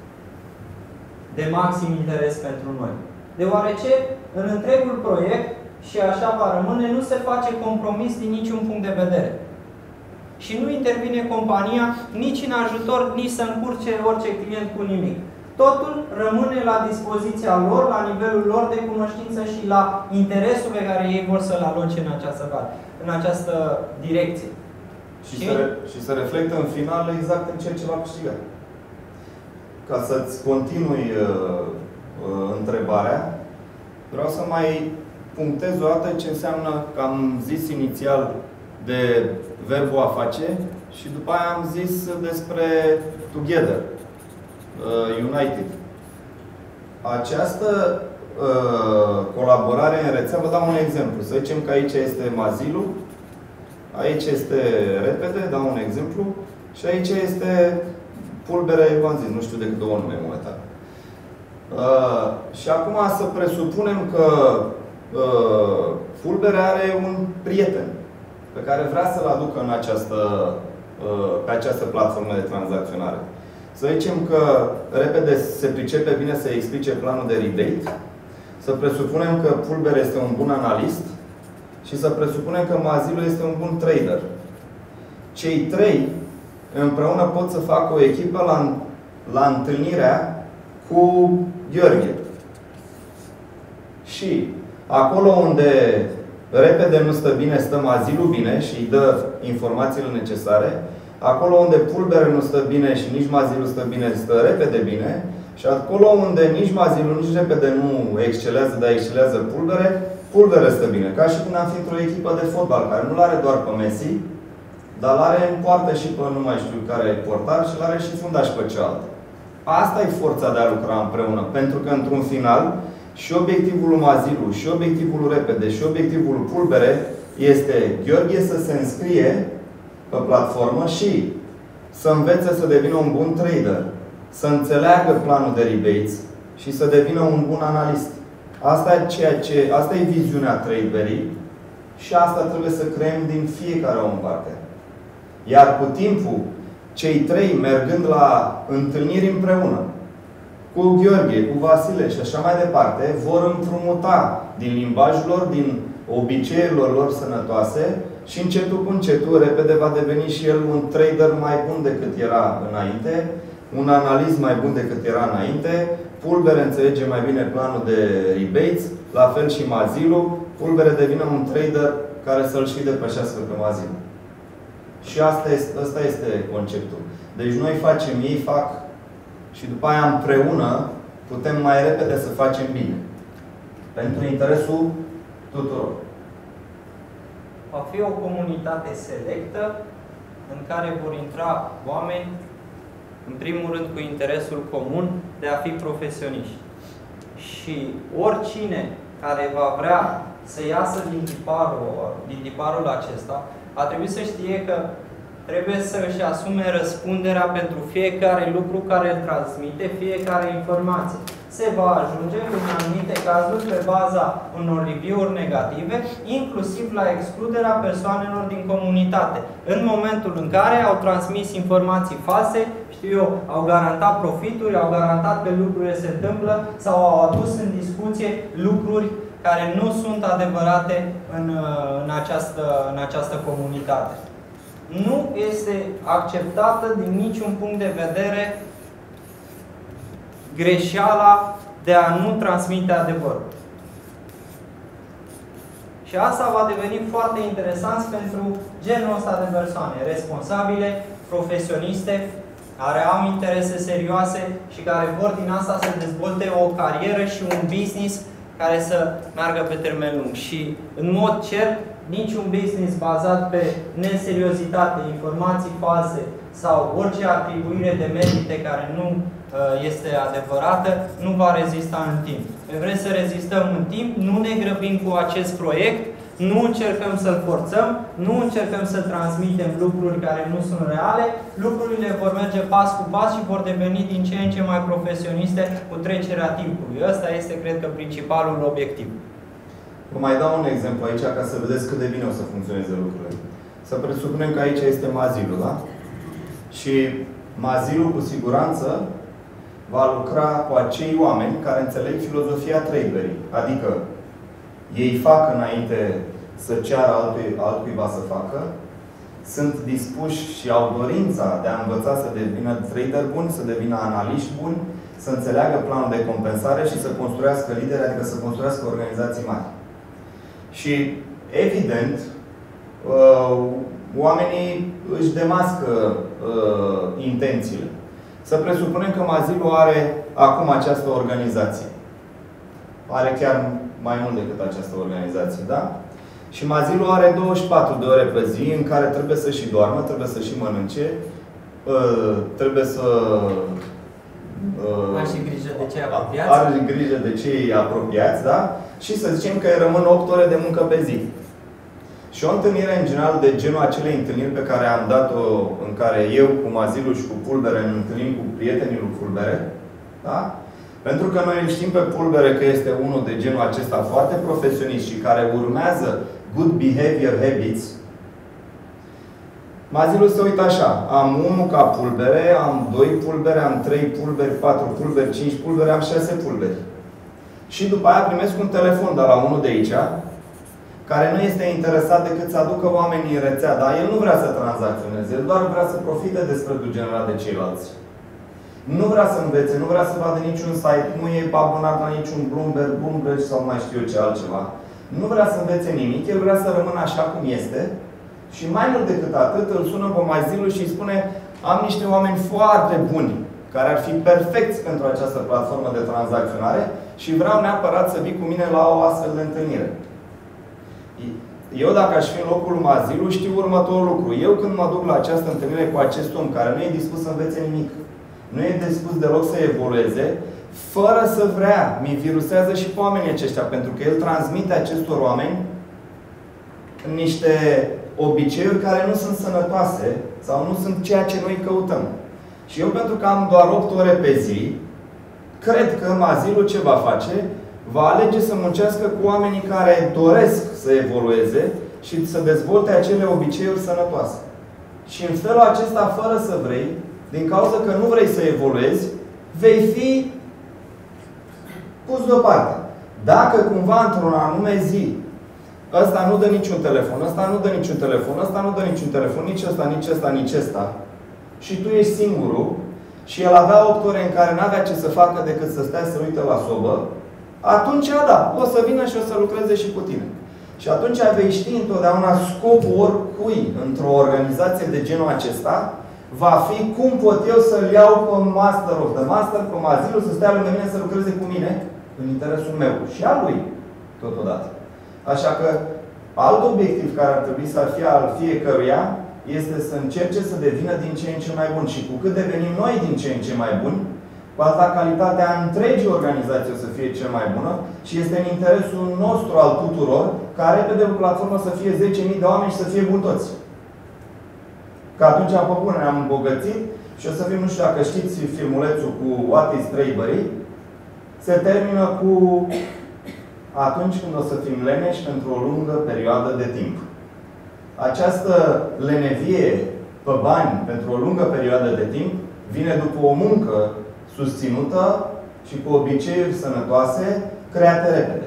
de maxim interes pentru noi. Deoarece, în întregul proiect, și așa va rămâne, nu se face compromis din niciun punct de vedere. Și nu intervine compania nici în ajutor, nici să încurce orice client cu nimic. Totul rămâne la dispoziția lor, la nivelul lor de cunoștință și la interesul pe care ei vor să-l aloce în această direcție. Și se reflectă în final exact în ceea ce va câștiga. Ca să-ți continui întrebarea, vreau să mai punctez o dată ce înseamnă că am zis inițial de verbul a face și după aia am zis despre together, united. Această colaborare în rețea, vă dau un exemplu. Să zicem că aici este Mazilu, aici este Repede, dau un exemplu, și aici este Pulbere, v-am zis, nu știu decât 2 nume momentan. Și acum să presupunem că Pulbere are un prieten pe care vrea să-l aducă în pe această platformă de tranzacționare. Să zicem că Repede se pricepe bine să explice planul de rebate, să presupunem că Pulbere este un bun analist și să presupunem că Mazilu este un bun trader. Cei 3 împreună pot să facă o echipă la întâlnirea cu Gheorghe. Și acolo unde Repede nu stă bine, stă Mazilu bine și îi dă informațiile necesare. Acolo unde Pulbere nu stă bine și nici Mazilu stă bine, stă Repede bine. Și acolo unde nici Mazilu, nici Repede nu excelează, dar excelează Pulbere, Pulbere stă bine. Ca și când am fi într-o echipă de fotbal, care nu l-are doar pe Messi, dar l-are în poartă și pe nu mai știu care e portar și l-are și fundaș pe cealaltă. Asta e forța de a lucra împreună. Pentru că, într-un final, și obiectivul lui Mazilu, și obiectivul lui Repede, și obiectivul lui Pulbere este Gheorghe să se înscrie pe platformă și să învețe să devină un bun trader, să înțeleagă planul de rebates și să devină un bun analist. Asta e viziunea Tradeberry și asta trebuie să creăm din fiecare om în parte. Iar cu timpul, cei trei mergând la întâlniri împreună, cu Gheorghe, cu Vasile și așa mai departe, vor împrumuta din limbajul lor, din obiceiurile lor sănătoase și încetul cu încetul, repede va deveni și el un trader mai bun decât era înainte, un analist mai bun decât era înainte. Pulbere înțelege mai bine planul de rebates, la fel și Mazilu. Pulbere devine un trader care să-l și depășească pe Mazilu. Și asta este conceptul. Deci noi facem, ei fac și după aia împreună putem mai repede să facem bine. Pentru interesul tuturor. Va fi o comunitate selectă în care vor intra oameni, în primul rând cu interesul comun de a fi profesioniști. Și oricine care va vrea să iasă din tiparul acesta, a trebuit să știe că trebuie să își asume răspunderea pentru fiecare lucru care îl transmite, fiecare informație. Se va ajunge, în anumite cazuri, pe baza unor review-uri negative, inclusiv la excluderea persoanelor din comunitate. În momentul în care au transmis informații false, știu eu, au garantat profituri, au garantat că lucrurile se întâmplă sau au adus în discuție lucruri care nu sunt adevărate în această comunitate. Nu este acceptată din niciun punct de vedere greșeala de a nu transmite adevărul. Și asta va deveni foarte interesant pentru genul ăsta de persoane, responsabile, profesioniste, care au interese serioase și care vor din asta să dezvolte o carieră și un business care să meargă pe termen lung. Și, în mod cert, niciun business bazat pe neseriozitate, informații false sau orice atribuire de merite care nu este adevărată, nu va rezista în timp. Vrem să rezistăm în timp, nu ne grăbim cu acest proiect, nu încercăm să-l forțăm, nu încercăm să transmitem lucruri care nu sunt reale, lucrurile vor merge pas cu pas și vor deveni din ce în ce mai profesioniste cu trecerea timpului. Ăsta este, cred că, principalul obiectiv. Vă mai dau un exemplu aici ca să vedeți cât de bine o să funcționeze lucrurile. Să presupunem că aici este Mazilu, da? Și Mazilu, cu siguranță, va lucra cu acei oameni care înțeleg filozofia Tradeberry. Adică ei fac înainte să ceară altcuiva să facă, sunt dispuși și au dorința de a învăța să devină trader buni, să devină analiști buni, să înțeleagă planul de compensare și să construiască lideri, adică să construiască organizații mari. Și, evident, oamenii își demască intențiile. Să presupunem că Mazilu are acum această organizație. Are chiar mai mult decât această organizație, da? Și Mazilu are 24 de ore pe zi în care trebuie să și doarmă, trebuie să și mănânce, trebuie să... Are și grijă de cei apropiați. Are grijă de cei apropiați, da? Și să zicem că îi rămân 8 ore de muncă pe zi. Și o întâlnire, în general, de genul acelei întâlniri pe care am dat-o, în care eu, cu Mazilu și cu Pulbere, ne întâlnim cu prietenii lui Pulbere, da? Pentru că noi îl știm pe Pulbere că este unul de genul acesta foarte profesionist și care urmează good behavior habits. Mazilu se uită așa. Am 1 ca Pulbere, am 2 Pulbere, am 3 Pulberi, 4 Pulberi, 5 Pulberi, am 6 Pulberi. Și după aia primesc un telefon de la unul de aici, care nu este interesat decât să aducă oamenii în rețea, dar el nu vrea să tranzacționeze, el doar vrea să profite de spreadul generat de ceilalți. Nu vrea să învețe, nu vrea să vadă niciun site, nu e abonat la niciun Bloomberg sau mai știu eu ce altceva. Nu vrea să învețe nimic, el vrea să rămână așa cum este. Și mai mult decât atât, îl sună pe Mazilu și îi spune: am niște oameni foarte buni, care ar fi perfecți pentru această platformă de tranzacționare și vreau neapărat să vii cu mine la o astfel de întâlnire. Eu, dacă aș fi în locul lui Mazilu, știu următorul lucru. Eu, când mă duc la această întâlnire cu acest om, care nu e dispus să învețe nimic, nu e dispus deloc să evolueze, fără să vrea, mi virusează și pe oamenii aceștia, pentru că el transmite acestor oameni niște obiceiuri care nu sunt sănătoase sau nu sunt ceea ce noi căutăm. Și eu, pentru că am doar 8 ore pe zi, cred că Mazilu ce va face? Va alege să muncească cu oamenii care doresc să evolueze și să dezvolte acele obiceiuri sănătoase. Și în felul acesta, fără să vrei, din cauza că nu vrei să evoluezi, vei fi pus deoparte. Dacă cumva într-o anume zi ăsta nu dă niciun telefon, ăsta nu dă niciun telefon, ăsta nu dă niciun telefon, nici ăsta, nici ăsta, nici ăsta, și tu ești singurul și el avea 8 ore în care n-avea ce să facă decât să stea să uite la sobă, atunci, da, o să vină și o să lucreze și cu tine. Și atunci vei ști întotdeauna scopul oricui într-o organizație de genul acesta va fi cum pot eu să-l iau pe Master of the Master, pe Mazilu, să stea lângă mine, să lucreze cu mine în interesul meu și al lui totodată. Așa că alt obiectiv care ar trebui să fie al fiecăruia este să încerce să devină din ce în ce mai bun. Și cu cât devenim noi din ce în ce mai buni, cu asta calitatea întregii organizații o să fie cel mai bună și este în interesul nostru al tuturor ca repede o platformă să fie 10.000 de oameni și să fie buni toți. Că atunci am făcut, ne-am îmbogățit și o să fim, nu știu dacă știți filmulețul cu What is Treibării, se termină cu atunci când o să fim leneși pentru o lungă perioadă de timp. Această lenevie pe bani pentru o lungă perioadă de timp vine după o muncă susținută și cu obiceiuri sănătoase create repede.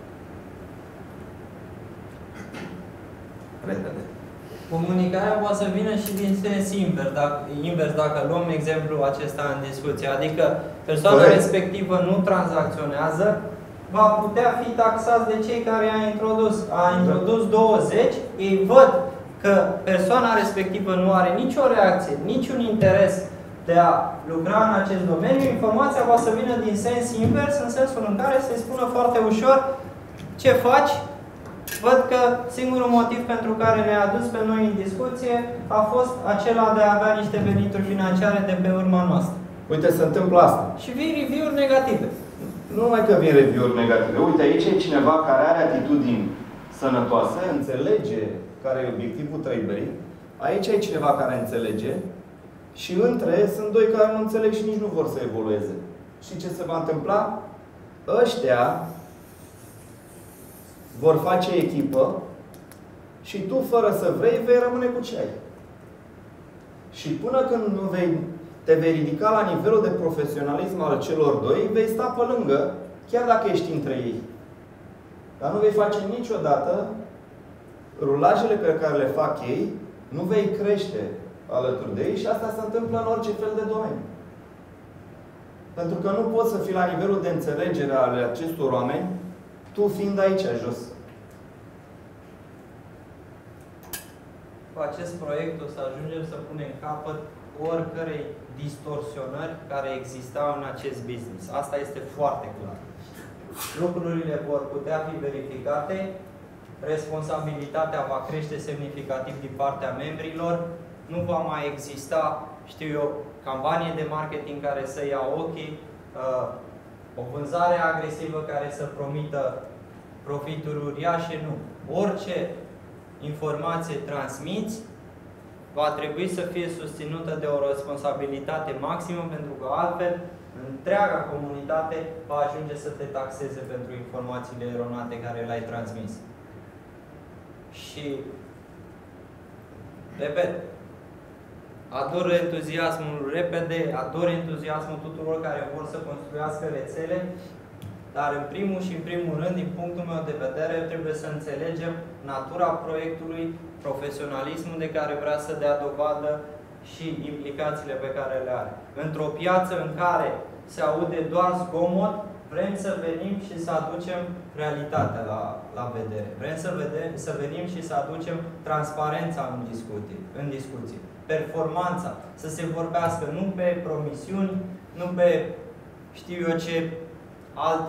Repede. Comunicarea poate să vină și din sens invers, dacă luăm exemplul acesta în discuție. Adică persoana respectivă nu tranzacționează, va putea fi taxat de cei care a introdus. A introdus 20, ei văd că persoana respectivă nu are nicio reacție, niciun interes de a lucra în acest domeniu, informația va să vină din sens invers, în sensul în care se spună foarte ușor ce faci. Văd că singurul motiv pentru care ne-a adus pe noi în discuție a fost acela de a avea niște venituri financiare de pe urma noastră. Uite, se întâmplă asta. Și vin review-uri negative. Nu numai că vin review-uri negative. Uite, aici e cineva care are atitudini sănătoase, înțelege care e obiectivul Treibării. Aici e cineva care înțelege. Și între sunt doi care nu înțeleg și nici nu vor să evolueze. Și ce se va întâmpla? Ăștia vor face echipă și tu, fără să vrei, vei rămâne cu ce ai. Și până când nu te vei ridica la nivelul de profesionalism al celor doi, vei sta pe lângă, chiar dacă ești între ei. Dar nu vei face niciodată rulajele pe care le fac ei, nu vei crește alături de ei și asta se întâmplă în orice fel de domeniu. Pentru că nu poți să fii la nivelul de înțelegere ale acestor oameni, tu fiind aici, jos. Cu acest proiect o să ajungem să punem capăt oricărei distorsionări care existau în acest business. Asta este foarte clar. Lucrurile vor putea fi verificate, responsabilitatea va crește semnificativ din partea membrilor, nu va mai exista, știu eu, campanie de marketing care să ia ochii, o vânzare agresivă care să promită profituri uriașe, nu. Orice informație transmiți va trebui să fie susținută de o responsabilitate maximă, pentru că altfel întreaga comunitate va ajunge să te taxeze pentru informațiile eronate care le-ai transmis. Și, repet, ador entuziasmul repede, ador entuziasmul tuturor care vor să construiască rețele, dar în primul și în primul rând, din punctul meu de vedere, trebuie să înțelegem natura proiectului, profesionalismul de care vrea să dea dovadă și implicațiile pe care le are. Într-o piață în care se aude doar zgomot, vrem să venim și să aducem realitatea la vedere. Vrem să venim și să aducem transparența în discuție. Performanța, să se vorbească nu pe promisiuni, nu pe știu eu ce alte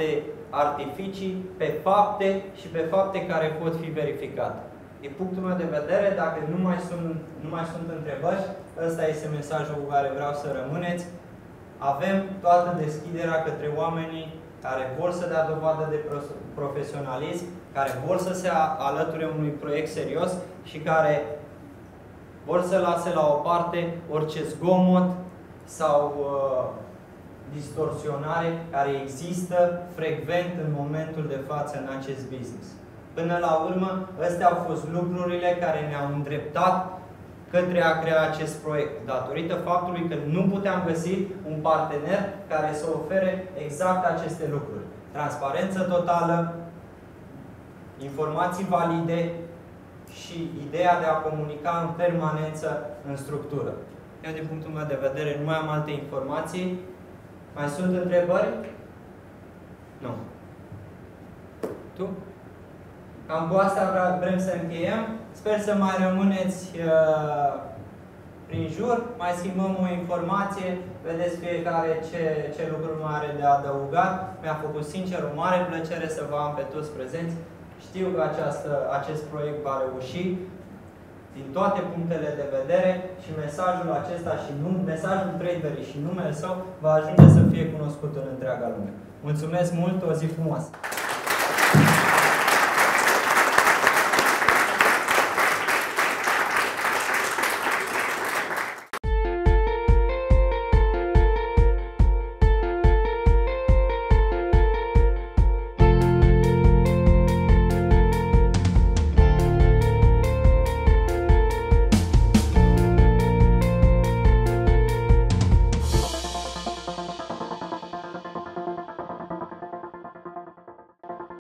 artificii, pe fapte și pe fapte care pot fi verificate. Din punctul meu de vedere, dacă nu mai sunt întrebări, ăsta este mesajul cu care vreau să rămâneți. Avem toată deschiderea către oamenii care vor să dea dovadă de profesionalism, care vor să se alăture unui proiect serios și care vor să lase la o parte orice zgomot sau distorsionare care există frecvent în momentul de față în acest business. Până la urmă, astea au fost lucrurile care ne-au îndreptat către a crea acest proiect, datorită faptului că nu puteam găsi un partener care să ofere exact aceste lucruri. Transparență totală, informații valide și ideea de a comunica în permanență în structură. Eu, din punctul meu de vedere, nu mai am alte informații. Mai sunt întrebări? Nu. Tu? Cam cu asta vrem să încheiem. Sper să mai rămâneți prin jur, mai schimbăm o informație, vedeți fiecare ce lucruri mai are de adăugat. Mi-a făcut sincer o mare plăcere să vă am pe toți prezenți. Știu că acest proiect va reuși din toate punctele de vedere și mesajul acesta și mesajul traderii și numele său va ajunge să fie cunoscut în întreaga lume. Mulțumesc mult, o zi frumoasă!